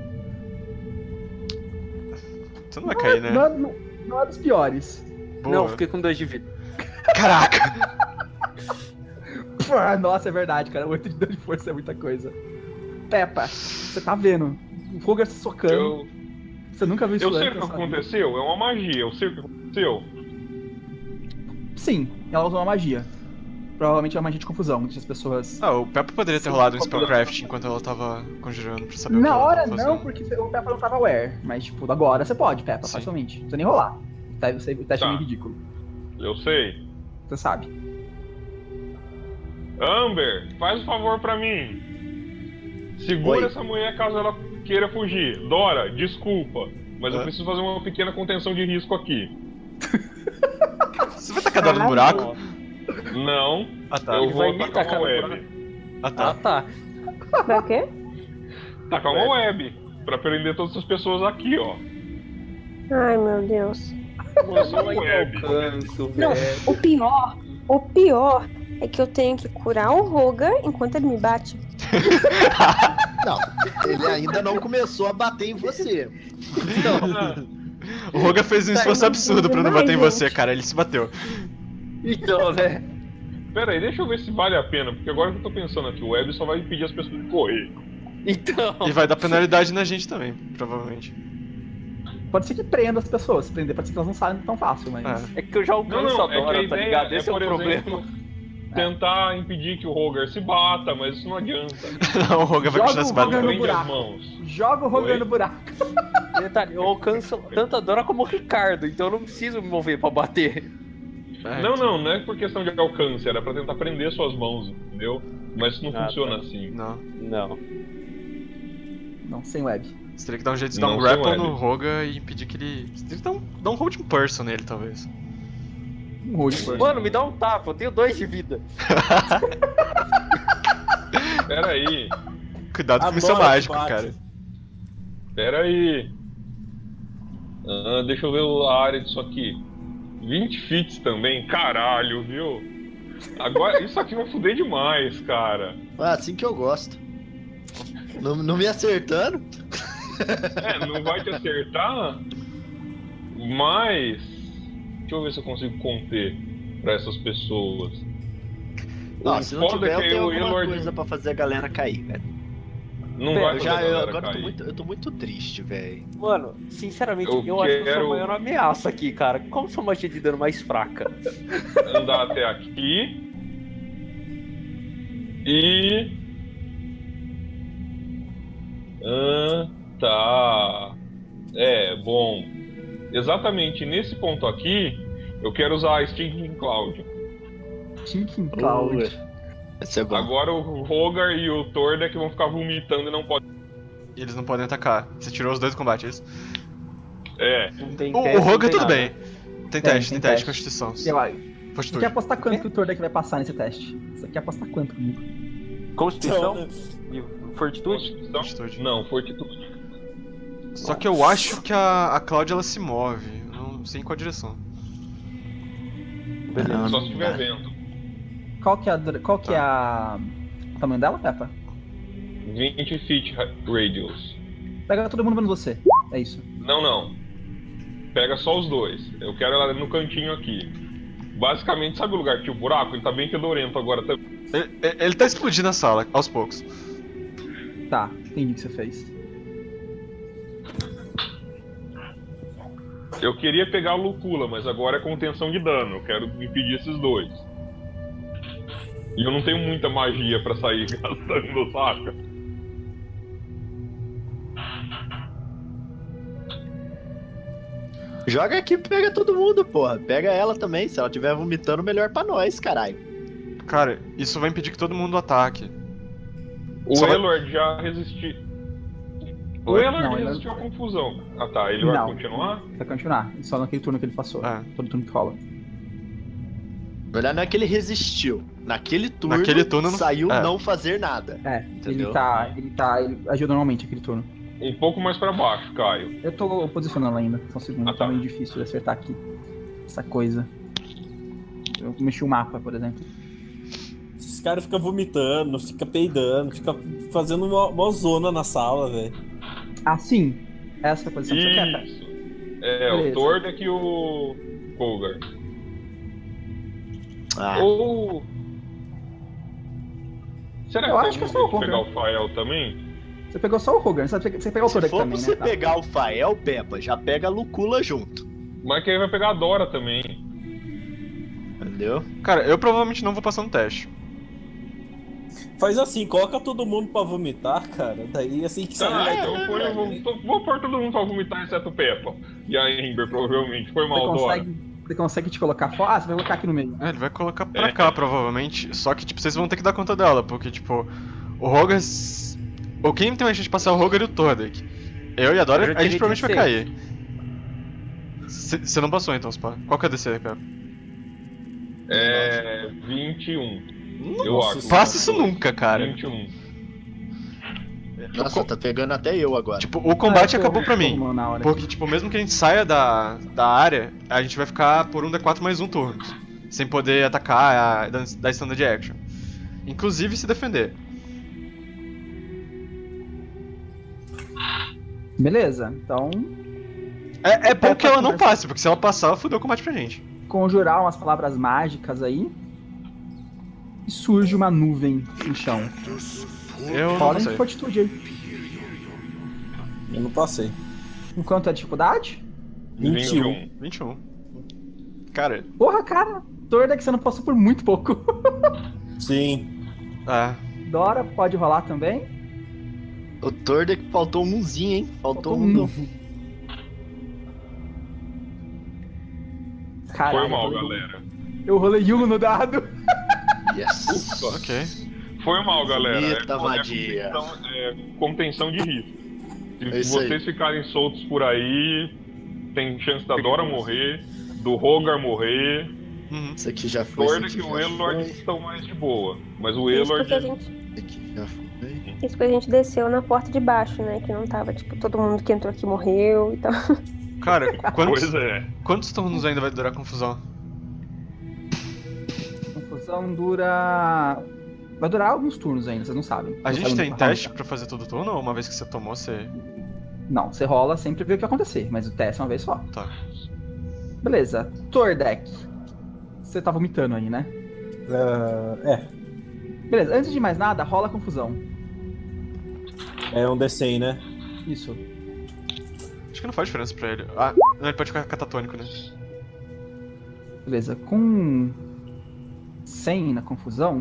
Você não vai cair, né? Não é dos piores. Boa. Não, fiquei com 2 de vida. Caraca! Pô, nossa, é verdade, cara. 8 de dano de força é muita coisa. Peppa, você tá vendo? O Roger se socando. Você nunca viu isso Eu sei o antes, que sabe? aconteceu, é uma magia, eu sei o que aconteceu. Sim, ela usou uma magia. Provavelmente é uma magia de confusão, deixa as pessoas... Ah, o Peppa poderia ter rolado um Spellcraft enquanto ela tava conjurando pra saber o que Na ela hora tava não, fazendo. porque o Peppa não tava aware. Mas, tipo, agora você pode, Peppa, Sim. facilmente. Não precisa nem rolar. O teste é Tá. meio ridículo. Eu sei. Você sabe. Amber, faz um favor pra mim. Segura Oi. essa mulher caso ela queira fugir. Dora, desculpa, mas eu Hã? preciso fazer uma pequena contenção de risco aqui. Você vai tacar dela no buraco? Não, Ah, tá. eu Ele vai vou me tacar tacar uma no web. Ah, Ah, tá. tá. Pra quê? Tacar uma web. Pra prender todas essas pessoas aqui, ó. Ai, meu Deus. Posição Não web. alcanço, Não, velho. o pior é que eu tenho que curar o Roger enquanto ele me bate. Não, ele ainda não começou a bater em você. O Roga fez um esforço absurdo pra não bater em você, cara. Ele se bateu. Então, né? Pera aí, deixa eu ver se vale a pena, porque agora que eu tô pensando aqui, o Web só vai impedir as pessoas de correr. Então. E vai dar penalidade na gente também, provavelmente. Pode ser que prenda as pessoas. Se prender, pode ser que elas não saiam tão fácil, mas. É que eu já alcanço a Dora, tá ligado? Esse é o problema. Tentar impedir que o Roger se bata, mas isso não adianta. Não, o Roga vai continuar se batendo. Prende as mãos. Joga o Roger Oi? no buraco. Detalhe, eu alcanço tanto a Dora como o Ricardo, então eu não preciso me mover pra bater. Não é por questão de alcance, era pra tentar prender suas mãos, entendeu? Mas isso não funciona tá. assim. Não. Não, sem web. Você teria que dar um jeito de dar Não, um sem grapple web. no Roga e impedir que ele... Você teria que dar um holding person nele, talvez. Um hold first. Mano, me dá um tapa, eu tenho 2 de vida. Pera aí, Cuidado com o Agora míssil que mágico, bate. cara. pera aí. Deixa eu ver a área disso aqui. 20 feet também, caralho, viu? Agora, isso aqui vai fuder demais, cara. Ah, assim que eu gosto. Não me acertando? Não vai te acertar, mas... Deixa eu ver se eu consigo conter pra essas pessoas. Ó, se não Foda tiver, eu que tenho o alguma Elord coisa pra fazer a galera cair, velho. não vai fazer a galera Agora cair. eu tô muito triste, velho. Mano, sinceramente, Eu eu acho que eu quero- sou a maior ameaça aqui, cara. Como sua magia de dano mais fraca? Andar até aqui. E... tá. Bom. Exatamente nesse ponto aqui, eu quero usar a Stinking Cloud. Tinking Cloud. Esse é bom. Agora o Rogar e o Tordek vão ficar vomitando e não podem... E eles não podem atacar. Você tirou os dois do combate, é isso? Não tem O teste, Roga não tem tudo nada. bem. Tem Tem teste de teste. constituição. Você Fortitude. quer apostar quanto que o Tordek vai passar nesse teste? Você quer apostar quanto comigo? Constituição Então, e fortitude? Constituição? Fortitude. Não, Fortitude. Só que eu acho que a Cláudia ela se move. Eu não sei em qual direção. Não, Só não se tiver dá. vento. Qual que é o tamanho dela, Peppa? 20 feet radius. Pega todo mundo menos você. É isso. Não. Pega só os dois. Eu quero ela no cantinho aqui. Basicamente, sabe o lugar que tinha o buraco? Ele tá bem fedorento agora também. Ele tá explodindo a sala, aos poucos. Tá, entendi o que você fez. Eu queria pegar a Lucula, mas agora é contenção de dano. Eu quero impedir esses dois. E eu não tenho muita magia pra sair gastando, saca? Joga aqui e pega todo mundo, porra. Pega ela também. Se ela estiver vomitando, melhor pra nós, caralho. Cara, isso vai impedir que todo mundo ataque. O Só vai- Elord já resistiu. O Oi? Elord Não, ele- resistiu à confusão. Ah tá, ele vai Não. continuar? Vai continuar. Só naquele turno que ele passou. É. Todo turno que rola. Na verdade, não é que ele resistiu. Naquele turno, não- saiu é. não fazer nada. Ele Entendeu? ele ajuda normalmente aquele turno. Um pouco mais pra baixo, Caio. Eu tô posicionando ainda. Só um segundo. Ah, tá. Tá meio difícil de acertar aqui. Essa coisa. Eu mexi o mapa, por exemplo. Esses caras ficam vomitando, ficam peidando, ficam fazendo uma zona na sala, velho. Ah, sim. Essa é a posição que você quer, cara. Isso. O Beleza. Tordek e o Rogar. Ah, Ou... Será Eu que acho que é tem só o alguém que pegar Rogar. o Fael também? Você pegou só o Rogan, você pegou o se Tordek for também, você né? Tá. pegar o Fael, Peppa, já pega a Lucula junto. Mas que aí vai pegar a Dora também. Entendeu? Cara, eu provavelmente não vou passar no teste. Faz assim, coloca todo mundo pra vomitar, cara. Daí assim que Tá, sair. então vou pôr todo mundo pra vomitar, exceto o Peppa. E a Ember, provavelmente. Foi mal, Dora. Você consegue te colocar fora? Ah, você vai colocar aqui no meio. Ele vai colocar pra cá, provavelmente. Só que, tipo, vocês vão ter que dar conta dela, porque, tipo, o Rogar. Ou quem tem mais chance de passar é o Rogar e o Tordek. Eu e a Dora, Eu já a gente tirei provavelmente vai 16. cair. Você não passou então, Spa. Qual que é a DC, cara? 21. Eu Nossa, acho. Faça isso nunca, cara. 21. Nossa, tá pegando até eu agora. Tipo, o combate Ah, eu acabou pra mim. tô na hora Porque, tipo, mesmo que a gente saia da área, a gente vai ficar por um D4 mais um turno. Sem poder atacar, dar standard action. Inclusive se defender. Beleza, então É bom que ela não passe, porque se ela passar, ela fudeu o combate pra gente. conjurar umas palavras mágicas aí e surge uma nuvem no chão. Eu não Rola em sei. fortitude aí. Eu não passei. Enquanto é dificuldade? 21. 21. Cara, Porra, cara, Torda que você não passou por muito pouco. Sim. Dora, pode rolar também. O Tordek faltou umzinho, hein? Faltou Faltou um. um. Caralho, Foi mal, eu rolei- galera. Eu rolei 1 no dado. Yes. ok. Foi mal, galera. Bonita vadia. Contenção de risco. É Se isso aí. vocês ficarem soltos por aí, tem chance da Dora morrer, do Rogar morrer. Uhum. Isso aqui já foi. Torda Isso que aqui o já Elord foi. estão mais de boa. Mas o Isso Elord. porque, a gente, Isso aqui já foi. isso porque a gente desceu na porta de baixo, né? Que não tava, tipo, todo mundo que entrou aqui morreu e tal. Cara, Pois é. quantos turnos ainda vai durar a confusão? Confusão dura. Vai durar alguns turnos ainda, vocês não sabem. A Não gente sabem tem muito teste rápido. pra fazer todo turno ou uma vez que você tomou, você. Não, você rola sempre vê o que acontecer, mas o teste é uma vez só. Tá. Beleza. Tordek. Você tá vomitando aí, né? Beleza, antes de mais nada, rola a confusão. É um D100, né? Isso. Acho que não faz diferença pra ele. Ah, não, ele pode ficar catatônico, né? Beleza. Com 100 na confusão,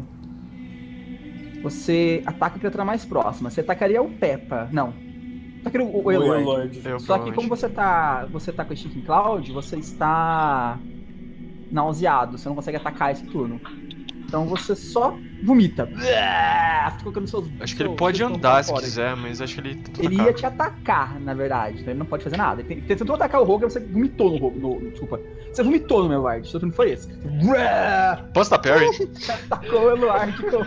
você ataca a criatura mais próxima. Você atacaria o Peppa. Não. Atacaria o Elord. Elord. Eu, Só que como você tá com a Stinking Cloud, você está nauseado. Você não consegue atacar esse turno. Então você só vomita. Fica colocando seus. Acho que ele seus- pode seus andar se fora. quiser, mas acho que ele tenta Ele atacar. ia te atacar, na verdade. Então ele não pode fazer nada. Ele tentou atacar o Roger, você vomitou no Roger. Desculpa. Você vomitou no Eluard. Seu turno foi esse. Posso dar parry? Atacou o Eluard com.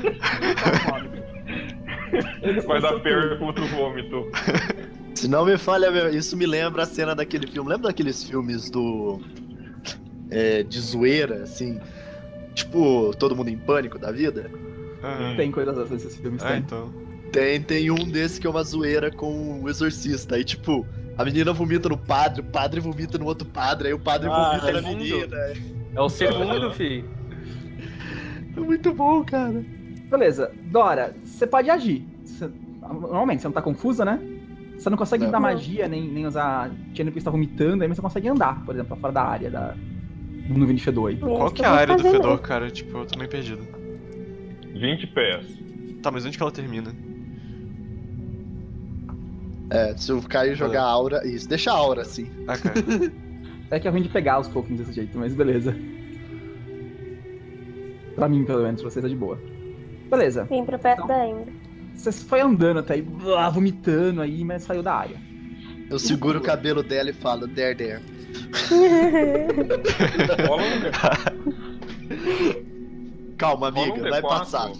Vai dar parry contra o vômito. Se não me falha, isso me lembra a cena daquele filme. Lembra daqueles filmes de zoeira, assim? Tipo, Todo Mundo em Pânico da vida? Aham. Tem coisas assim nesses filmes. Ah, Tem. então. Tem um desse que é uma zoeira com o exorcista. Aí, tipo, a menina vomita no padre, o padre vomita no outro padre, aí o padre vomita na menina. É o segundo, filho. É muito bom, cara. Beleza. Dora, você pode agir. Normalmente, você não tá confusa, né? Você não consegue Não. usar magia, nem usar. Tinha que está vomitando, aí mas você consegue andar, por exemplo, pra fora da área do nuvem de fedor aí. Qual que é a área do fedor, cara? Tipo, eu tô meio perdido. 20 pés. Tá, mas onde que ela termina? Se o Caio jogar aura. Isso, deixa a aura assim. Ah, cara. É que é ruim de pegar os tokens desse jeito, mas beleza. Pra mim, pelo menos, pra vocês é de boa. Beleza. Vim pra perto Então. da Ember. Você foi andando até aí, vomitando aí, mas saiu da área. Eu seguro o cabelo dela e falo, there. Rola um Calma, Rola amiga, um vai D4. passar.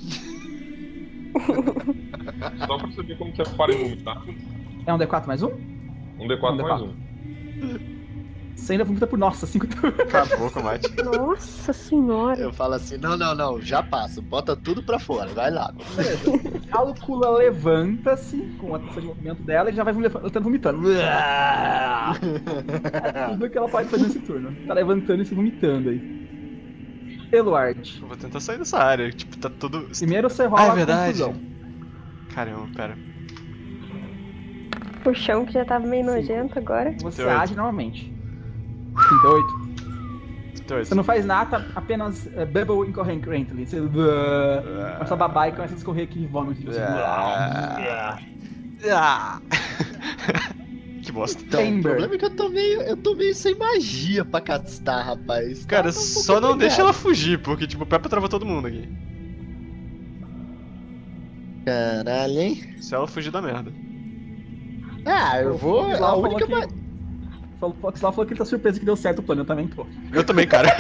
Só pra saber como você para de vomitar. É um D4 mais um? Um D4 Um mais D4. um. Você ainda vomita por nossa, 5 turnos. Acabou o combate. Nossa senhora. Eu falo assim, não, já passa, bota tudo pra fora, vai lá. A Lucula levanta-se com a atenção de movimento dela e já vai vomitando. Tudo que ela pode fazer nesse turno. Tá levantando e se vomitando aí. Eluard. Eu vou tentar sair dessa área. Tipo, tá tudo. Primeiro você rola Ah, é a verdade. confusão. Caramba, pera. O chão que já tava meio nojento agora. Você 38. age normalmente. 38. Então, Você não faz nada, apenas bubble incorrectly. Você começa a babar e começa a escorrer aquele vômito. Você... Ah. Que bosta. Então, o Ember. problema é que eu tô meio sem magia pra castar, rapaz. Cara, Tá um pouco só não complicado. deixa ela fugir, porque, tipo, o Peppa trava todo mundo aqui. Caralho, hein? Se ela fugir, dá merda. Ah, eu vou. O A Kislau única. o Kislau falou que ele tá surpreso que deu certo o plano, eu também tô. Eu também, cara.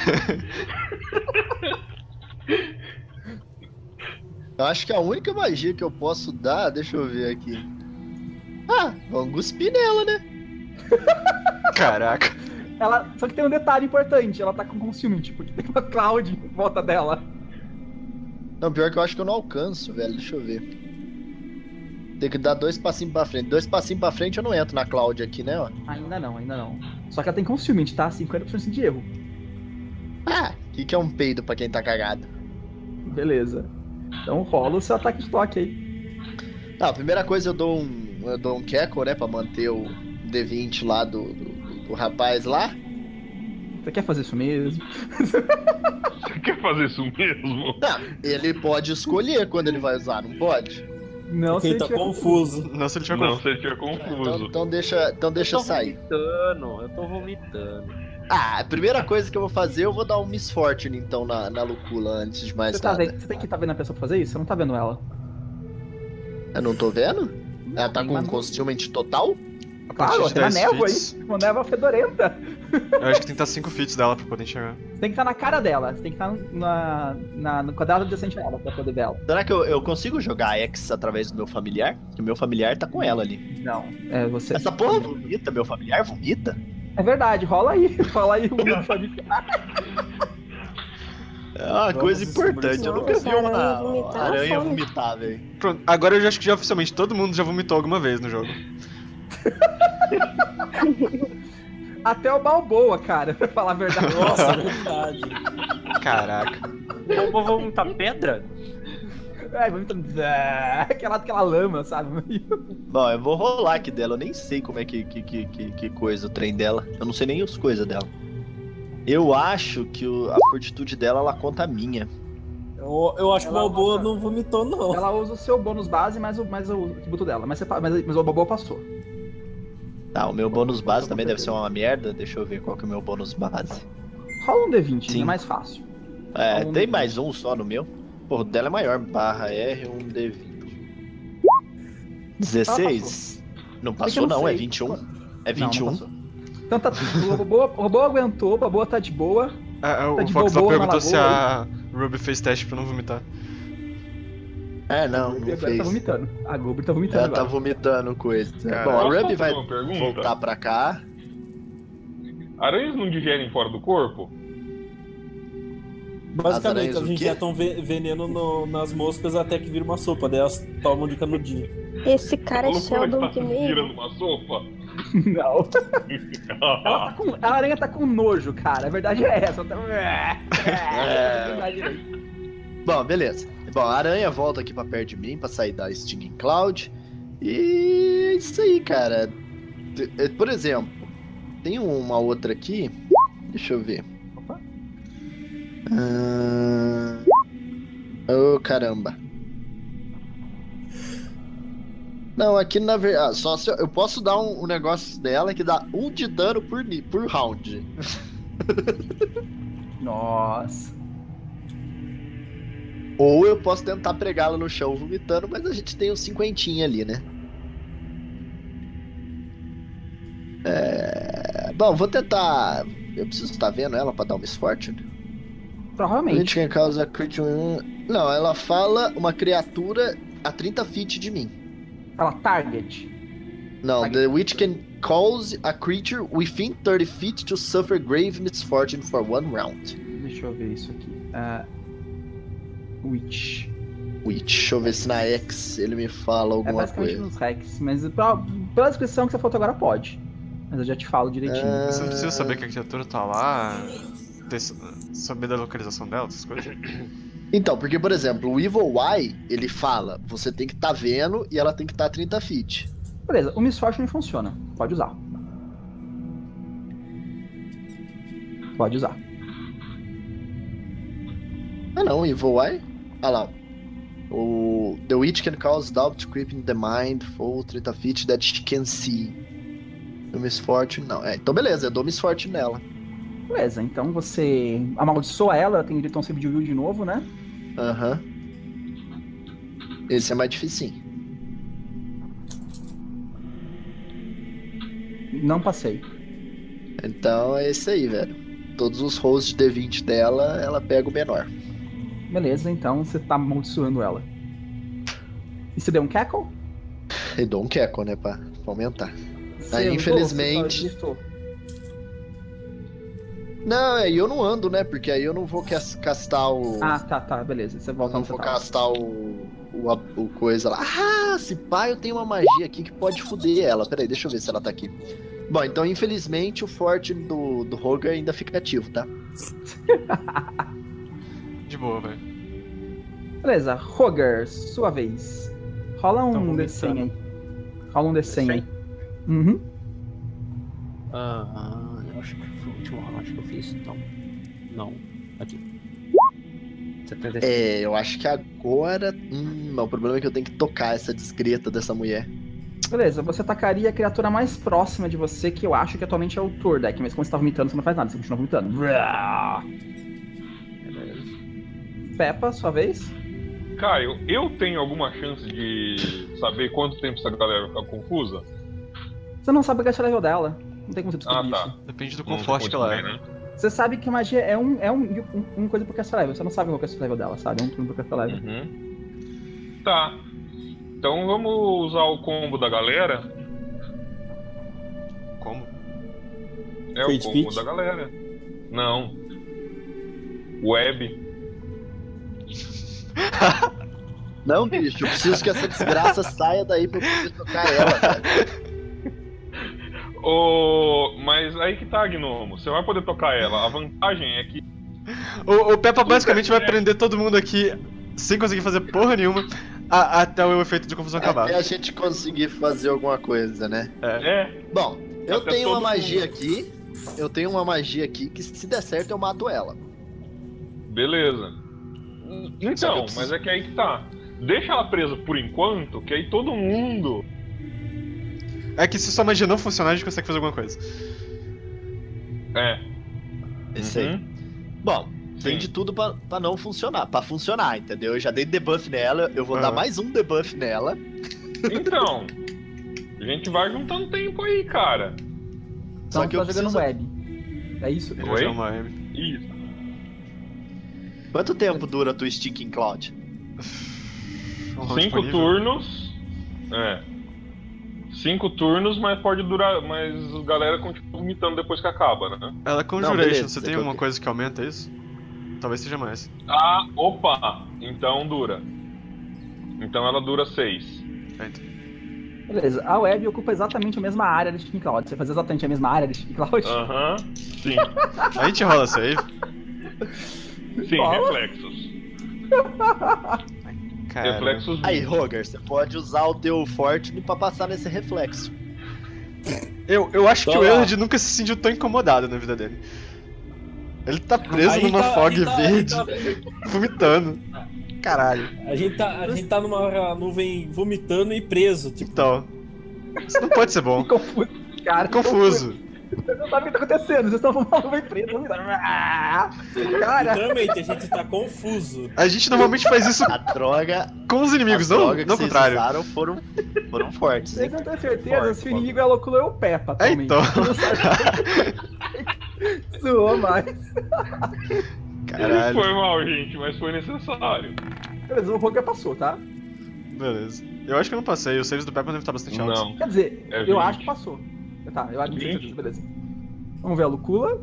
Eu acho que a única magia que eu posso dar, deixa eu ver aqui. Ah, vamos cuspir nela, né? Caraca. Ela, só que tem um detalhe importante, ela tá com concealment, porque tem uma cloud em volta dela. Não, pior que eu acho que eu não alcanço, velho. Deixa eu ver. Tem que dar 2 passinhos pra frente. 2 passinhos pra frente eu não entro na Cloud aqui, né, ó. Ainda não. Só que ela tem concealment, tá? 50% de erro. Ah, o que é um peido pra quem tá cagado? Beleza. Então rola o seu ataque de toque aí. Tá, a primeira coisa eu dou um Keckle, né, pra manter o D20 lá do rapaz lá. Você quer fazer isso mesmo? Você quer fazer isso mesmo? Não, ele pode escolher quando ele vai usar, não pode? Não, Porque ele tá confuso. Não, se ele tiver Não, confuso. se ele estiver confuso. Então deixa sair. Eu tô vomitando. Ah, a primeira coisa que eu vou fazer, eu vou dar um Miss Fortune, então, na Lucula, antes de mais nada. Você tem que estar vendo a pessoa fazer isso? Você não tá vendo ela. Eu não tô vendo? Ela tá tem com uma- um concealment total? A partir Claro, de tem uma 10 névoa feet, aí. Uma névoa fedorenta. eu acho que tem que estar 5 feet dela pra poder enxergar. Você tem que estar na cara dela. Você tem que estar no quadrado adjacente a ela pra poder ver ela. Será que eu consigo jogar X através do meu familiar? Porque o meu familiar tá com ela ali. Não, é você. Essa porra vomita, meu familiar vomita? É verdade, rola aí. Rola aí o meu familiar. É uma Vamos coisa descobrir importante, isso. eu nunca vi Nossa, uma aranha vomitar, aranha fome. vomitar, velho. Pronto, agora eu já acho que já oficialmente todo mundo já vomitou alguma vez no jogo. Até o Balboa, cara, pra falar a verdade. Nossa, é verdade. Caraca. Eu vou vomitar pedra? É, vomitando. Aquela lama, sabe? Bom, eu vou rolar aqui dela, eu nem sei como é que coisa o trem dela. Eu não sei nem as coisas dela. Eu acho que a fortitude dela, ela conta a minha. Eu acho que o Ela Balboa usa- não vomitou, não. Ela usa o seu bônus base mais o atributo dela. Mas o Balboa passou. Tá, o meu bônus base também deve ser uma merda. Deixa eu ver qual que é o meu bônus base. Rola um D20, Sim. é mais fácil. É, Um tem D20. mais um só no meu. Porra, o dela é maior. Barra R, um D20. 16? Não passou Eu não não, é sei. 21. É Não, 21. não passou. Então tá, o robô aguentou, o Balboa tá de boa. O Tá de Fox lá boboa na perguntou se lagoa a Ruby fez teste pra não vomitar. É, não, A Ruby não agora fez. tá vomitando. A Goblin tá vomitando Ela tá agora. vomitando coisa. Cara, Bom, a posso Ruby fazer vai uma pergunta? voltar pra cá. Aranhas não digerem fora do corpo? As Basicamente, aranhas a o gente quê? já estão veneno nas moscas até que vira uma sopa, daí elas tomam de canudinho. Esse cara é Loucura que Sheldon tá que virando nem. uma sopa? Não. A aranha tá com nojo, cara. A verdade é essa. Tá... Bom, beleza. Bom, a aranha volta aqui pra perto de mim pra sair da Stinging Cloud. E é isso aí, cara. Por exemplo, tem uma outra aqui. Deixa eu ver. Opa. Oh, caramba. Não, aqui na verdade, só se eu posso dar um negócio dela que dá 1 de dano por round. Nossa. Ou eu posso tentar pregá-la no chão vomitando, mas a gente tem uns 50 ali, né? Bom, vou tentar. Eu preciso estar vendo ela pra dar uma Miss Fortune. Provavelmente. Gente, quem causa creature. Não, ela fala uma criatura a 30 feet de mim. Fala target. Não, the witch can cause a creature within 30 feet to suffer grave misfortune for 1 round. Deixa eu ver isso aqui. Witch. Witch, deixa eu ver se na X ele me fala É alguma basicamente coisa. nos hacks, mas pela descrição que você falou agora pode. Mas eu já te falo direitinho. Você não precisa saber que a criatura tá lá, saber da localização dela, essas coisas. Então, porque, por exemplo, o Evil Eye, ele fala, você tem que estar vendo e ela tem que estar a 30 feet. Beleza, o Miss Fortune funciona. Pode usar. Pode usar. Ah não, Evil Eye? Ah lá. O The Witch can cause doubt creeping the mind for 30 feet that she can see. No Miss Fortune, não. Então beleza, eu dou Miss Fortune nela. Beleza, então você amaldiçoa ela tem direito a um save de will de novo, né? Aham. Esse é mais difícil. Não passei. Então é isso aí, velho. Todos os rolls de D20 dela, ela pega o menor. Beleza, então você tá amaldiçoando ela. E você deu um cackle? E dou um Keckle, né, pra aumentar. Você Aí, usou, infelizmente- você só desistou. Não, aí eu não ando, né? Porque aí eu não vou castar o... Ah, tá, beleza. Você volta não onde você vou tava. castar o coisa lá. Ah, se pá, eu tenho uma magia aqui que pode foder ela. Peraí, deixa eu ver se ela tá aqui. Bom, então infelizmente o forte do Roger ainda fica ativo, tá? De boa, velho. Beleza, Roger, sua vez. Rola Então, um vou D100 entrar. aí. Rola um D100 aí. Uhum. Eu acho que foi o último round que eu fiz. Não. Aqui. 75. Eu acho que agora... o problema é que eu tenho que tocar essa desgreta dessa mulher. Beleza, você atacaria a criatura mais próxima de você, que eu acho que atualmente é o Tordek, mas como você tá vomitando, você não faz nada, você continua vomitando. Beleza. Peppa, sua vez. Caio, eu tenho alguma chance de saber quanto tempo essa galera fica confusa? Você não sabe o que é o level dela. Não tem como você descobrir Ah, tá. isso. Depende do Não quão tem forte que como ela é. descobrir, né? Você sabe que magia é uma coisa pro cast level. Você não sabe qual que é o level dela, sabe? É um turno pro cast level. Uhum. Tá. Então vamos usar o combo da galera. Como? É o Fate combo Pitch? da galera. Não. Web. Não, bicho, eu preciso que essa desgraça saia daí pra eu poder tocar ela, cara. Mas aí que tá, Gnomo. Você vai poder tocar ela. A vantagem é que O Peppa basicamente vai prender todo mundo aqui sem conseguir fazer porra nenhuma até o efeito de confusão acabar. Até a gente conseguir fazer alguma coisa, né? Bom, eu Até tenho uma todo magia mundo. aqui. Eu tenho uma magia aqui que se der certo eu mato ela. beleza. Só que Então, eu preciso- mas é que aí que tá. Deixa ela presa por enquanto, que aí todo mundo. É que se sua magia não funcionar, a gente consegue fazer alguma coisa. É. Esse aí. Uhum. Bom, tem Sim. de tudo pra não funcionar. Pra funcionar, entendeu? Eu já dei debuff nela, eu vou dar mais um debuff nela. Então, a gente vai juntando tempo aí, cara. Então Só que você eu tá jogando preciso... web. É isso? Ele Oi? é uma M. Isso. Quanto tempo dura a tua Sticking Cloud? Um round 5 disponível. turnos. 5 turnos, mas pode durar. Mas a galera continua vomitando depois que acaba, né? Ela é Não, Conjuration, beleza, você é tem que eu uma tenho. coisa que aumenta isso? Talvez seja mais. Ah, opa! Então dura. Então ela dura 6. Então. Beleza, a web ocupa exatamente a mesma área de Steam Cloud. Você faz exatamente a mesma área de Steam Cloud? Aham. Sim. A gente rola save. Sim, Fala. reflexos. Cara. Reflexos. Aí, Roger, você pode usar o teu Fortune pra passar nesse reflexo. Eu acho que Tô o lá. Elrond nunca se sentiu tão incomodado na vida dele. Ele tá preso A gente numa tá- fog a gente tá- verde, a gente vomitando. Caralho. A gente tá numa nuvem vomitando e preso, tipo. Então. Isso não pode ser bom. Confuso, cara. Confuso. Vocês não sabem o que tá acontecendo. Vocês estão fumando bem preso. Cara, Literalmente, a gente tá confuso. A gente normalmente faz isso A droga, com os inimigos, as não, drogas que não o vocês contrário. usaram foram fortes, vocês hein? não têm certeza Forte, se o inimigo é a loucura ou o Peppa É, atualmente. então. Não sabe. Zoou mais. Caralho. Foi mal, gente, mas foi necessário. Beleza, o Roger passou, tá? Beleza. Eu acho que eu não passei, os saves do Peppa devem estar bastante altos. Não. Quer dizer, É eu 20. acho que passou. Tá, eu acho que 20. beleza. Vamos ver a Lucula.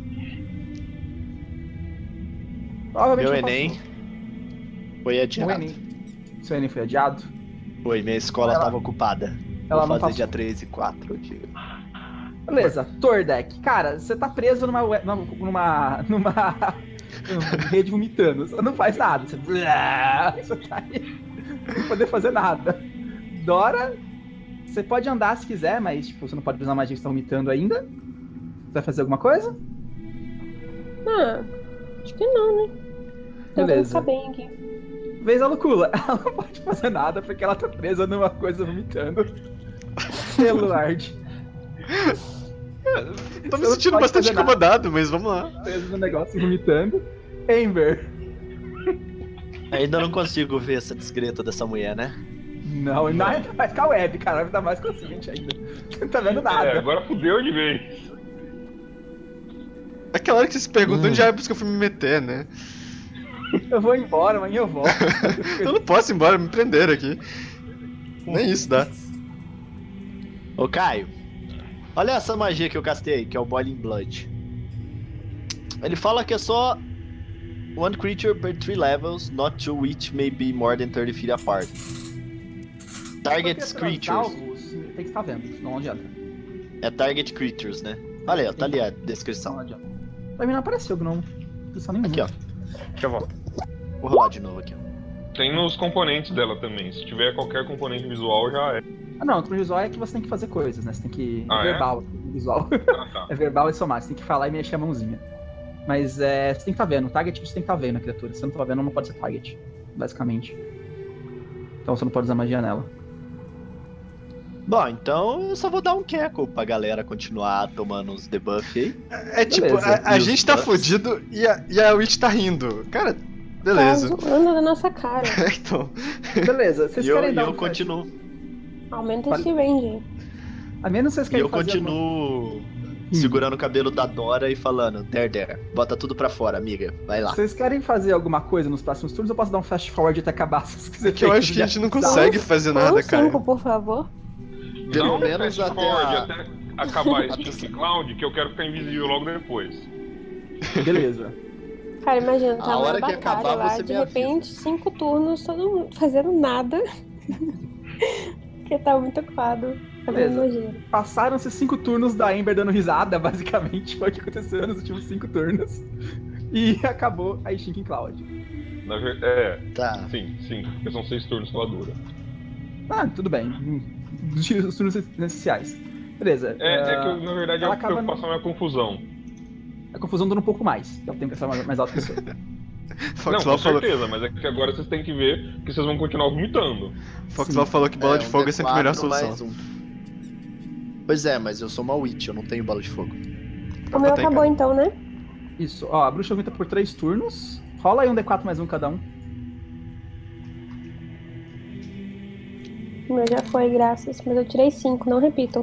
Provavelmente Meu não Enem passou. foi O adiado. Enem. Seu Enem foi adiado? Foi, minha escola Ela- tava ocupada. ela Vou não fazer passou. dia 3 e 4 aqui. Beleza, Tordek. Cara, você tá preso numa rede vomitando. Você não faz nada. Você tá aí sem poder fazer nada. Dora, você pode andar se quiser, mas tipo, você não pode usar magia que você tá vomitando ainda. Você vai fazer alguma coisa? Ah, acho que não, né? Tentando Beleza. ficar bem aqui. Vez a Lucula. Ela não pode fazer nada porque ela tá presa numa coisa vomitando. Eluard. Tô me Você não sentindo pode bastante fazer nada. incomodado, mas vamos lá. Preso no negócio vomitando. Amber. Ainda não consigo ver essa desgreta dessa mulher, né? Não, ainda mais com a web, cara. Vai dar mais consciente ainda. Não tá vendo nada. Agora fudeu de vez. Aquela hora que você se pergunta onde é que eu fui me meter, né? Eu vou embora, amanhã eu volto. Eu não posso ir embora, me prenderam aqui. Nem isso dá. Ô, Caio, olha essa magia que eu castei, que é o Boiling Blood. Ele fala que é só one creature per 3 levels, not two which may be more than 30 feet apart. Targets Porque creatures. alvos, tem que estar vendo, senão não adianta. É target creatures, né? Olha aí, ó, tá ali a descrição. Não adianta. Pra mim não apareceu, não. Descrição nenhuma. Aqui, ó. Deixa eu voltar. Vou rolar de novo aqui, ó. Tem nos componentes dela também. Se tiver qualquer componente visual, já é. Ah, não, o visual é que você tem que fazer coisas, né? Você tem que. Ah, é é? verbal, visual. Ah, tá. É verbal e somar, você tem que falar e mexer a mãozinha. Mas você tem que estar vendo, o target você tem que estar vendo a criatura. Se você não tá vendo, não pode ser target, basicamente. Então você não pode usar magia nela. Bom, então eu só vou dar um queco pra galera continuar tomando os debuff aí. É tipo, Beleza. a E os gente tá buffs? fudido e a Witch tá rindo. Cara, beleza. Tá zoando da nossa cara. Então, Beleza, vocês E eu, querem e dar eu um continuo. Aumenta esse range. A menos vocês E querem eu fazer continuo segurando o cabelo da Dora e falando, there, bota tudo pra fora, amiga. Vai lá. Vocês querem fazer alguma coisa nos próximos turnos? Eu posso dar um fast forward até acabar se vocês quiserem. que eu acho que a gente não consegue fazer nada, cara. 5, por favor. Pelo Dá um menos fast até forward a... até acabar esse Stink Cloud, que eu quero ficar invisível logo depois. Beleza. Cara, imagina, A tá hora uma que batalha acabar, lá, você de me avisa. repente, 5 turnos, todo mundo fazendo nada. Porque tá muito ocupado fazendo Beleza. magia. Passaram-se 5 turnos da Ember dando risada, basicamente. Foi o que aconteceu nos últimos 5 turnos. E acabou a Stinking Cloud. Na verdade, Tá. sim, porque são 6 turnos que ela dura. Ah, tudo bem. Os turnos essenciais. Beleza. É que na verdade ela a acaba preocupação é a confusão. A confusão dura um pouco mais. Eu tenho que estar mais alto que você. Foxlaw Com falou, certeza, mas é que agora vocês têm que ver que vocês vão continuar vomitando. Foxlaw falou que bola de fogo é sempre a melhor solução. Mais um. Pois é, mas eu sou uma Witch, eu não tenho bola de fogo. O meu tem, acabou cara. então, né? Isso. Ó, a bruxa vomita por 3 turnos. Rola aí um D4 mais um cada um. O meu já foi, graças. Mas eu tirei 5, não repitam.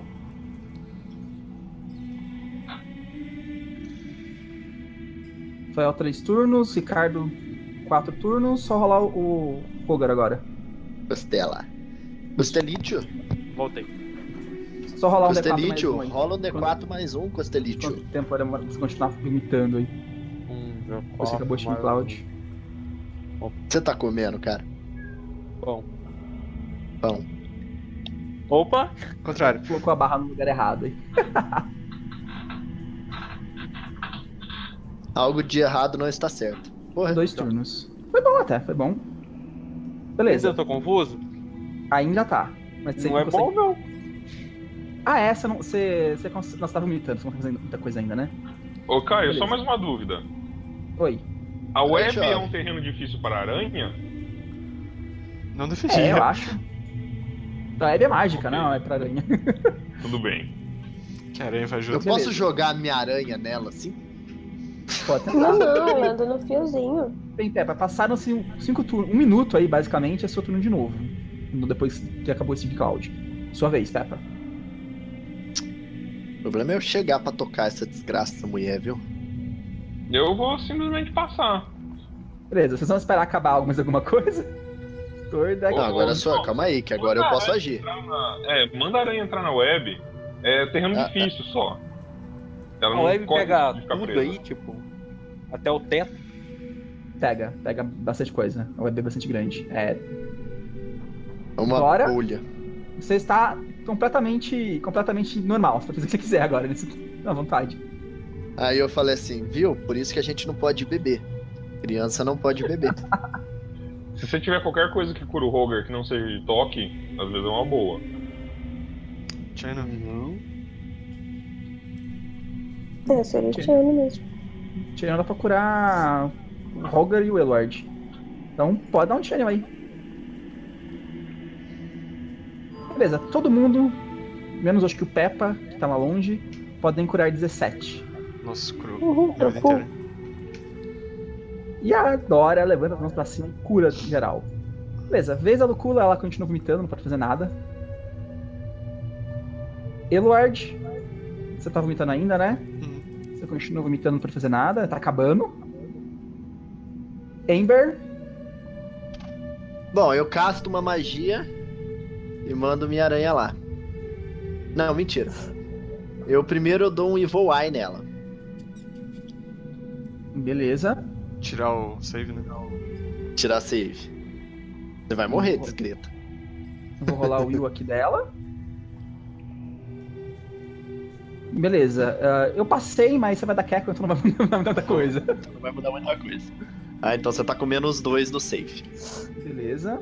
Rafael 3 turnos. Ricardo 4 turnos. Só rolar o Rogar agora. Costela. Costelítio. Voltei. Só rolar um D4 mais Costelítio. um aí. Rola um D4 mais um, Costelítio. Quanto tempo era você continuar vomitando aí? Você acabou de Cloud. Você tá comendo, cara? Bom. Pão. Opa! Contrário. Colocou a barra no lugar errado aí. Algo de errado não está certo. Porra. 2 turnos. Foi bom até, foi bom. Mas Beleza. eu tô confuso? Ainda tá. Mas você Não é consegue... bom, não. Ah, é? Você tá vomitando, você não tá fazendo muita coisa ainda, né? Ô Caio, Beleza. só mais uma dúvida. Oi. A web Chove. é um terreno difícil para aranha? Não defendia. É, eu acho. A web é mágica, Ok. não, é pra aranha. Tudo bem. Que aranha faz Eu junto. posso jogar minha aranha nela assim? Pode tentar. Não, ela anda no fiozinho. Bem, Peppa, passaram-se 5 turnos. 1 minuto aí, basicamente, é seu turno de novo. Depois que acabou esse Cloud. Sua vez, Peppa. O problema é eu chegar pra tocar essa desgraça dessa mulher, viu? Eu vou simplesmente passar. Beleza, vocês vão esperar acabar mais alguma coisa? Torda Não, agora só, calma aí, que agora eu posso agir. Manda a aranha entrar na web. É terreno difícil só. Ela A não web corre pega de ficar tudo presa. aí, tipo, até o teto. Pega bastante coisa. A web é bastante grande. Uma Agora? bolha. Você está completamente normal. Você pode fazer o que você quiser agora, à vontade. Aí eu falei assim, viu? Por isso que a gente não pode beber. Criança não pode beber. Se você tiver qualquer coisa que cura o Roger que não seja de toque, às vezes é uma boa. China. Seria Tiano mesmo. Tirando pra curar o Roger e o Elward. Então pode dar um channel aí. Beleza, todo mundo, menos acho que o Peppa, que tá lá longe, podem curar 17. Nossa, cru. Uhum, A vida profundo. inteira. E a Dora levanta as mãos pra cima e cura em geral. Beleza, vez a Lucula, ela continua vomitando, não pode fazer nada. Eluard, você tá vomitando ainda, né? Você continua vomitando, não pode fazer nada, tá acabando. Ember, Bom, eu casto uma magia e mando minha aranha lá. Não, mentira. Eu primeiro dou um Evil Eye nela. Beleza. Tirar o save, né? Tirar save. Você vai morrer, desgreta. Eu vou rolar o Will aqui dela. Beleza. Eu passei, mas você vai dar Cackle, então não vai mudar muita coisa. Não vai mudar muita coisa. Ah, então você tá com -2 no save. Beleza.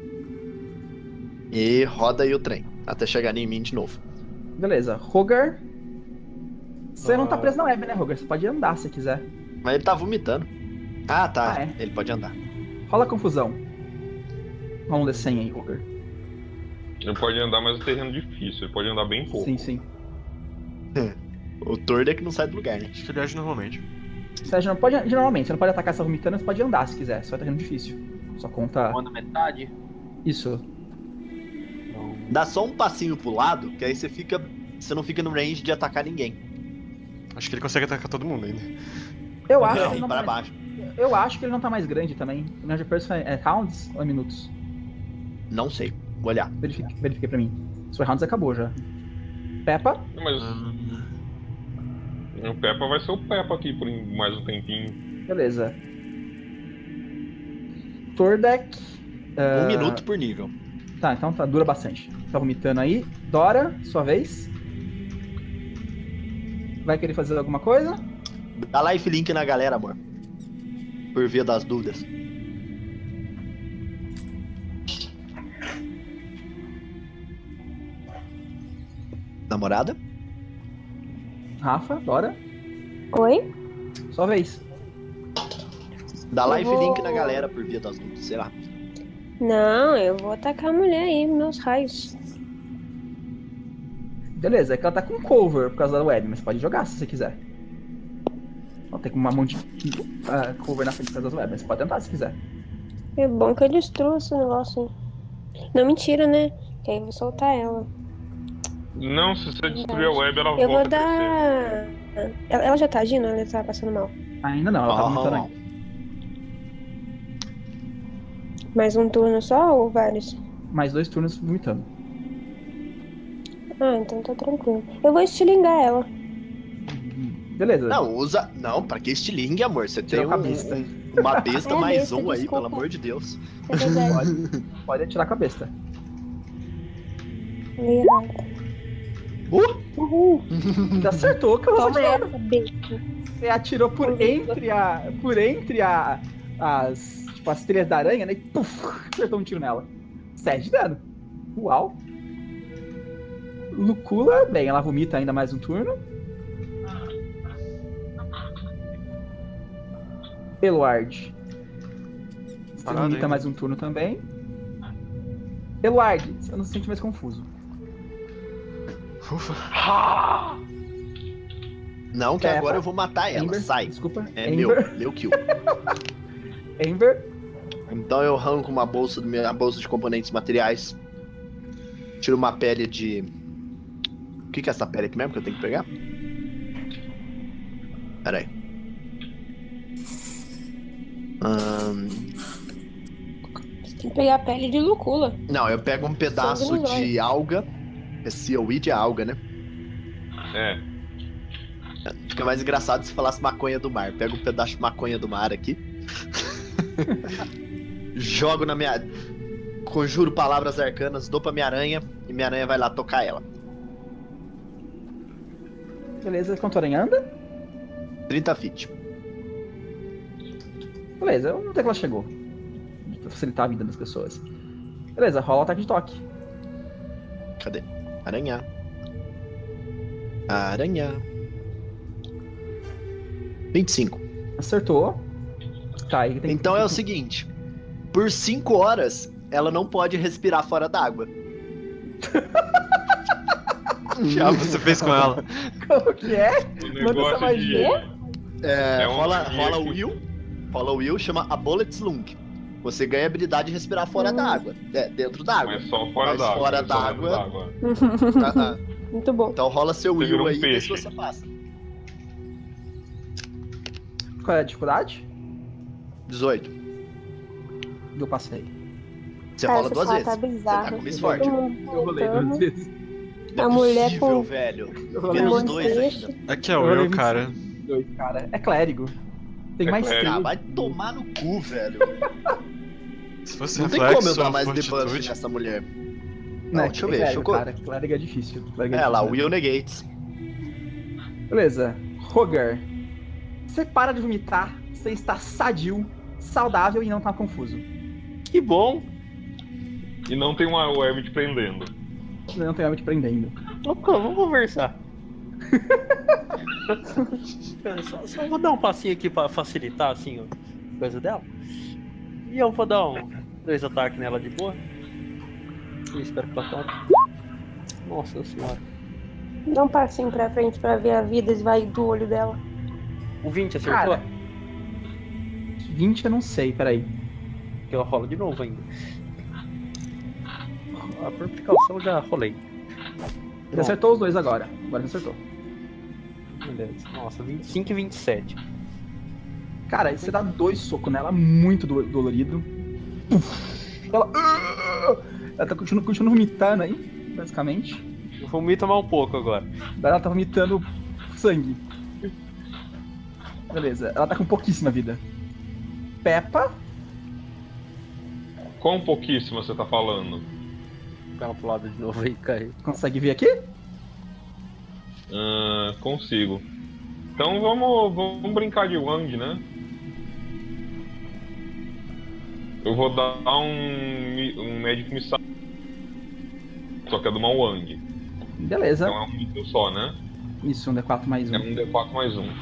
E roda aí o trem, até chegar em mim de novo. Beleza. Rogar. Você não tá preso na web, né, Rogar? Você pode andar se quiser. Mas ele tá vomitando. Ah, tá. Ah, é? Ele pode andar. Rola confusão. Rola um D100 aí, Rogar. Ele pode andar, mas o terreno é difícil. Ele pode andar bem pouco. Sim, sim. O Tordo é que não sai do lugar, né? Acho que ele age normalmente. Você não pode, geralmente, você não pode atacar essa vomitando, você pode andar se quiser. Só é terreno difícil. Só conta. Manda metade. Isso. Dá só um passinho pro lado, que aí você não fica no range de atacar ninguém. Acho que ele consegue atacar todo mundo ainda. Eu acho que ele não para tá mais... baixo. Eu acho que ele não tá mais grande também. O Ninja Person é rounds ou é minutos? Não sei. Vou olhar. Verifiquei pra mim. Se for rounds, acabou já. Peppa. Mas o Peppa vai ser o Peppa aqui por mais um tempinho. Beleza. Tordek. 1 minuto por nível. Tá, então dura bastante. Tá vomitando aí. Dora, sua vez. Vai querer fazer alguma coisa? Dá lifelink na galera, amor. Por via das dúvidas. Namorada? Rafa, Dora, Oi? sua vez. Dá Eu lifelink vou- na galera por via das dúvidas, sei lá. Não, eu vou atacar a mulher aí, meus raios. Beleza, é que ela tá com cover por causa da web, mas pode jogar se você quiser. Ela tem uma monte de cover na frente por causa da web, mas pode tentar se quiser. É bom que eu destruo esse negócio aí. Não, mentira, né? Que aí eu vou soltar ela. Não, se você destruir a web, ela Eu vou volta a crescer. dar. Ela já tá agindo? Ela tá passando mal. Ainda não, ela tá vomitando ainda. Mais um turno só ou vários? Mais 2 turnos vomitando. Ah, então tá tranquilo. Eu vou estilingar ela. Beleza. Não, usa. Não, pra que estilingue, amor? Você tem Tirou com a besta. uma besta É, mais besta, um aí, desculpa. pelo amor de Deus. É verdade. Pode atirar com a besta. Falei errado. Uhul. Você acertou, que eu Toma acertou. essa, besta. Você atirou por entre as tipo, as trilhas da aranha, né? E puf, acertou um tiro nela. 7 de dano. Uau. Lucula, bem, ela vomita ainda mais um turno. Eluard. Você Parado vomita ainda. mais um turno também. Eluard, você não se sente mais confuso. Ufa. Não, que Peppa. agora eu vou matar ela. Amber, Sai. desculpa. É Amber. meu kill. Amber. Então eu arranco uma bolsa de componentes materiais. Tiro uma pele de. O que é essa pele aqui mesmo que eu tenho que pegar? Pera aí. Você tem que pegar a pele de lucula. Não, eu pego um pedaço Sangue nos de alga. É seaweed, é alga, né? É. Fica mais engraçado se falasse maconha do mar. Pego um pedaço de maconha do mar aqui. Jogo na minha. Conjuro palavras arcanas, dou pra minha aranha e minha aranha vai lá tocar ela. Beleza, quanto a aranha anda? 30 feet. Beleza, eu não sei que ela chegou. Pra facilitar a vida das pessoas. Beleza, rola o ataque de toque. Cadê? Aranhar. Aranhar. 25. Acertou. Tá, aí tem Então é o seguinte: por 5 horas, ela não pode respirar fora d'água. Que diabo você fez com ela? Como que é? O Manda essa negócio de. magia. É, É um rola magia o que- Will. Rola o Will, chama a Bullet Slunk. Você ganha a habilidade de respirar fora d'água. É, dentro d'água. Mas só fora Mas d'água. fora né? Só d'água. dentro d'água. Ah, ah. Muito bom. Então rola seu Você Will virou um aí e vê se peixe. você passa. Qual é a dificuldade? 18. Eu passei. Você Cara, rola esse 2 fato vezes. tá Você bizarro. tá com Miss Todo Forte. mundo Eu rolei voltando. 2 vezes. Não A é mulher possível, com- velho. Eu rolei Menos monte de 2 peixe. ainda. Aqui é Eu o rolei eu, cara. 2, cara. É clérigo. Tem mais clérigo. 3. Vai tomar no cu, velho. Se fosse Não tem reflexo como eu dar ou mais debuff fortitude... nessa mulher. Não, deixa eu tem ver, clérigo, deixa eu... cara. Clérigo é difícil. Clérigo É lá, difícil, Will Negates. Beleza. Rogar. Você para de vomitar, você está sadio, saudável e não tá confuso. Que bom. E não tem uma web te prendendo. Você não tem nada te prendendo. Vamos conversar. Só vou dar um passinho aqui pra facilitar assim a coisa dela. E eu vou dar 2 ataques nela de boa. E espero que ela tome. Nossa senhora. Dá um passinho pra frente pra ver a vida esvair do olho dela. O 20 acertou? Cara, 20 eu não sei, peraí. Que ela rola de novo ainda. Por precaução já rolei. Ele acertou os dois agora. Agora ele acertou. Beleza. Nossa, 25 e 27. Cara, aí você dá 2 socos nela, muito dolorido. Ela tá continua vomitando aí, basicamente. Eu vou me tomar um pouco agora. Ela tá vomitando sangue. Beleza, ela tá com pouquíssima vida. Peppa. Quão pouquíssimo você tá falando? Ela pro lado de novo aí, caiu. Consegue ver aqui? Consigo. Então vamos brincar de Wang, né? Eu vou dar um Magic Missile. Só que é de uma Wang. Beleza. Então é um míssil só, né? Isso, um D4 mais 1. É um D4 mais 1.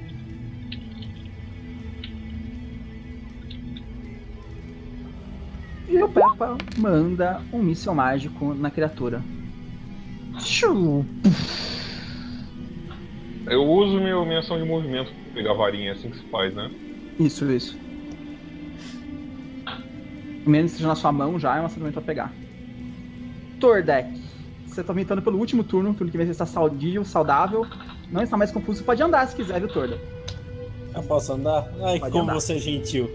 E o Peppa manda um míssil mágico na criatura. Shoo! Eu uso minha ação de movimento pra pegar a varinha, é assim que se faz, né? Isso. Menos que esteja na sua mão já é um acertamento pra pegar. Tordek, você tá vomitando pelo último turno que vem você está saudio, saudável, não está mais confuso, você pode andar se quiser, viu, Torda? Eu posso andar? Ai, Pode como andar. você é gentil.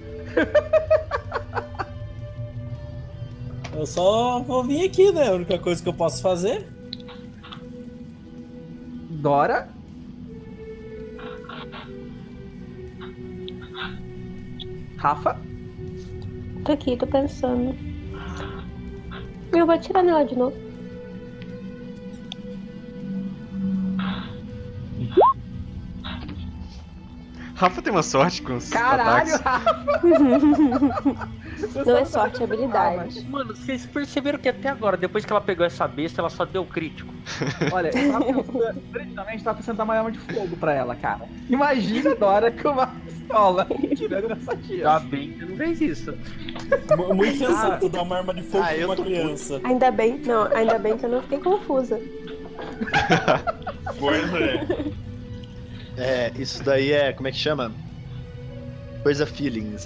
Eu só vou vir aqui, né? A única coisa que eu posso fazer. Dora. Rafa. Tô aqui, tô pensando. Eu vou atirar nela de novo. Rafa tem uma sorte com os Caralho, ataques. Rafa! Não é sorte, é habilidade. Mano, vocês perceberam que até agora, depois que ela pegou essa besta, ela só deu crítico. Olha, originalmente tava pensando em dar uma arma de fogo pra ela, cara. Imagina a Dora com uma pistola tirando nessa tia. Ainda bem que não fez isso. Muito sensato dar uma arma de fogo pra uma criança. Ainda bem que eu não fiquei confusa. Pois é. Isso daí é... Como é que chama? Coisa Feelings,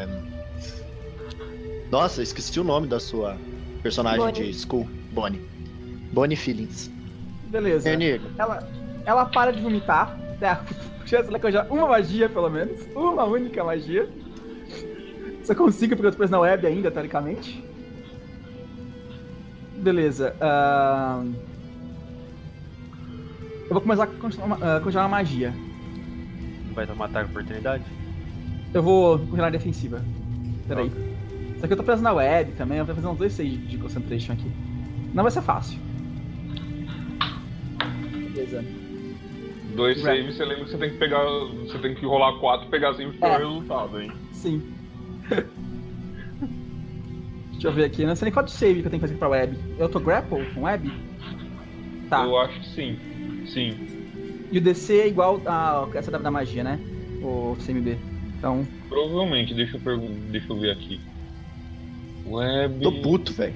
Nossa, esqueci o nome da sua personagem Bonnie. de School. Bonnie. Bonnie Feelings. Beleza. Nego. Ela para de vomitar. Chance dela conjurar uma magia, pelo menos. Uma única magia. Só consigo porque eu tô preso na web ainda, teoricamente. Beleza. Eu vou começar a conjurar uma magia. Vai tomar ataque de oportunidade? Eu vou conjurar a defensiva. Peraí. Só que eu tô preso na web também, eu vou fazer uns 2 saves de concentration aqui. Não vai ser fácil. Beleza. 2 saves, você lembra que você tem que pegar. Você tem que rolar 4 e pegar sempre o pior resultado, hein? Sim. Deixa eu ver aqui, não sei nem qual de save que eu tenho que fazer pra web. Eu tô grapple com web? Tá. Eu acho que sim. Sim. E o DC é igual a essa da magia, né? O CMB. Então. Provavelmente, deixa eu ver aqui. Web. Tô puto, velho.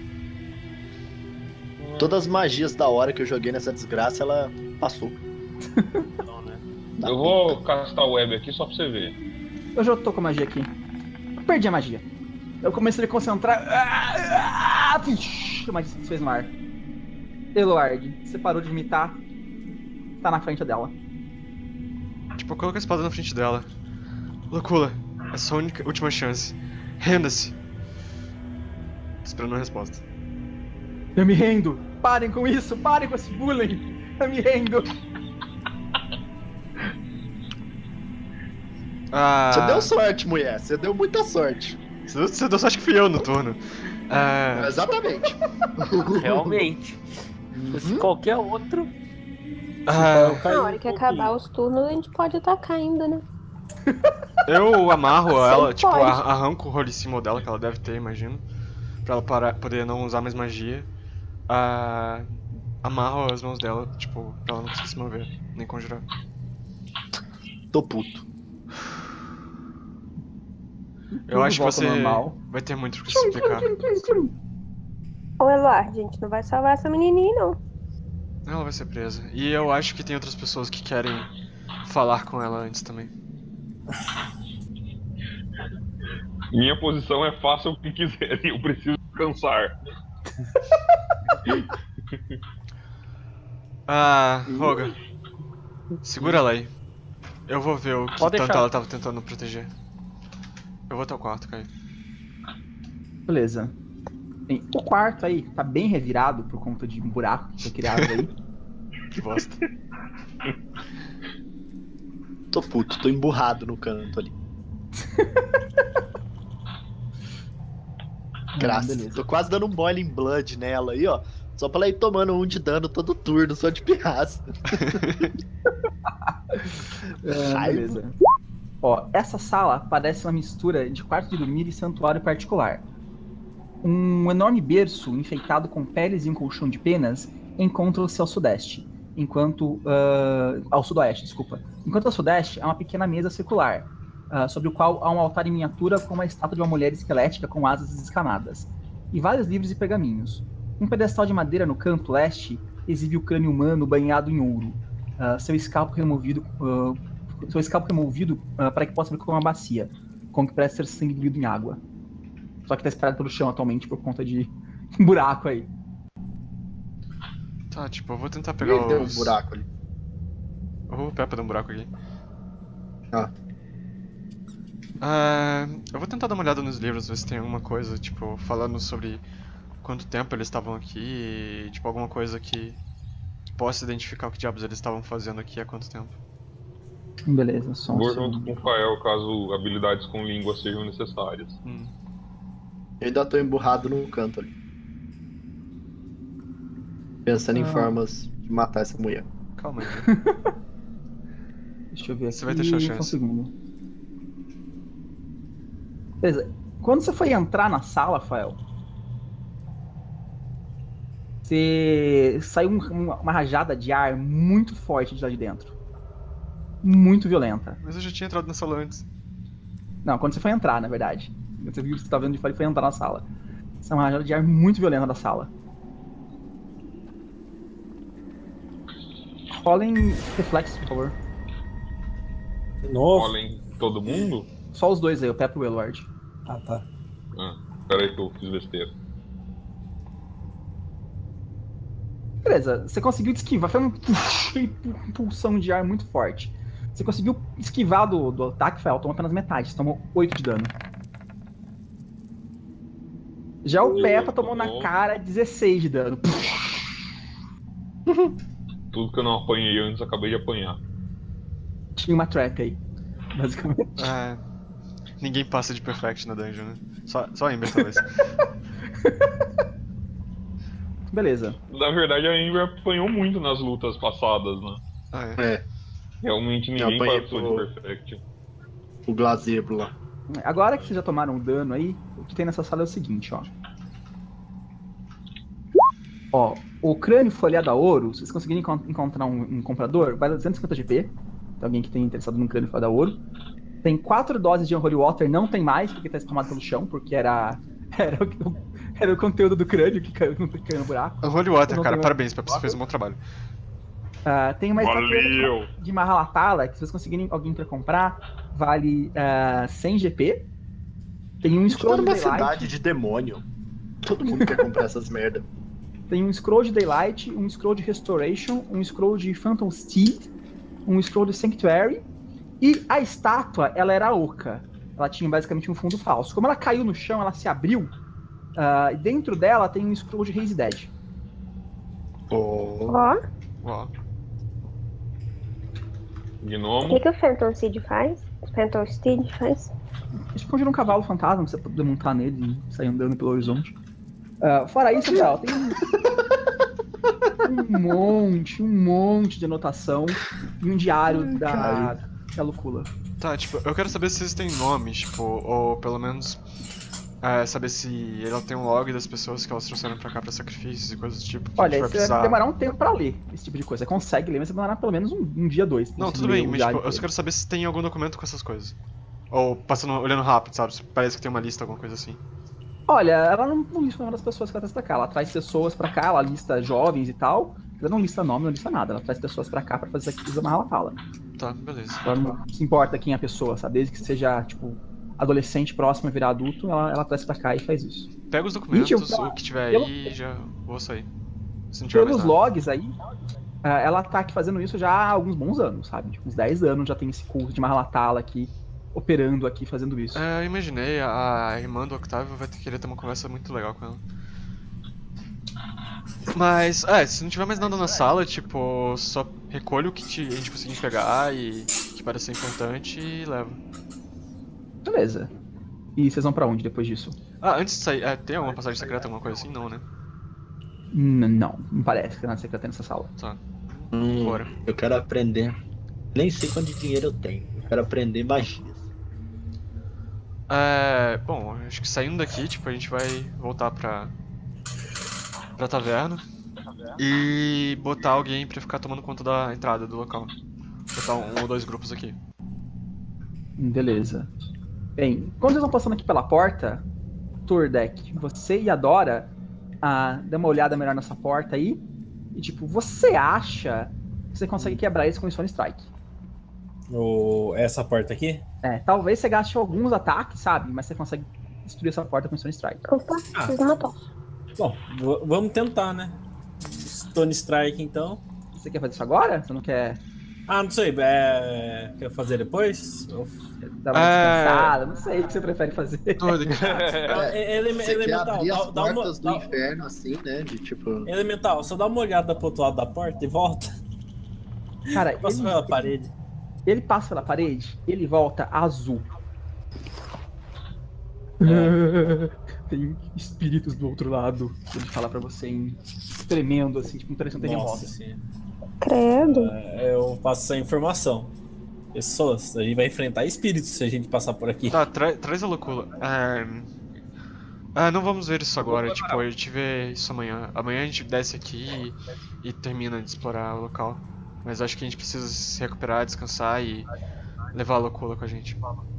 Todas as magias da hora que eu joguei nessa desgraça, ela passou. Não, né? Eu vou castar o web aqui só pra você ver. Eu já tô com a magia aqui. Eu perdi a magia. Eu comecei a me concentrar. A magia se fez no ar. Eloard, você parou de imitar. Tá na frente dela. Tipo, coloca a espada na frente dela. Locula, é sua última chance. Renda-se. Tô esperando uma resposta. Eu me rendo. Parem com isso. Parem com esse bullying. Eu me rendo. Você deu sorte, mulher. Você deu muita sorte. Você deu sorte que fui eu no turno. Exatamente. Realmente. Se qualquer outro. Na hora que acabar os turnos, a gente pode atacar ainda, né? Eu amarro ela, Sempre tipo, pode. arranco o rolissimo dela, que ela deve ter, imagino. Pra ela poder não usar mais magia. Amarro as mãos dela, tipo, pra ela não conseguir se mover, nem conjurar. Tô puto. Eu acho que volta você normal. vai ter muito o que se explicar. Ô, Eluard, a gente não vai salvar essa menininha, não. Ela vai ser presa. E eu acho que tem outras pessoas que querem falar com ela antes também. Minha posição é faça o que quiserem, eu preciso descansar. Roga. Segura ela aí. Eu vou ver o que Pode tanto deixar. ela tava tentando proteger. Eu vou até o quarto, Caio. Beleza. Bem, o quarto aí tá bem revirado por conta de um buraco que foi criado aí. Que bosta. Tô puto, tô emburrado no canto ali. Graças. Beleza. Tô quase dando um Boiling Blood nela aí, ó. Só pra ela ir tomando um de dano todo turno, só de pirraça. Beleza. Ó, essa sala parece uma mistura de quarto de dormir e santuário particular. Um enorme berço enfeitado com peles e um colchão de penas encontra-se ao sudeste, ao sudoeste, desculpa. Enquanto ao sudeste há uma pequena mesa circular, sobre o qual há um altar em miniatura com uma estátua de uma mulher esquelética com asas descamadas, e vários livros e pergaminhos. Um pedestal de madeira no canto leste exibe o crânio humano banhado em ouro, seu escalpo removido para que possa vir com uma bacia, com que parece ser sangue diluído em água. Só que tá espalhado pelo chão atualmente por conta de um buraco aí. Tá, tipo, eu vou tentar pegar Tem um os... buraco ali. Eu vou pegar pra dar um buraco aqui. Eu vou tentar dar uma olhada nos livros, ver se tem alguma coisa, tipo, falando sobre quanto tempo eles estavam aqui, tipo, alguma coisa que possa identificar o que diabos eles estavam fazendo aquaqui há quanto tempo. Beleza, só um Vou junto segundo. com o Fael caso habilidades com língua sejam necessárias. Eu ainda tô emburrado no canto ali. Pensando em formas de matar essa mulher. Calma aí. Deixa eu ver aqui. Você vai ter sua Só um chance. segundo. Beleza. Quando você foi entrar na sala, Fael, você saiu uma rajada de ar muito forte de lá de dentro. Muito violenta. Mas eu já tinha entrado na sala antes. Não, quando você foi entrar, na verdade. Você viu que você estava vendo de fora e foi entrar na sala. Essa é uma rajada de ar muito violenta da sala. Rolem reflexos, por favor. De novo? Olhem todo mundo? Só os dois aí, o Pep e o Eluard. Ah, tá. Peraí que eu fiz besteira. Beleza, você conseguiu esquivar. Foi uma impulsão de ar muito forte. Você conseguiu esquivar do ataque, Fael, tomou apenas metade. Você tomou 8 de dano. Já o Peppa tomou na cara 16 de dano. Tudo que eu não apanhei antes, acabei de apanhar. Tinha uma trap aí, basicamente. Ninguém passa de perfect na dungeon, né? Só a Ember, talvez. Beleza. Na verdade, a Ember apanhou muito nas lutas passadas, né? É, Realmente Eu ninguém apanhei passou pro- de perfect. o gazebo lá. Agora que vocês já tomaram dano aí, o que tem nessa sala é o seguinte, ó. Ó, o crânio folheado a ouro, se vocês conseguirem encontrar um comprador, vale 250 GP. Tem alguém que tem interessado num crânio folheado a ouro. Tem 4 doses de Unholy Water, não tem mais, porque tá espalhado pelo chão, porque era o conteúdo do crânio que caiu no buraco. Holy Water, Não cara, tem parabéns, Pepe, você fez um bom trabalho. Tem uma Valeu! estátua de Mahalatala, que se vocês conseguirem alguém pra comprar, vale 100 GP. Tem um Tô scroll de numa Daylight. cidade de demônio. Todo mundo quer comprar essas merda. Tem um scroll de Daylight, um scroll de Restoration, um scroll de Phantom Steed, um scroll de Sanctuary. E a estátua, ela era oca. Ela tinha basicamente um fundo falso. Como ela caiu no chão, ela se abriu. E dentro dela tem um scroll de Raise Dead. Oh. Ó, Ó. o Gnomo. que o Phantom Seed faz? Phantom Steed faz? A gente conjura um cavalo fantasma pra você poder montar nele e sair andando pelo horizonte. Fora isso, Gabriel, tem um monte de anotação e um diário da Lucula. Tá, tipo, eu quero saber se vocês têm nomes, tipo, ou pelo menos saber se ela tem um log das pessoas que elas trouxeram pra cá pra sacrifícios e coisas do tipo. Que Olha, a gente vai você precisar... vai demorar um tempo pra ler esse tipo de coisa. Você consegue ler, mas você vai demorar pelo menos um dia, 2. Não, tudo bem, mas tipo, eu só quero saber se tem algum documento com essas coisas. Ou olhando rápido, sabe? Parece que tem uma lista, alguma coisa assim. Olha, ela não lista o nome das pessoas que ela traz pra cá. Ela traz pessoas pra cá, ela lista jovens e tal. Ela não lista nome, não lista nada. Ela traz pessoas pra cá pra fazer aquilo que ela fala. Tá, beleza. Ela não se importa quem é a pessoa, sabe? Desde que seja, tipo, adolescente próximo a virar adulto, ela traz pra cá e faz isso. Pega os documentos, o que tiver aí e já vou sair. Se não tiver mais Pelos nada. logs aí, ela tá aqui fazendo isso já há alguns bons anos, sabe? Tipo, uns 10 anos já tem esse culto de Mahalatala aqui, operando aqui, fazendo isso. Eu imaginei, a irmã do Octavio vai querer ter uma conversa muito legal com ela. Mas, se não tiver mais nada na sala, tipo, só recolhe o que a gente conseguir pegar e que parece ser importante e leva. Beleza. E vocês vão pra onde depois disso? Antes de sair, tem alguma passagem secreta, alguma coisa assim? Não, né? Não parece que tem nada secreto nessa sala. Tá. Bora. Eu quero aprender. Nem sei quanto de dinheiro eu tenho. Eu quero aprender magias. Bom, acho que saindo daqui, tipo, a gente vai voltar pra taverna e botar alguém pra ficar tomando conta da entrada do local. Botar um ou dois grupos aqui. Beleza. Bem, quando vocês vão passando aqui pela porta, Turdek, você e a Dora dê uma olhada melhor nessa porta aí. E tipo, você acha que você consegue quebrar isso com o Stone Strike? Essa porta aqui? Talvez você gaste alguns ataques, sabe? Mas você consegue destruir essa porta com o Stone Strike. Opa, vocês matou. Bom, vamos tentar, né? Stone Strike, então. Você quer fazer isso agora? Você não quer Não sei. Quer fazer depois? dar uma descansada? Não sei o que você prefere fazer. Você quer Elemental, abrir as dá uma. portas do inferno, assim, né? De tipo... Elemental, só dá uma olhada pro outro lado da porta e volta. Cara, Passa pela parede. ele passa pela parede, ele volta azul. Tem espíritos do outro lado. Ele fala pra você tremendo, assim, tipo, parecendo um terremoto. Nossa senhora. Credo. Eu passo essa informação. Pessoas, a gente vai enfrentar espíritos se a gente passar por aqui. Tá, traz a loucura. Não vamos ver isso agora, tipo, a gente vê isso amanhã. Amanhã a gente desce aqui e termina de explorar o local. Mas acho que a gente precisa se recuperar, descansar e levar a loucura com a gente.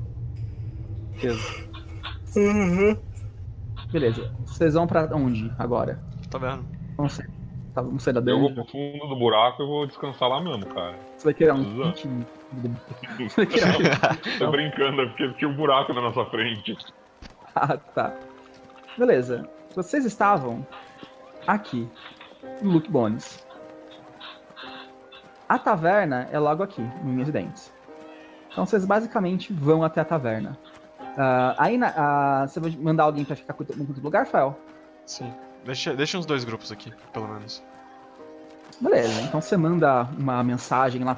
Beleza. Vocês vão pra onde agora? Tá vendo? Vamos sair da Eu vou dungeon. pro fundo do buraco e vou descansar lá mesmo, cara. Você vai querer um Exato. kit? Você vai querer Tô brincando, é porque tinha um buraco na nossa frente. tá. Beleza. Vocês estavam aqui, no Luke Bones. A taverna é logo aqui, no Unhas e Dentes. Então vocês basicamente vão até a taverna. Você vai mandar alguém pra ficar cuidando do lugar, Fael? Sim. Deixa uns dois grupos aqui, pelo menos. Beleza, então você manda uma mensagem lá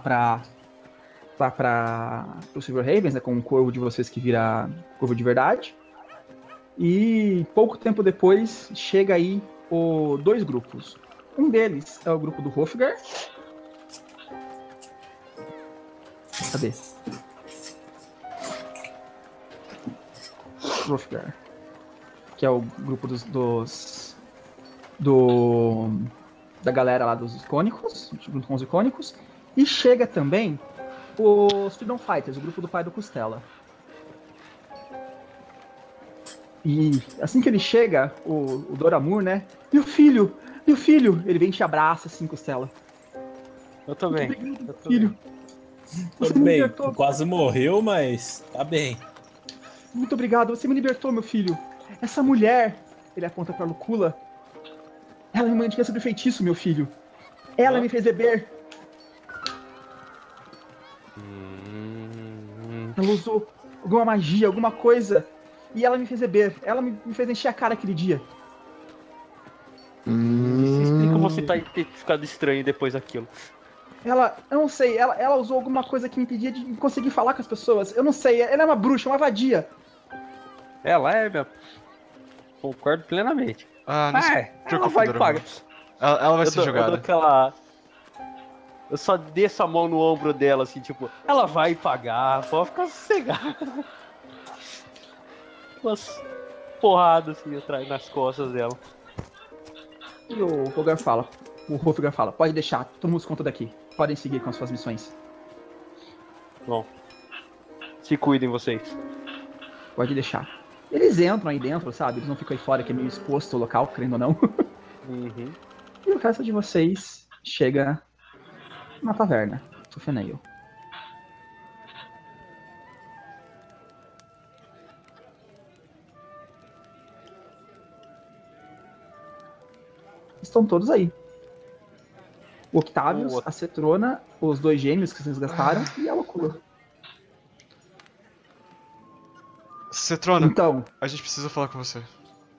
pro Silver Ravens, né, com o corvo de vocês que vira corvo de verdade. E pouco tempo depois chega aí dois grupos. Um deles é o grupo do Hofgar. Cadê? Hofgar. Que é o grupo da galera lá dos icônicos, junto com os icônicos. E chega também os Freedom Fighters, o grupo do pai do Costela. E assim que ele chega, o Doramur, né? Meu filho! Ele vem e te abraça assim, Costela. Eu também. Filho. Você Tudo me bem, libertou. quase morreu, mas tá bem. Muito obrigado, você me libertou, meu filho. Essa mulher, ele aponta pra Lucula. Ela me mantinha sobre feitiço, meu filho. Ela me fez beber. Ela usou alguma magia, alguma coisa. E ela me fez beber. Ela me fez encher a cara aquele dia. Isso explica você ter ficado estranho depois daquilo. Eu não sei, ela usou alguma coisa que me impedia de conseguir falar com as pessoas. Eu não sei, ela é uma bruxa, uma vadia. Ela é, meu. Concordo plenamente. Não se Ela preocupe, vai Doraemon. pagar. Ela vai ser Eu julgada. dou aquela... Eu só desço a mão no ombro dela, assim, tipo, ela vai pagar, pode ficar sossegada. Umas porradas, assim, atrás, nas costas dela. E o Wolfgar fala, pode deixar, todo mundo se conta daqui. Podem seguir com as suas missões. Bom, se cuidem vocês. Pode deixar. Eles entram aí dentro, sabe? Eles não ficam aí fora, que é meio exposto o local, querendo ou não. Uhum. E o resto de vocês chega na taverna, Tufeneio. Estão todos aí. O Octavius, a Cetrona, os dois gêmeos que vocês gastaram e a Loucura. Cetrona, Então, a gente precisa falar com você.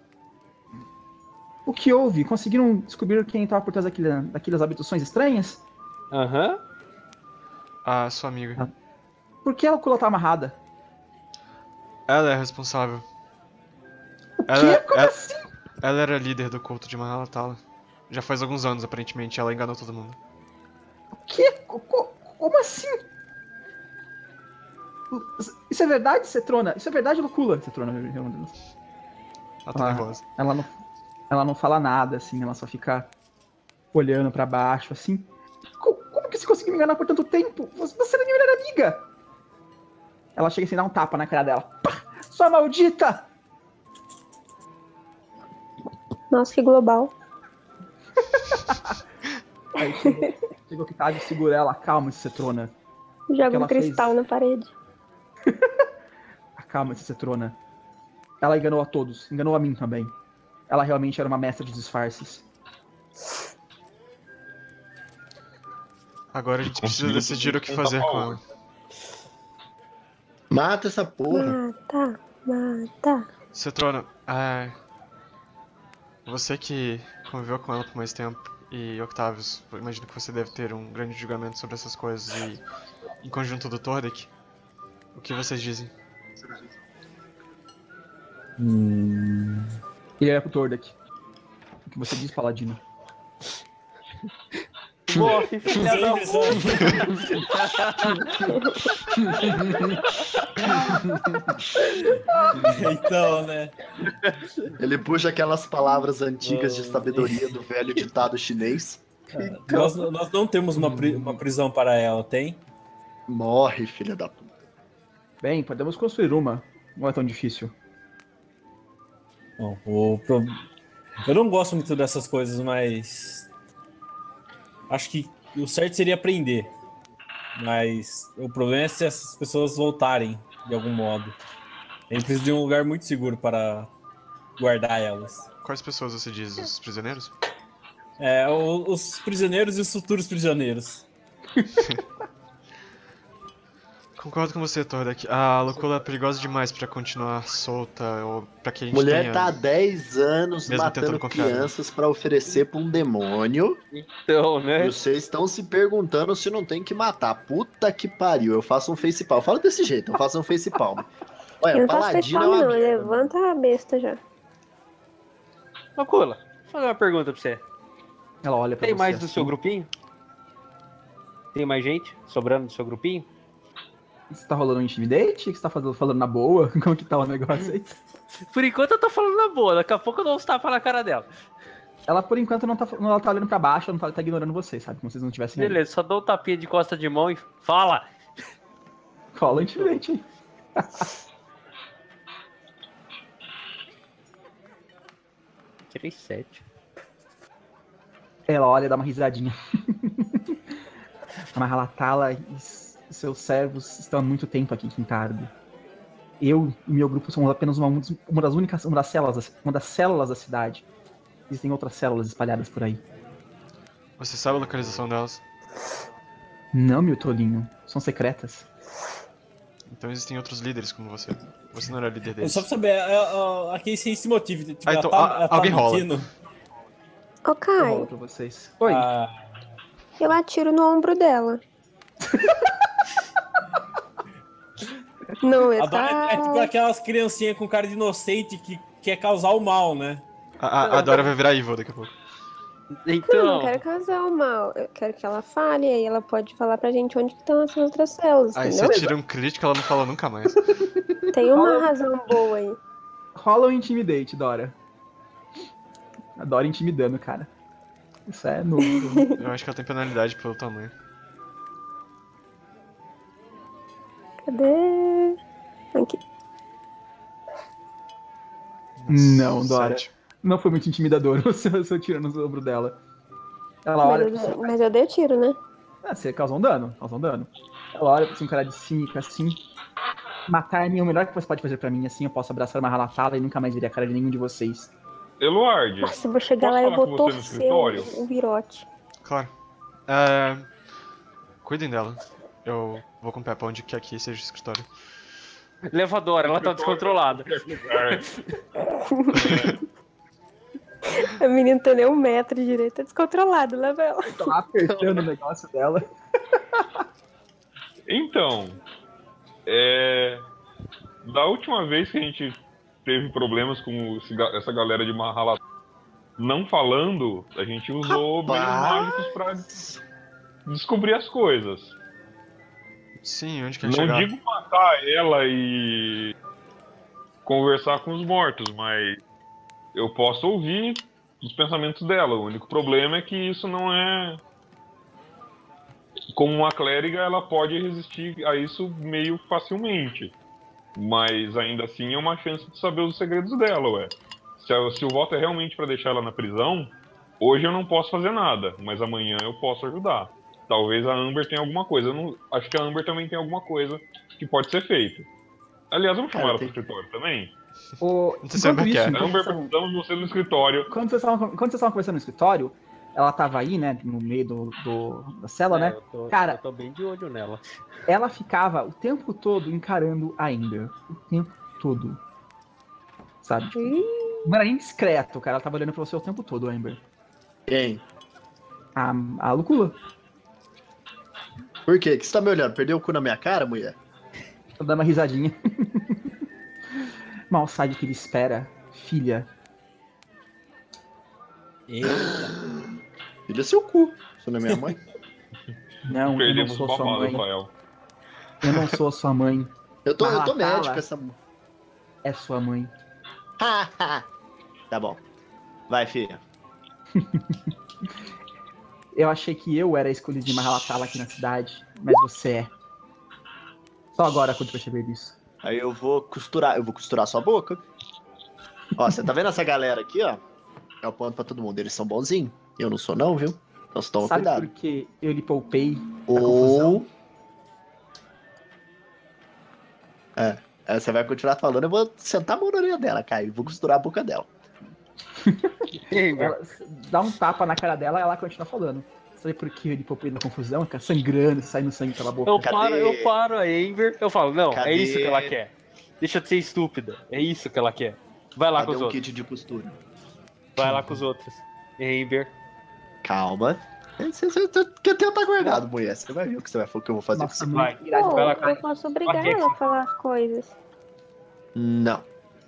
o que houve? Conseguiram descobrir quem estava por trás daquelas abduções estranhas? Aham. A sua amiga. Por que a Loucura tá amarrada? Ela é a responsável. O quê? Como assim? Ela era líder do culto de Mahalatala. Já faz alguns anos, aparentemente. Ela enganou todo mundo. O quê? Como assim? Isso é verdade, Cetrona? Isso é verdade, Lucula? Cetrona, Ela tá nervosa. Ela não fala nada, assim, ela só fica olhando pra baixo, assim. Como que você conseguiu me enganar por tanto tempo? Você era minha melhor amiga! Ela chega assim, dá um tapa na cara dela. Pá! Sua maldita! Nossa, que global. Aí chega o Octavio e segura ela. Calma-se, Cetrona. Joga um cristal na parede. Calma-se, Cetrona. Ela enganou a todos. Enganou a mim também. Ela realmente era uma mestra de disfarces. Agora a gente precisa decidir o que fazer com ela. Mata essa porra. Mata. Cetrona, você que conviveu com ela por mais tempo, e Octavius, eu imagino que você deve ter um grande julgamento sobre essas coisas, e em conjunto do Tordek, o que vocês dizem? Ele era pro Tordek. O que você diz, Paladino? Morre, filha da Então, né? Ele puxa aquelas palavras antigas de sabedoria do velho ditado chinês. Nós não temos uma prisão para ela, tem? Morre, filha da puta. Bem, podemos construir uma. Não é tão difícil. Bom, eu não gosto muito dessas coisas, mas acho que o certo seria aprender. Mas o problema é se essas pessoas voltarem de algum modo. A gente precisa de um lugar muito seguro para guardar elas. Quais pessoas você diz? Os prisioneiros? Os prisioneiros e os futuros prisioneiros. Concordo com você, Tordek. A Loucura é perigosa demais pra continuar solta, ou pra que a gente Mulher tenha... tá há 10 anos Mesmo matando tentando confiar, crianças pra oferecer pra um demônio. Então, né? E vocês estão se perguntando se não tem que matar. Puta que pariu, eu faço um facepalm. Fala desse jeito, eu faço um facepalm. Eu Olha, não faço paladino é facepalm, uma não. merda. Levanta a besta já. Locula, vou fazer uma pergunta pra você. Ela olha pra Tem você mais do assim. seu grupinho? Tem mais gente sobrando do seu grupinho? Você tá rolando um intimidate? O que você tá falando na boa? Como que tá o negócio aí? Por enquanto eu tô falando na boa, daqui a pouco eu dou uns tapas na cara dela. Ela, por enquanto, ela tá olhando pra baixo, ela não tá ignorando vocês, sabe? Como se vocês não tivessem... aí. Beleza, só dou um tapinha de costa de mão e fala! Cola intimidate aí. Tirei 7. Ela olha e dá uma risadinha. A Mahalatala e seus servos estão há muito tempo aqui em Quintardo. Eu e meu grupo somos apenas uma das células da cidade. Existem outras células espalhadas por aí. Você sabe a localização delas? Não, meu tolinho. São secretas. Então existem outros líderes como você. Você não era líder deles. Só pra saber, aqui sem esse motivo. Tipo, então, ela tá alguém rola. mentindo. Ô, Eu Kai, rolo pra vocês. Oi. Eu atiro no ombro dela. Não, É tipo aquelas criancinhas com cara de inocente que quer causar o mal, né? A Dora vai virar Evil daqui a pouco. Eu Então, não quero causar o mal. Eu quero que ela fale, aí ela pode falar pra gente onde que estão essas outras células, Aí entendeu? você tira um crítico, ela não fala nunca mais. Tem uma razão boa aí. Rola um Intimidate, Dora. A Dora intimidando, cara. Isso é novo. Eu acho que ela tem penalidade pelo tamanho. Cadê? Aqui. Não, Dora. 7. Não foi muito intimidador o seu tiro no ombro dela. Ela olha. Mas eu dei tiro, né? Ah, você causou um dano. Ela olha pra você, um cara de cínica assim. Matar-me é o melhor que você pode fazer pra mim, assim eu posso abraçar uma relatada e nunca mais ver a cara de nenhum de vocês. Eluard, Nossa, eu vou chegar posso lá e eu falar vou com você no torcer escritório? o virote. Claro. Cuidem dela. Eu vou com o pé pra onde quer que seja o escritório. levadora, ela tá descontrolada. A menina não tem nem 1 metro de direito, tá descontrolada, leva ela. Tô lá apertando o negócio dela. Então, da última vez que a gente teve problemas com essa galera de Mahala não falando, a gente usou meios mágicos pra descobrir as coisas. Sim, onde quer Não chegar? digo matar ela e conversar com os mortos, mas eu posso ouvir os pensamentos dela. O único problema é que isso não é... Como uma clériga, ela pode resistir a isso meio facilmente. Mas ainda assim é uma chance de saber os segredos dela, ué. Se o voto é realmente pra deixar ela na prisão, hoje eu não posso fazer nada, mas amanhã eu posso ajudar. Talvez a Amber tenha alguma coisa. Eu não, acho que a Amber também tem alguma coisa que pode ser feito. Aliás, vamos chamar ela pro escritório também? Não sei se a Amber quer. Amber, precisamos de você no escritório. Quando vocês estavam conversando no escritório, ela tava aí, né, no meio da cela, né? Cara, eu tô bem de olho nela. ela ficava o tempo todo encarando a Amber. O tempo todo. Sabe? Tipo, não era nem discreto, cara. Ela tava olhando pra você o tempo todo, Amber. Quem? A Lucula. Por quê? Que você tá me olhando? Perdeu o cu na minha cara, mulher? Tô dando uma risadinha. Mal sabe o que ele espera, filha. Eita. Filha, seu cu. Você não é minha mãe? Não, eu não Perdemos o sou sua babado, mãe. Rafael. Eu não sou sua mãe. Eu tô Malatala médico, essa... É sua mãe. Tá bom. Vai, filha. Eu achei que eu era escolhido de Mahalatala aqui na cidade, mas você é. Só agora quando perceber isso. Aí eu vou costurar sua boca. Ó, você tá vendo essa galera aqui, ó? Eu aponto pra todo mundo. Eles são bonzinhos. Eu não sou não, viu? Então você toma Sabe cuidado. por que eu lhe poupei da confusão? Você vai continuar falando, eu vou sentar a mão na orelha dela, Caio. Vou costurar a boca dela. Ela dá um tapa na cara dela e ela continua falando. Sabe por que eu lhe poupei da confusão? Fica sangrando, saindo sangue pela boca. Eu paro a Amber, eu falo, não, Cadê? é isso que ela quer. Deixa de ser estúpida, é isso que ela quer. Vai lá Cadê com os um outros. kit de costura? Vai lá com os outros. Amber. Calma. Você tá guardado, mulher. Você vai ver o que você vai falar que eu vou fazer Nossa, com você. Vai. Pô, Vai lá com eu posso obrigar Vai, ela a falar as coisas. Não.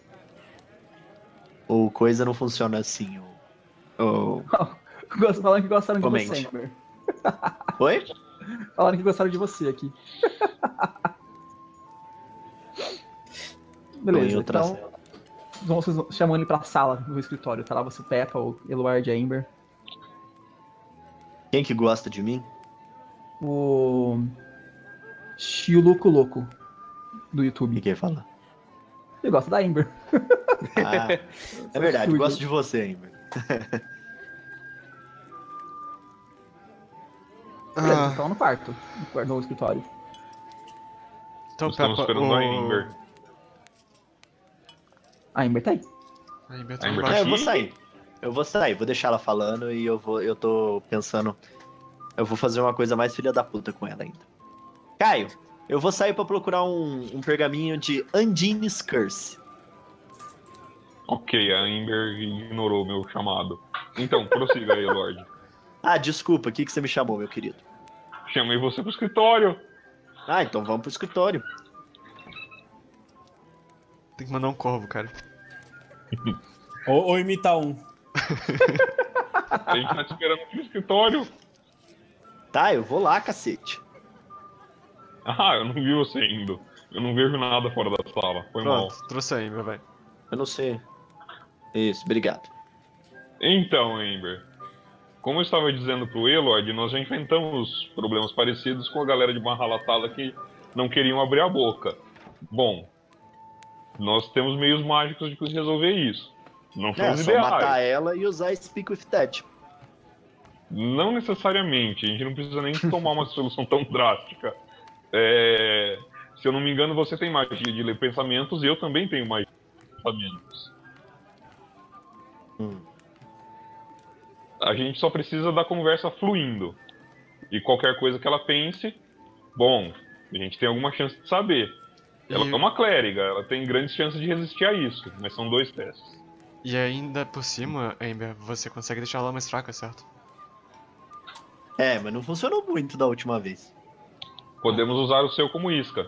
O coisa não funciona assim. Falando que gostaram de Comente. você, Amber. Oi? Falaram que gostaram de você aqui. Beleza, então vocês chamam ele pra sala do escritório. Tá lá você, Peppa, o Eluard e a Amber. Quem que gosta de mim? O Chiuluco Louco do O YouTube. que ele fala? Ele gosta da Amber. Ah, é verdade, Fui, gosto de você, Amber. Beleza, vocês estão no quarto no escritório. Então, Estamos Peppa, esperando a Amber. A Amber tá aí. A Amber tá A Amber embaixo. É, eu vou sair, vou deixar ela falando e eu tô pensando, eu vou fazer uma coisa mais filha da puta com ela ainda. Caio, eu vou sair pra procurar um pergaminho de Undine's Curse. Ok, a Amber ignorou meu chamado. Então, prossiga aí, Lorde. Ah, desculpa, o que você me chamou, meu querido? Chamei você pro escritório. Ah, então vamos pro escritório. Tem que mandar um corvo, cara. Ou imitar um. A gente tá te esperando pro escritório. Tá, eu vou lá, cacete. Ah, eu não vi você indo. Eu não vejo nada fora da sala. Foi mal. Pronto, trouxe aí, meu velho. Eu não sei. Isso, obrigado. Então, Amber. Como eu estava dizendo pro Eloyd, nós já enfrentamos problemas parecidos com a galera de Barra Latada que não queriam abrir a boca. Bom, nós temos meios mágicos de resolver isso. Não são É, os só ideais. matar ela e usar Speak with Dead. Não necessariamente, a gente não precisa nem tomar uma solução tão drástica. Se eu não me engano, você tem magia de ler pensamentos e eu também tenho magia de ler pensamentos. A gente só precisa da conversa fluindo. E qualquer coisa que ela pense, bom, a gente tem alguma chance de saber. Ela é uma clériga, ela tem grandes chances de resistir a isso, mas são 2 testes. E ainda por cima, Amber, você consegue deixar ela mais fraca, certo? É, mas não funcionou muito da última vez. Podemos usar o seu como isca.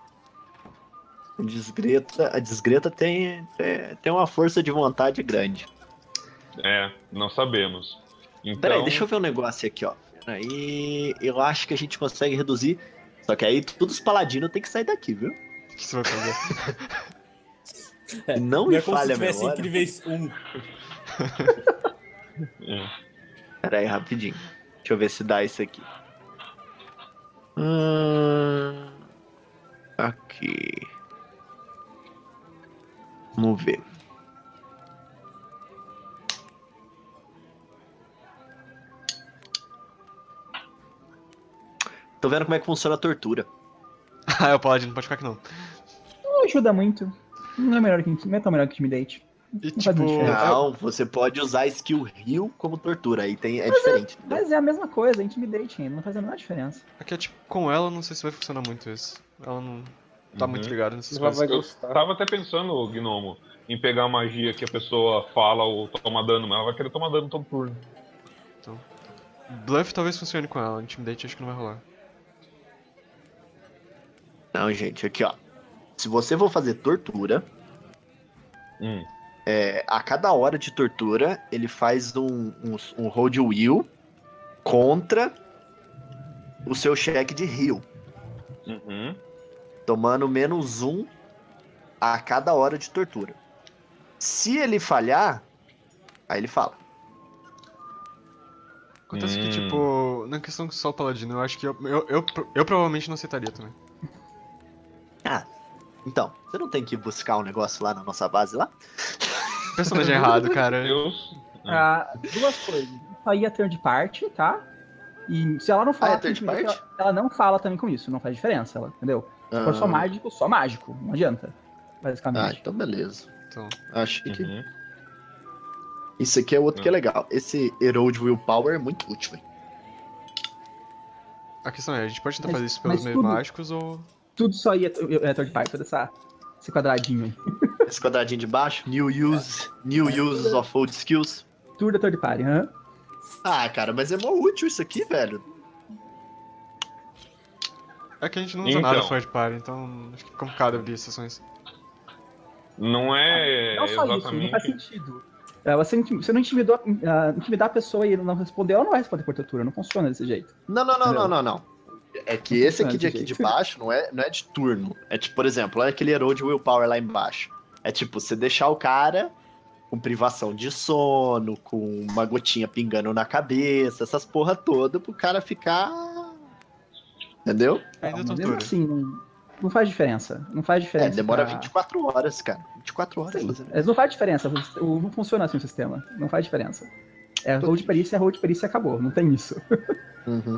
A disgreta tem uma força de vontade grande. Não sabemos. Então, Peraí, deixa eu ver um negócio aqui, ó. Aí eu acho que a gente consegue reduzir. Só que aí todos os paladinos tem que sair daqui, viu? O que você vai fazer? Não Não me é como se falha a tivesse memória. incríveis 1. Peraí, rapidinho. Deixa eu ver se dá isso aqui. Aqui. Vamos ver. Tô vendo como é que funciona a tortura. Ah, é o Paladino, não pode ficar aqui não. Não ajuda muito. Não é tão melhor que Intimidate. E Não faz muita tipo, diferença. Não, você pode usar skill heal como tortura. Aí é diferente. entendeu? Mas é a mesma coisa, Intimidate ainda, não faz a menor diferença. aqui é tipo, com ela não sei se vai funcionar muito isso. Ela não tá muito ligada nessas Ela vai coisas. gostar. tava até pensando, Gnomo, em pegar a magia que a pessoa fala ou toma dano, mas ela vai querer tomar dano todo turno. Bluff talvez funcione com ela, Intimidate acho que não vai rolar. Não, gente, aqui ó. Se você for fazer tortura, a cada hora de tortura, ele faz um roll de will contra o seu cheque de heal. Tomando -1 a cada hora de tortura. Se ele falhar, aí ele fala. Acontece que, tipo, na questão que só o Paladino, eu acho que eu provavelmente não aceitaria também. Ah, então, você não tem que buscar um negócio lá na nossa base lá? Personagem errado, cara. Deus. Duas coisas. Isso aí é third party, tá? E se ela não fala é third Intimidate, party? ela não fala também com isso, não faz diferença, entendeu? Se for só mágico, não adianta. Basicamente. Então beleza. Então, Acho que isso aqui é outro que é legal. Esse Erode Willpower é muito útil, hein? a questão é, a gente pode tentar Mas- fazer isso pelos mas meios tudo- mágicos ou... Tudo isso aí é third party, todo esse quadradinho aí. Esse quadradinho de baixo, new uses of old skills. Tudo é third party, hã? Ah, cara, mas é mó útil isso aqui, velho. É que a gente não usa Então. nada fora de party, então acho que é complicado abrir exceções. Não é Não só isso, não exatamente. faz sentido. Você não intimidar a pessoa e ele não responder, ela não vai responder por tortura, não funciona desse jeito. Não. É que esse aqui de baixo não é de turno. É tipo, por exemplo, olha aquele Erode Willpower lá embaixo. É tipo, você deixar o cara com privação de sono, com uma gotinha pingando na cabeça, essas porra toda, pro cara ficar... Entendeu? Ainda Mas mesmo tortura. assim, não faz diferença. Não faz diferença. Demora pra- 24 horas, cara. 24 horas Sim, fazendo. mas não faz diferença. Não funciona assim o sistema. Não faz diferença. É roll de perícia e acabou. Não tem isso. Uhum.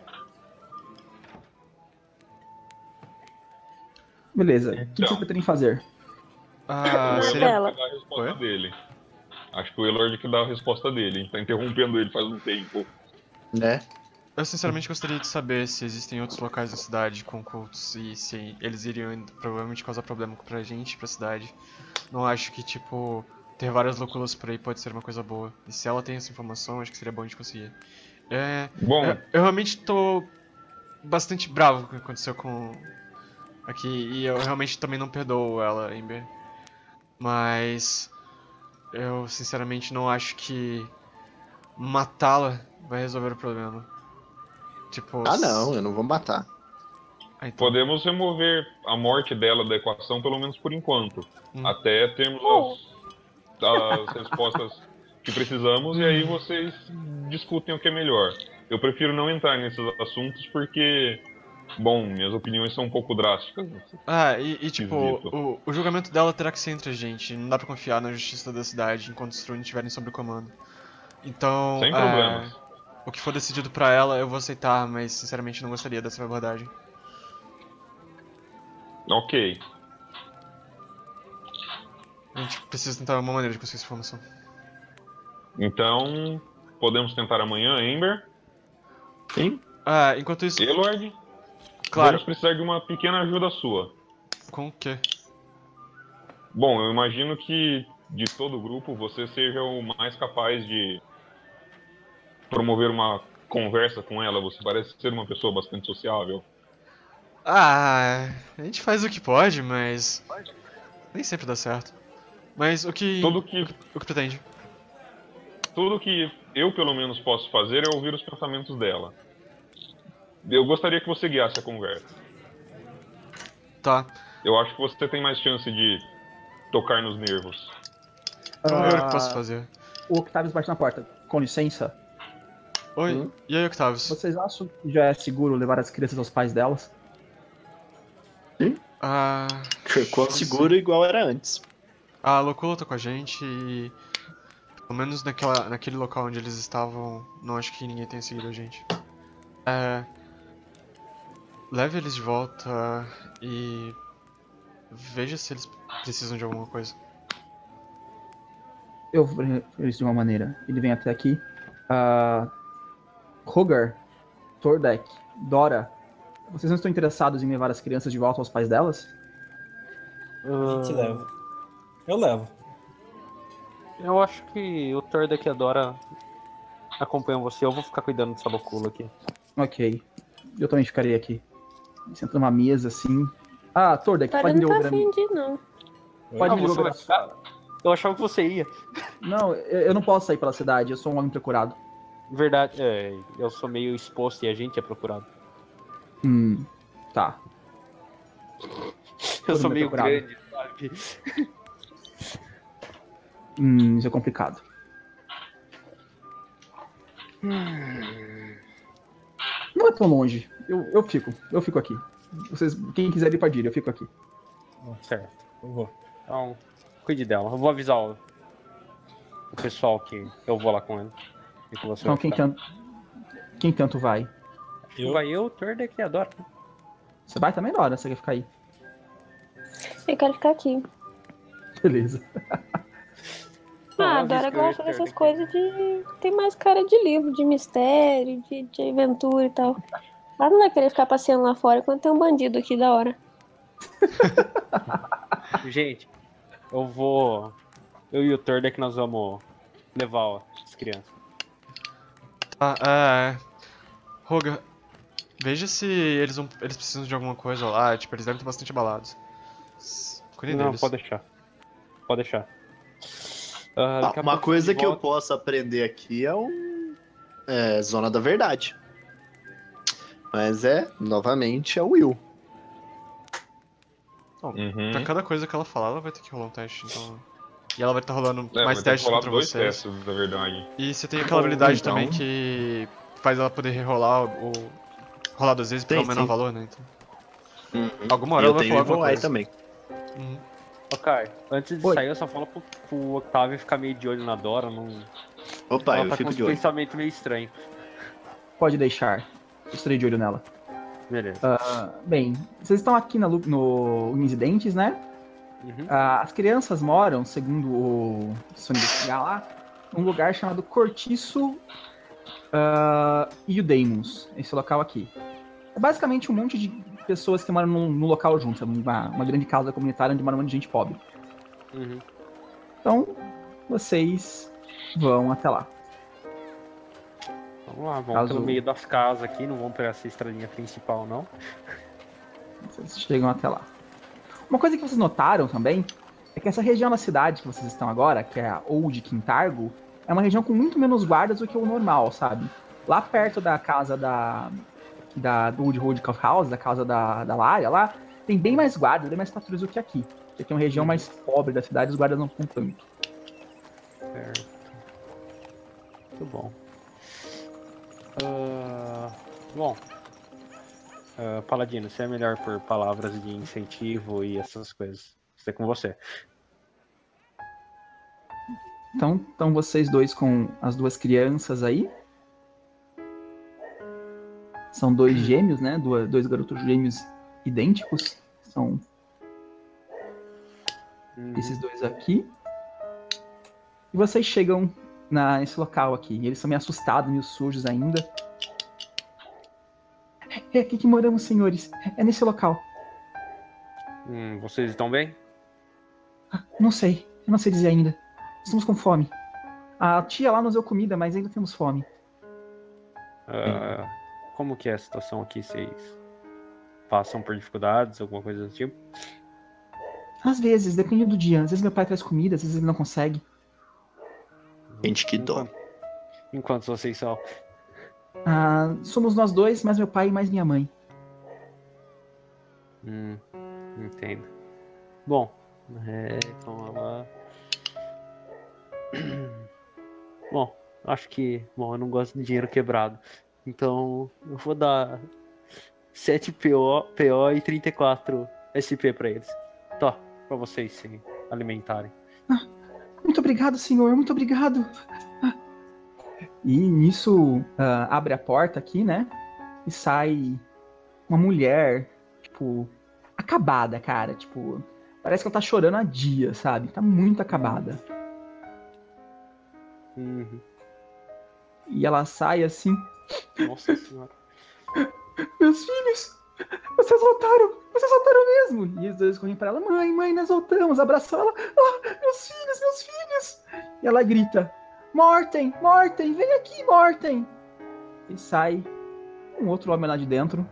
Beleza. O que Então. vocês pretendem fazer? Ah, O seria... Ela. Elord que dá a resposta Oi? dele. Acho que o Elord que dá a resposta dele. A gente tá interrompendo ele faz um tempo. Né? Eu sinceramente gostaria de saber se existem outros locais da cidade com cultos e se eles iriam provavelmente causar problema pra gente, pra cidade. Não acho que, tipo, ter várias loucuras por aí pode ser uma coisa boa. E se ela tem essa informação, acho que seria bom de conseguir. Bom, eu realmente tô bastante bravo com o que aconteceu com... aqui, e eu realmente também não perdoo ela, Ember. Mas... eu sinceramente não acho que matá-la vai resolver o problema. Tipo... Não, eu não vou matar. Então. podemos remover a morte dela da equação, pelo menos por enquanto. Hum. Até termos as respostas que precisamos, e aí vocês discutem o que é melhor. Eu prefiro não entrar nesses assuntos porque, bom, minhas opiniões são um pouco drásticas. Tipo, o julgamento dela terá que ser entre a gente. Não dá pra confiar na justiça da cidade enquanto os Trune estiverem sob comando. Então, Sem problemas. o que for decidido pra ela eu vou aceitar, mas sinceramente não gostaria dessa abordagem. Ok. A gente precisa tentar uma maneira de conseguir essa informação. Então, podemos tentar amanhã, Ember? Sim? Enquanto isso... Elord? Claro. Vamos precisar de uma pequena ajuda sua. Com o quê? Bom, eu imagino que de todo o grupo você seja o mais capaz de promover uma conversa com ela. Você parece ser uma pessoa bastante sociável. A gente faz o que pode, mas... nem sempre dá certo. Mas o que... Tudo que O que pretende? Tudo que eu, pelo menos, posso fazer é ouvir os pensamentos dela. Eu gostaria que você guiasse a conversa. Tá. Eu acho que você tem mais chance de tocar nos nervos. Vamos ver o que posso fazer. O Octavius bate na porta. Com licença. Oi, e aí, Octavius? Vocês acham que já é seguro levar as crianças aos pais delas? Ficou seguro igual era antes. A Locula tá com a gente e... pelo menos naquele local onde eles estavam, não acho que ninguém tenha seguido a gente. Leve eles de volta e... veja se eles precisam de alguma coisa. Eu vou ver isso de uma maneira. Ele vem até aqui. Rogar, Tordek, Dora, vocês não estão interessados em levar as crianças de volta aos pais delas? A gente leva. Eu levo. Eu acho que o Tordek e a Dora acompanham você. Eu vou ficar cuidando dessa loucura aqui. Ok. Eu também ficaria aqui. Sento numa mesa assim. Tordek, Agora pode me não tá devolver a afim mim. de ir, não. Pode me você devolver vai a ficar? Eu achava que você ia. Não, eu não posso sair pela cidade. Eu sou um homem procurado. Verdade, eu sou meio exposto e a gente é procurado. Tá. Eu sou meio procurado. grande, sabe? Isso é complicado. Não é tão longe. Eu fico aqui. Vocês, quem quiser ir pode ir, eu fico aqui. Certo, eu vou. Então, cuide dela. Eu vou avisar o pessoal que eu vou lá com ele. E que você Então vai ficar. quem tanto vai? Vai eu, o Tordek e a Dora. Você vai também, Dora? Você quer ficar aí? Eu quero ficar aqui. Beleza. A Dora gosta dessas coisas de... tem mais cara de livro, de mistério, de aventura e tal. Ela não vai querer ficar passeando lá fora quando tem um bandido aqui da hora. Gente, eu e o Tordek nós vamos levar as crianças. Roga, veja se eles precisam de alguma coisa lá, tipo, eles devem estar bastante abalados. Cuidem Não, deles. pode deixar. Pode deixar. Uma coisa que eu posso aprender aqui é Zona da Verdade. Mas novamente, é o Will. Bom, pra cada coisa que ela falar, ela vai ter que rolar um teste, então... E ela vai estar rolando vai mais ter que testes rolar contra dois vocês. testes, na verdade. E você tem aquela habilidade então. também que faz ela poder rerolar rolar 2 vezes para o menor valor, né? Então, alguma hora E ela eu vai tenho falar alguma Evil Eye coisa. também. Ok, antes de Oi. sair eu só falo pro Octavio ficar meio de olho na Dora, não... Opa, ela eu tá fico com de um olho. pensamento meio estranho. Pode deixar. Estarei de olho nela. Beleza. Bem, vocês estão aqui no Incidentes, né? As crianças moram, segundo o Sonic investigar lá, num lugar chamado Cortiço Eudaimons, esse local aqui. É basicamente um monte de pessoas que moram no local junto, é uma grande casa comunitária onde mora um monte de gente pobre. Então, vocês vão até lá. Vamos lá, vamos pelo meio das casas aqui, não vamos pegar essa estradinha principal, não. Vocês chegam até lá. Uma coisa que vocês notaram também é que essa região da cidade que vocês estão agora, que é a Old Quintargo, é uma região com muito menos guardas do que o normal, sabe? Lá perto da casa da Old Road Coffee House, da casa da Lara, lá, tem bem mais guardas, bem mais patrulhas do que aqui. Porque aqui é uma região mais pobre da cidade, os guardas não estão tanto. Certo. Muito bom. Paladino, você é melhor por palavras de incentivo e essas coisas. Isso é com você. Então, estão vocês dois com as duas crianças aí. São dois gêmeos, né? Dois garotos gêmeos idênticos. São esses dois aqui. E vocês chegam nesse local aqui. Eles são meio assustados, meio sujos ainda. É aqui que moramos, senhores. É nesse local. Vocês estão bem? Não sei. Eu não sei dizer ainda. Estamos com fome. A tia lá nos deu comida, mas ainda temos fome. Como que é a situação aqui? Vocês passam por dificuldades, alguma coisa do tipo? Às vezes, depende do dia. Às vezes meu pai traz comida, às vezes ele não consegue. Gente, que dó. Enquanto vocês são? Somos nós dois, mais meu pai e mais minha mãe. Entendo. Bom, então ela... Bom, acho que... Bom, eu não gosto de dinheiro quebrado. Então, eu vou dar 7 PO e 34 SP pra eles. Tá, pra vocês se alimentarem. Muito obrigado, senhor. Muito obrigado. E nisso, abre a porta aqui, né? E sai uma mulher, tipo, acabada, cara. Tipo, parece que ela tá chorando há dias, sabe? Tá muito acabada. E ela sai assim. Nossa senhora. Meus filhos! Vocês voltaram! Vocês voltaram mesmo! E os dois correm pra ela. Mãe, nós voltamos! Abraçou ela. Meus filhos! E ela grita. Morten, vem aqui, Morten! E sai um outro homem lá de dentro.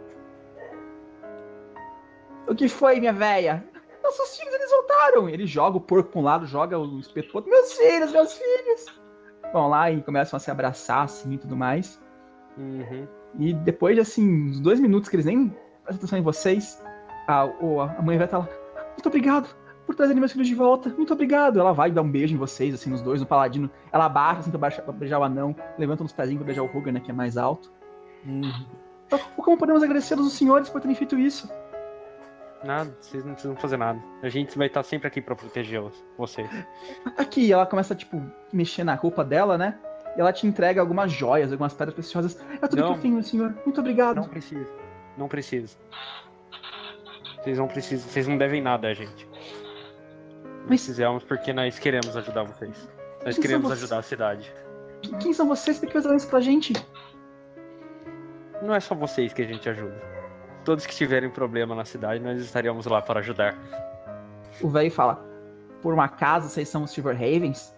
O que foi, minha véia? Nossos filhos, eles voltaram! Ele joga o porco pra um lado, joga o espeto pro outro. Meus filhos! Vão lá e começam a se abraçar, assim, e tudo mais. E depois de, assim, uns 2 minutos que eles nem prestam atenção em vocês, a mãe vai estar lá. Muito obrigado por trazerem meus filhos de volta. Muito obrigado. Ela vai dar um beijo em vocês, assim, nos dois, no paladino. Ela abaixa, assim, pra beijar o anão. Levanta uns pezinhos pra beijar o Ruger, né, que é mais alto. Então, como podemos agradecer aos senhores por terem feito isso? Nada, vocês não precisam fazer nada. A gente vai estar sempre aqui pra proteger vocês. Aqui, ela começa, tipo, mexer na roupa dela, né? E ela te entrega algumas joias, algumas pedras preciosas. É tudo que eu tenho, senhor. Muito obrigado. Não precisa. Vocês não precisam. Vocês não devem nada a gente. Nós fizemos porque nós queremos ajudar vocês. Nós queremos ajudar a cidade. Quem são vocês? Por que fizeram isso pra gente? Não é só vocês que a gente ajuda. Todos que tiverem problema na cidade, nós estaríamos lá para ajudar. O velho fala, por um acaso vocês são os Silver Ravens?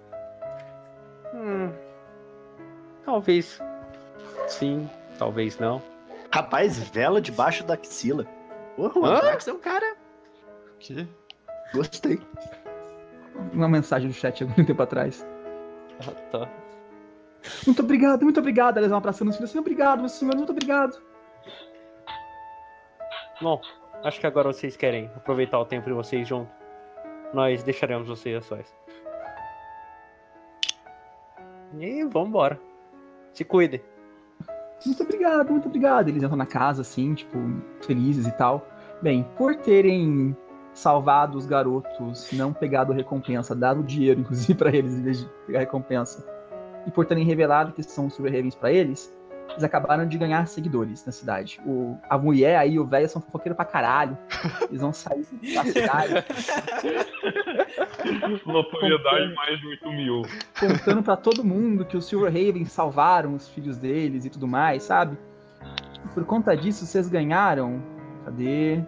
Talvez sim, talvez não. Rapaz, vela debaixo da axila. O Max é um cara... Que? Gostei. Uma mensagem no chat algum tempo atrás. Tá. Muito obrigado. Eles vão abraçando os filhos assim, obrigado, meu senhor, muito obrigado. Bom, acho que agora vocês querem aproveitar o tempo de vocês juntos. Nós deixaremos vocês a sós. E vambora. Se cuidem. Muito obrigado. Eles entram na casa, assim, tipo, felizes e tal. Bem, por terem salvado os garotos, não pegado a recompensa, dado dinheiro, inclusive, pra eles, em vez de pegar a recompensa, e por terem revelado que são Silver Ravens pra eles acabaram de ganhar seguidores na cidade. A mulher aí, o velho, são fofoqueiros pra caralho. Eles vão sair da cidade. Notoriedade mais de 8 mil. Contando pra todo mundo que os Silver Ravens salvaram os filhos deles e tudo mais, sabe? E por conta disso, vocês ganharam... Cadê?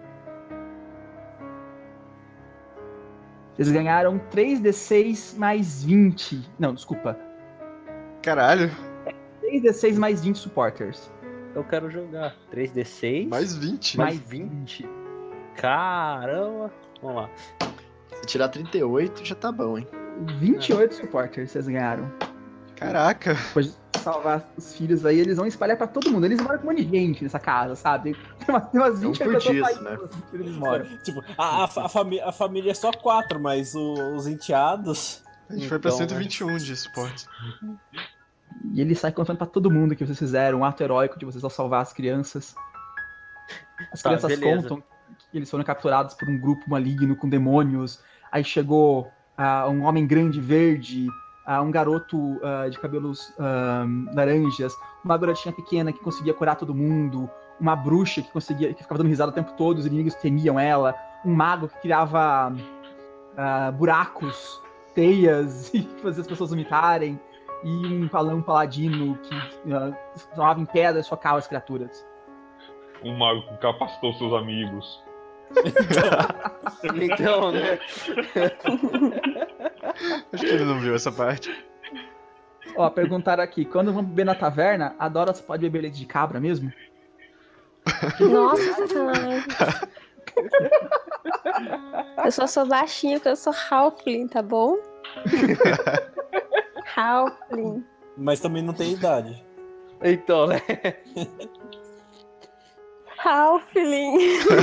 Vocês ganharam 3d6 mais 20. Não, desculpa. Caralho. 3d6 mais 20 supporters. Eu quero jogar 3d6. Mais 20. Mais 20. Caramba. Vamos lá. Se tirar 38, já tá bom, hein? 28 supporters vocês ganharam. Caraca. Depois de salvar os filhos aí, eles vão espalhar pra todo mundo. Eles moram com um monte de gente nessa casa, sabe? Tem umas 20 por pessoas disso, saindo, né? assim, que eles moram. Tipo, a família é só 4, mas os enteados. A gente foi pra Então, 121 de suporte. E ele sai contando pra todo mundo que vocês fizeram, um ato heróico de vocês ao salvar as crianças. As Tá, crianças beleza. contam que eles foram capturados por um grupo maligno com demônios. Aí chegou um homem grande, verde, um garoto de cabelos laranjas, uma garotinha pequena que conseguia curar todo mundo, uma bruxa que ficava dando risada o tempo todo, os inimigos temiam ela, um mago que criava buracos, teias e fazia as pessoas vomitarem, e um paladino que transformava em pedra e socava as criaturas. Um mago que capacitou seus amigos. Então, né? Acho que ele não viu essa parte. Ó, perguntaram aqui, quando vão beber na taverna, a Dora só pode beber leite de cabra mesmo? Nossa, sacanagem. Eu só sou baixinha porque eu sou halfling, tá bom? Halfling. Mas também não tem idade. Então, né? Halfling.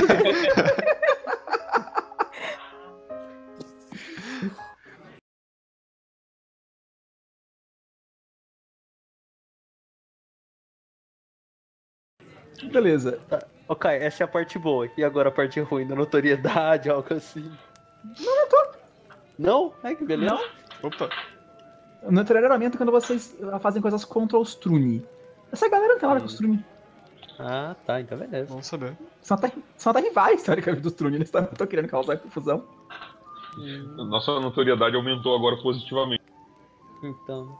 Beleza. Ok, essa é a parte boa. E agora a parte ruim da notoriedade, algo assim. Não tô. Não? Ai, que beleza. Não. Opa. O notoriamento é quando vocês fazem coisas contra os Truni. Essa galera não tem nada com os Truni. Ah, tá, então beleza. Vamos saber. São até rivais, teoricamente, dos Truni. Eles estão querendo causar confusão. Nossa notoriedade aumentou agora positivamente. Então.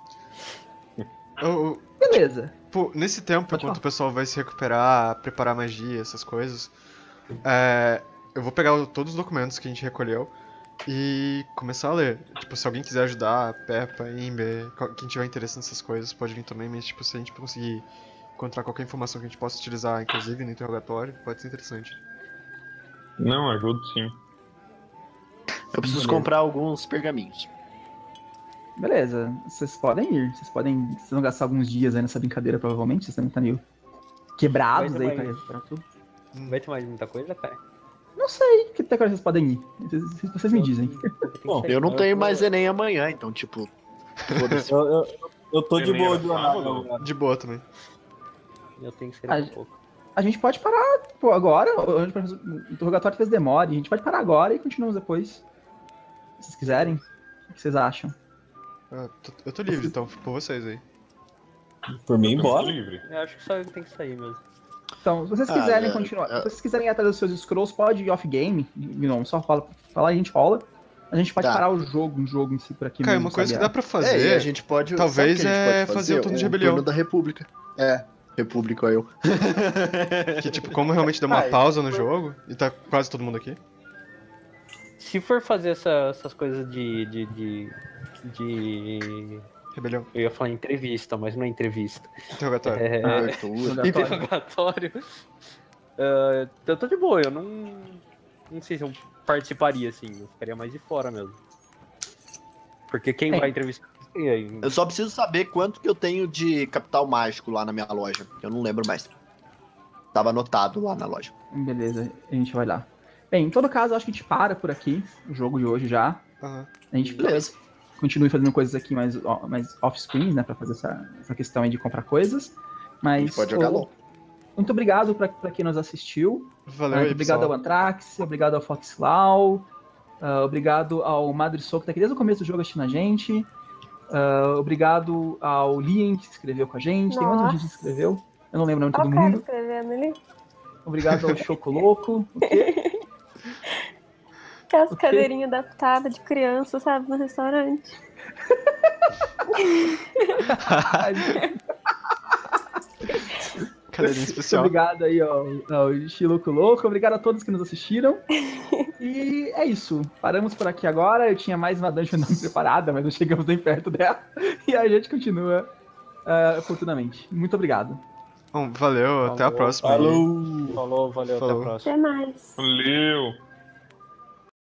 Beleza. Pô, nesse tempo, Pode enquanto falar. o pessoal vai se recuperar, preparar magia, essas coisas, eu vou pegar todos os documentos que a gente recolheu e começar a ler. Tipo, se alguém quiser ajudar, Peppa, Imber, quem tiver interesse nessas coisas pode vir também, mas tipo, se a gente conseguir encontrar qualquer informação que a gente possa utilizar, inclusive no interrogatório, pode ser interessante. Não, ajudo sim. Eu preciso Beleza. comprar alguns pergaminhos. Beleza. Vocês podem ir. Vocês vão gastar alguns dias aí nessa brincadeira, provavelmente. Vocês devem estar meio quebrados Vai aí ter pra mais. recuperar tudo. Vai ter mais muita coisa, cara? Não sei que até agora vocês podem ir. Vocês me dizem. Bom, Eu não tenho mais Enem amanhã, então, tipo. Foda-se. Eu tô de Enem boa era de sábado? horário. De boa também. Eu tenho que esperar um pouco. A gente pode parar, pô, agora. O interrogatório talvez demore. A gente pode parar agora e continuamos depois. Se vocês quiserem. O que vocês acham? Eu tô livre, então fico por vocês aí. Por mim, Eu tô bora. livre. Eu acho que só eu que tenho que sair mesmo. Então, se vocês Ah, quiserem é, continuar, é. se vocês quiserem ir atrás dos seus scrolls, pode ir off-game. Não, só falar e a gente rola. A gente pode Tá. parar o jogo em si por aqui Cara, mesmo, uma coisa que sabe? dá pra E fazer. a gente pode. talvez sabe o que a gente é pode fazer o turno de rebelião. turno da República. República eu. Que, tipo, como realmente deu uma pausa no jogo, e tá quase todo mundo aqui. Se for fazer essas coisas de. Rebelião. Eu ia falar entrevista, mas não é entrevista. Interrogatório. Abertura. Interrogatório. Eu tô de boa, eu não sei se eu participaria assim, eu ficaria mais de fora mesmo. Porque quem vai entrevistar. E aí? Eu só preciso saber quanto que eu tenho de capital mágico lá na minha loja. Eu não lembro mais. Tava anotado lá na loja. Beleza, a gente vai lá. Bem, em todo caso, eu acho que a gente para por aqui, o jogo de hoje já. Aham. A gente Beleza. continue fazendo coisas aqui mais off-screen, né? Pra fazer essa questão aí de comprar coisas. A Mas, gente pode jogar LOL. muito obrigado pra quem nos assistiu. Valeu aí, Obrigado pessoal. ao Antrax, obrigado ao Foxlau, obrigado ao Madre Soco, que tá aqui desde o começo do jogo assistindo a gente. Obrigado ao Lien, que se inscreveu com a gente. Tem mais um gente que se inscreveu. Eu não lembro o nome de Olha todo o cara mundo. escrevendo ali. Obrigado ao Choco Louco. O quê? Aquelas O quê? cadeirinhas adaptadas de criança, sabe, no restaurante. Cadeirinha especial. Obrigado aí ao Chiloco Louco. Obrigado a todos que nos assistiram. E é isso. Paramos por aqui agora. Eu tinha mais uma dungeon não preparada, mas não chegamos nem perto dela. E a gente continua oportunamente. Muito obrigado. Bom, valeu, até a próxima. Falou! Falou, valeu, até a Falou. próxima. Até mais. Valeu.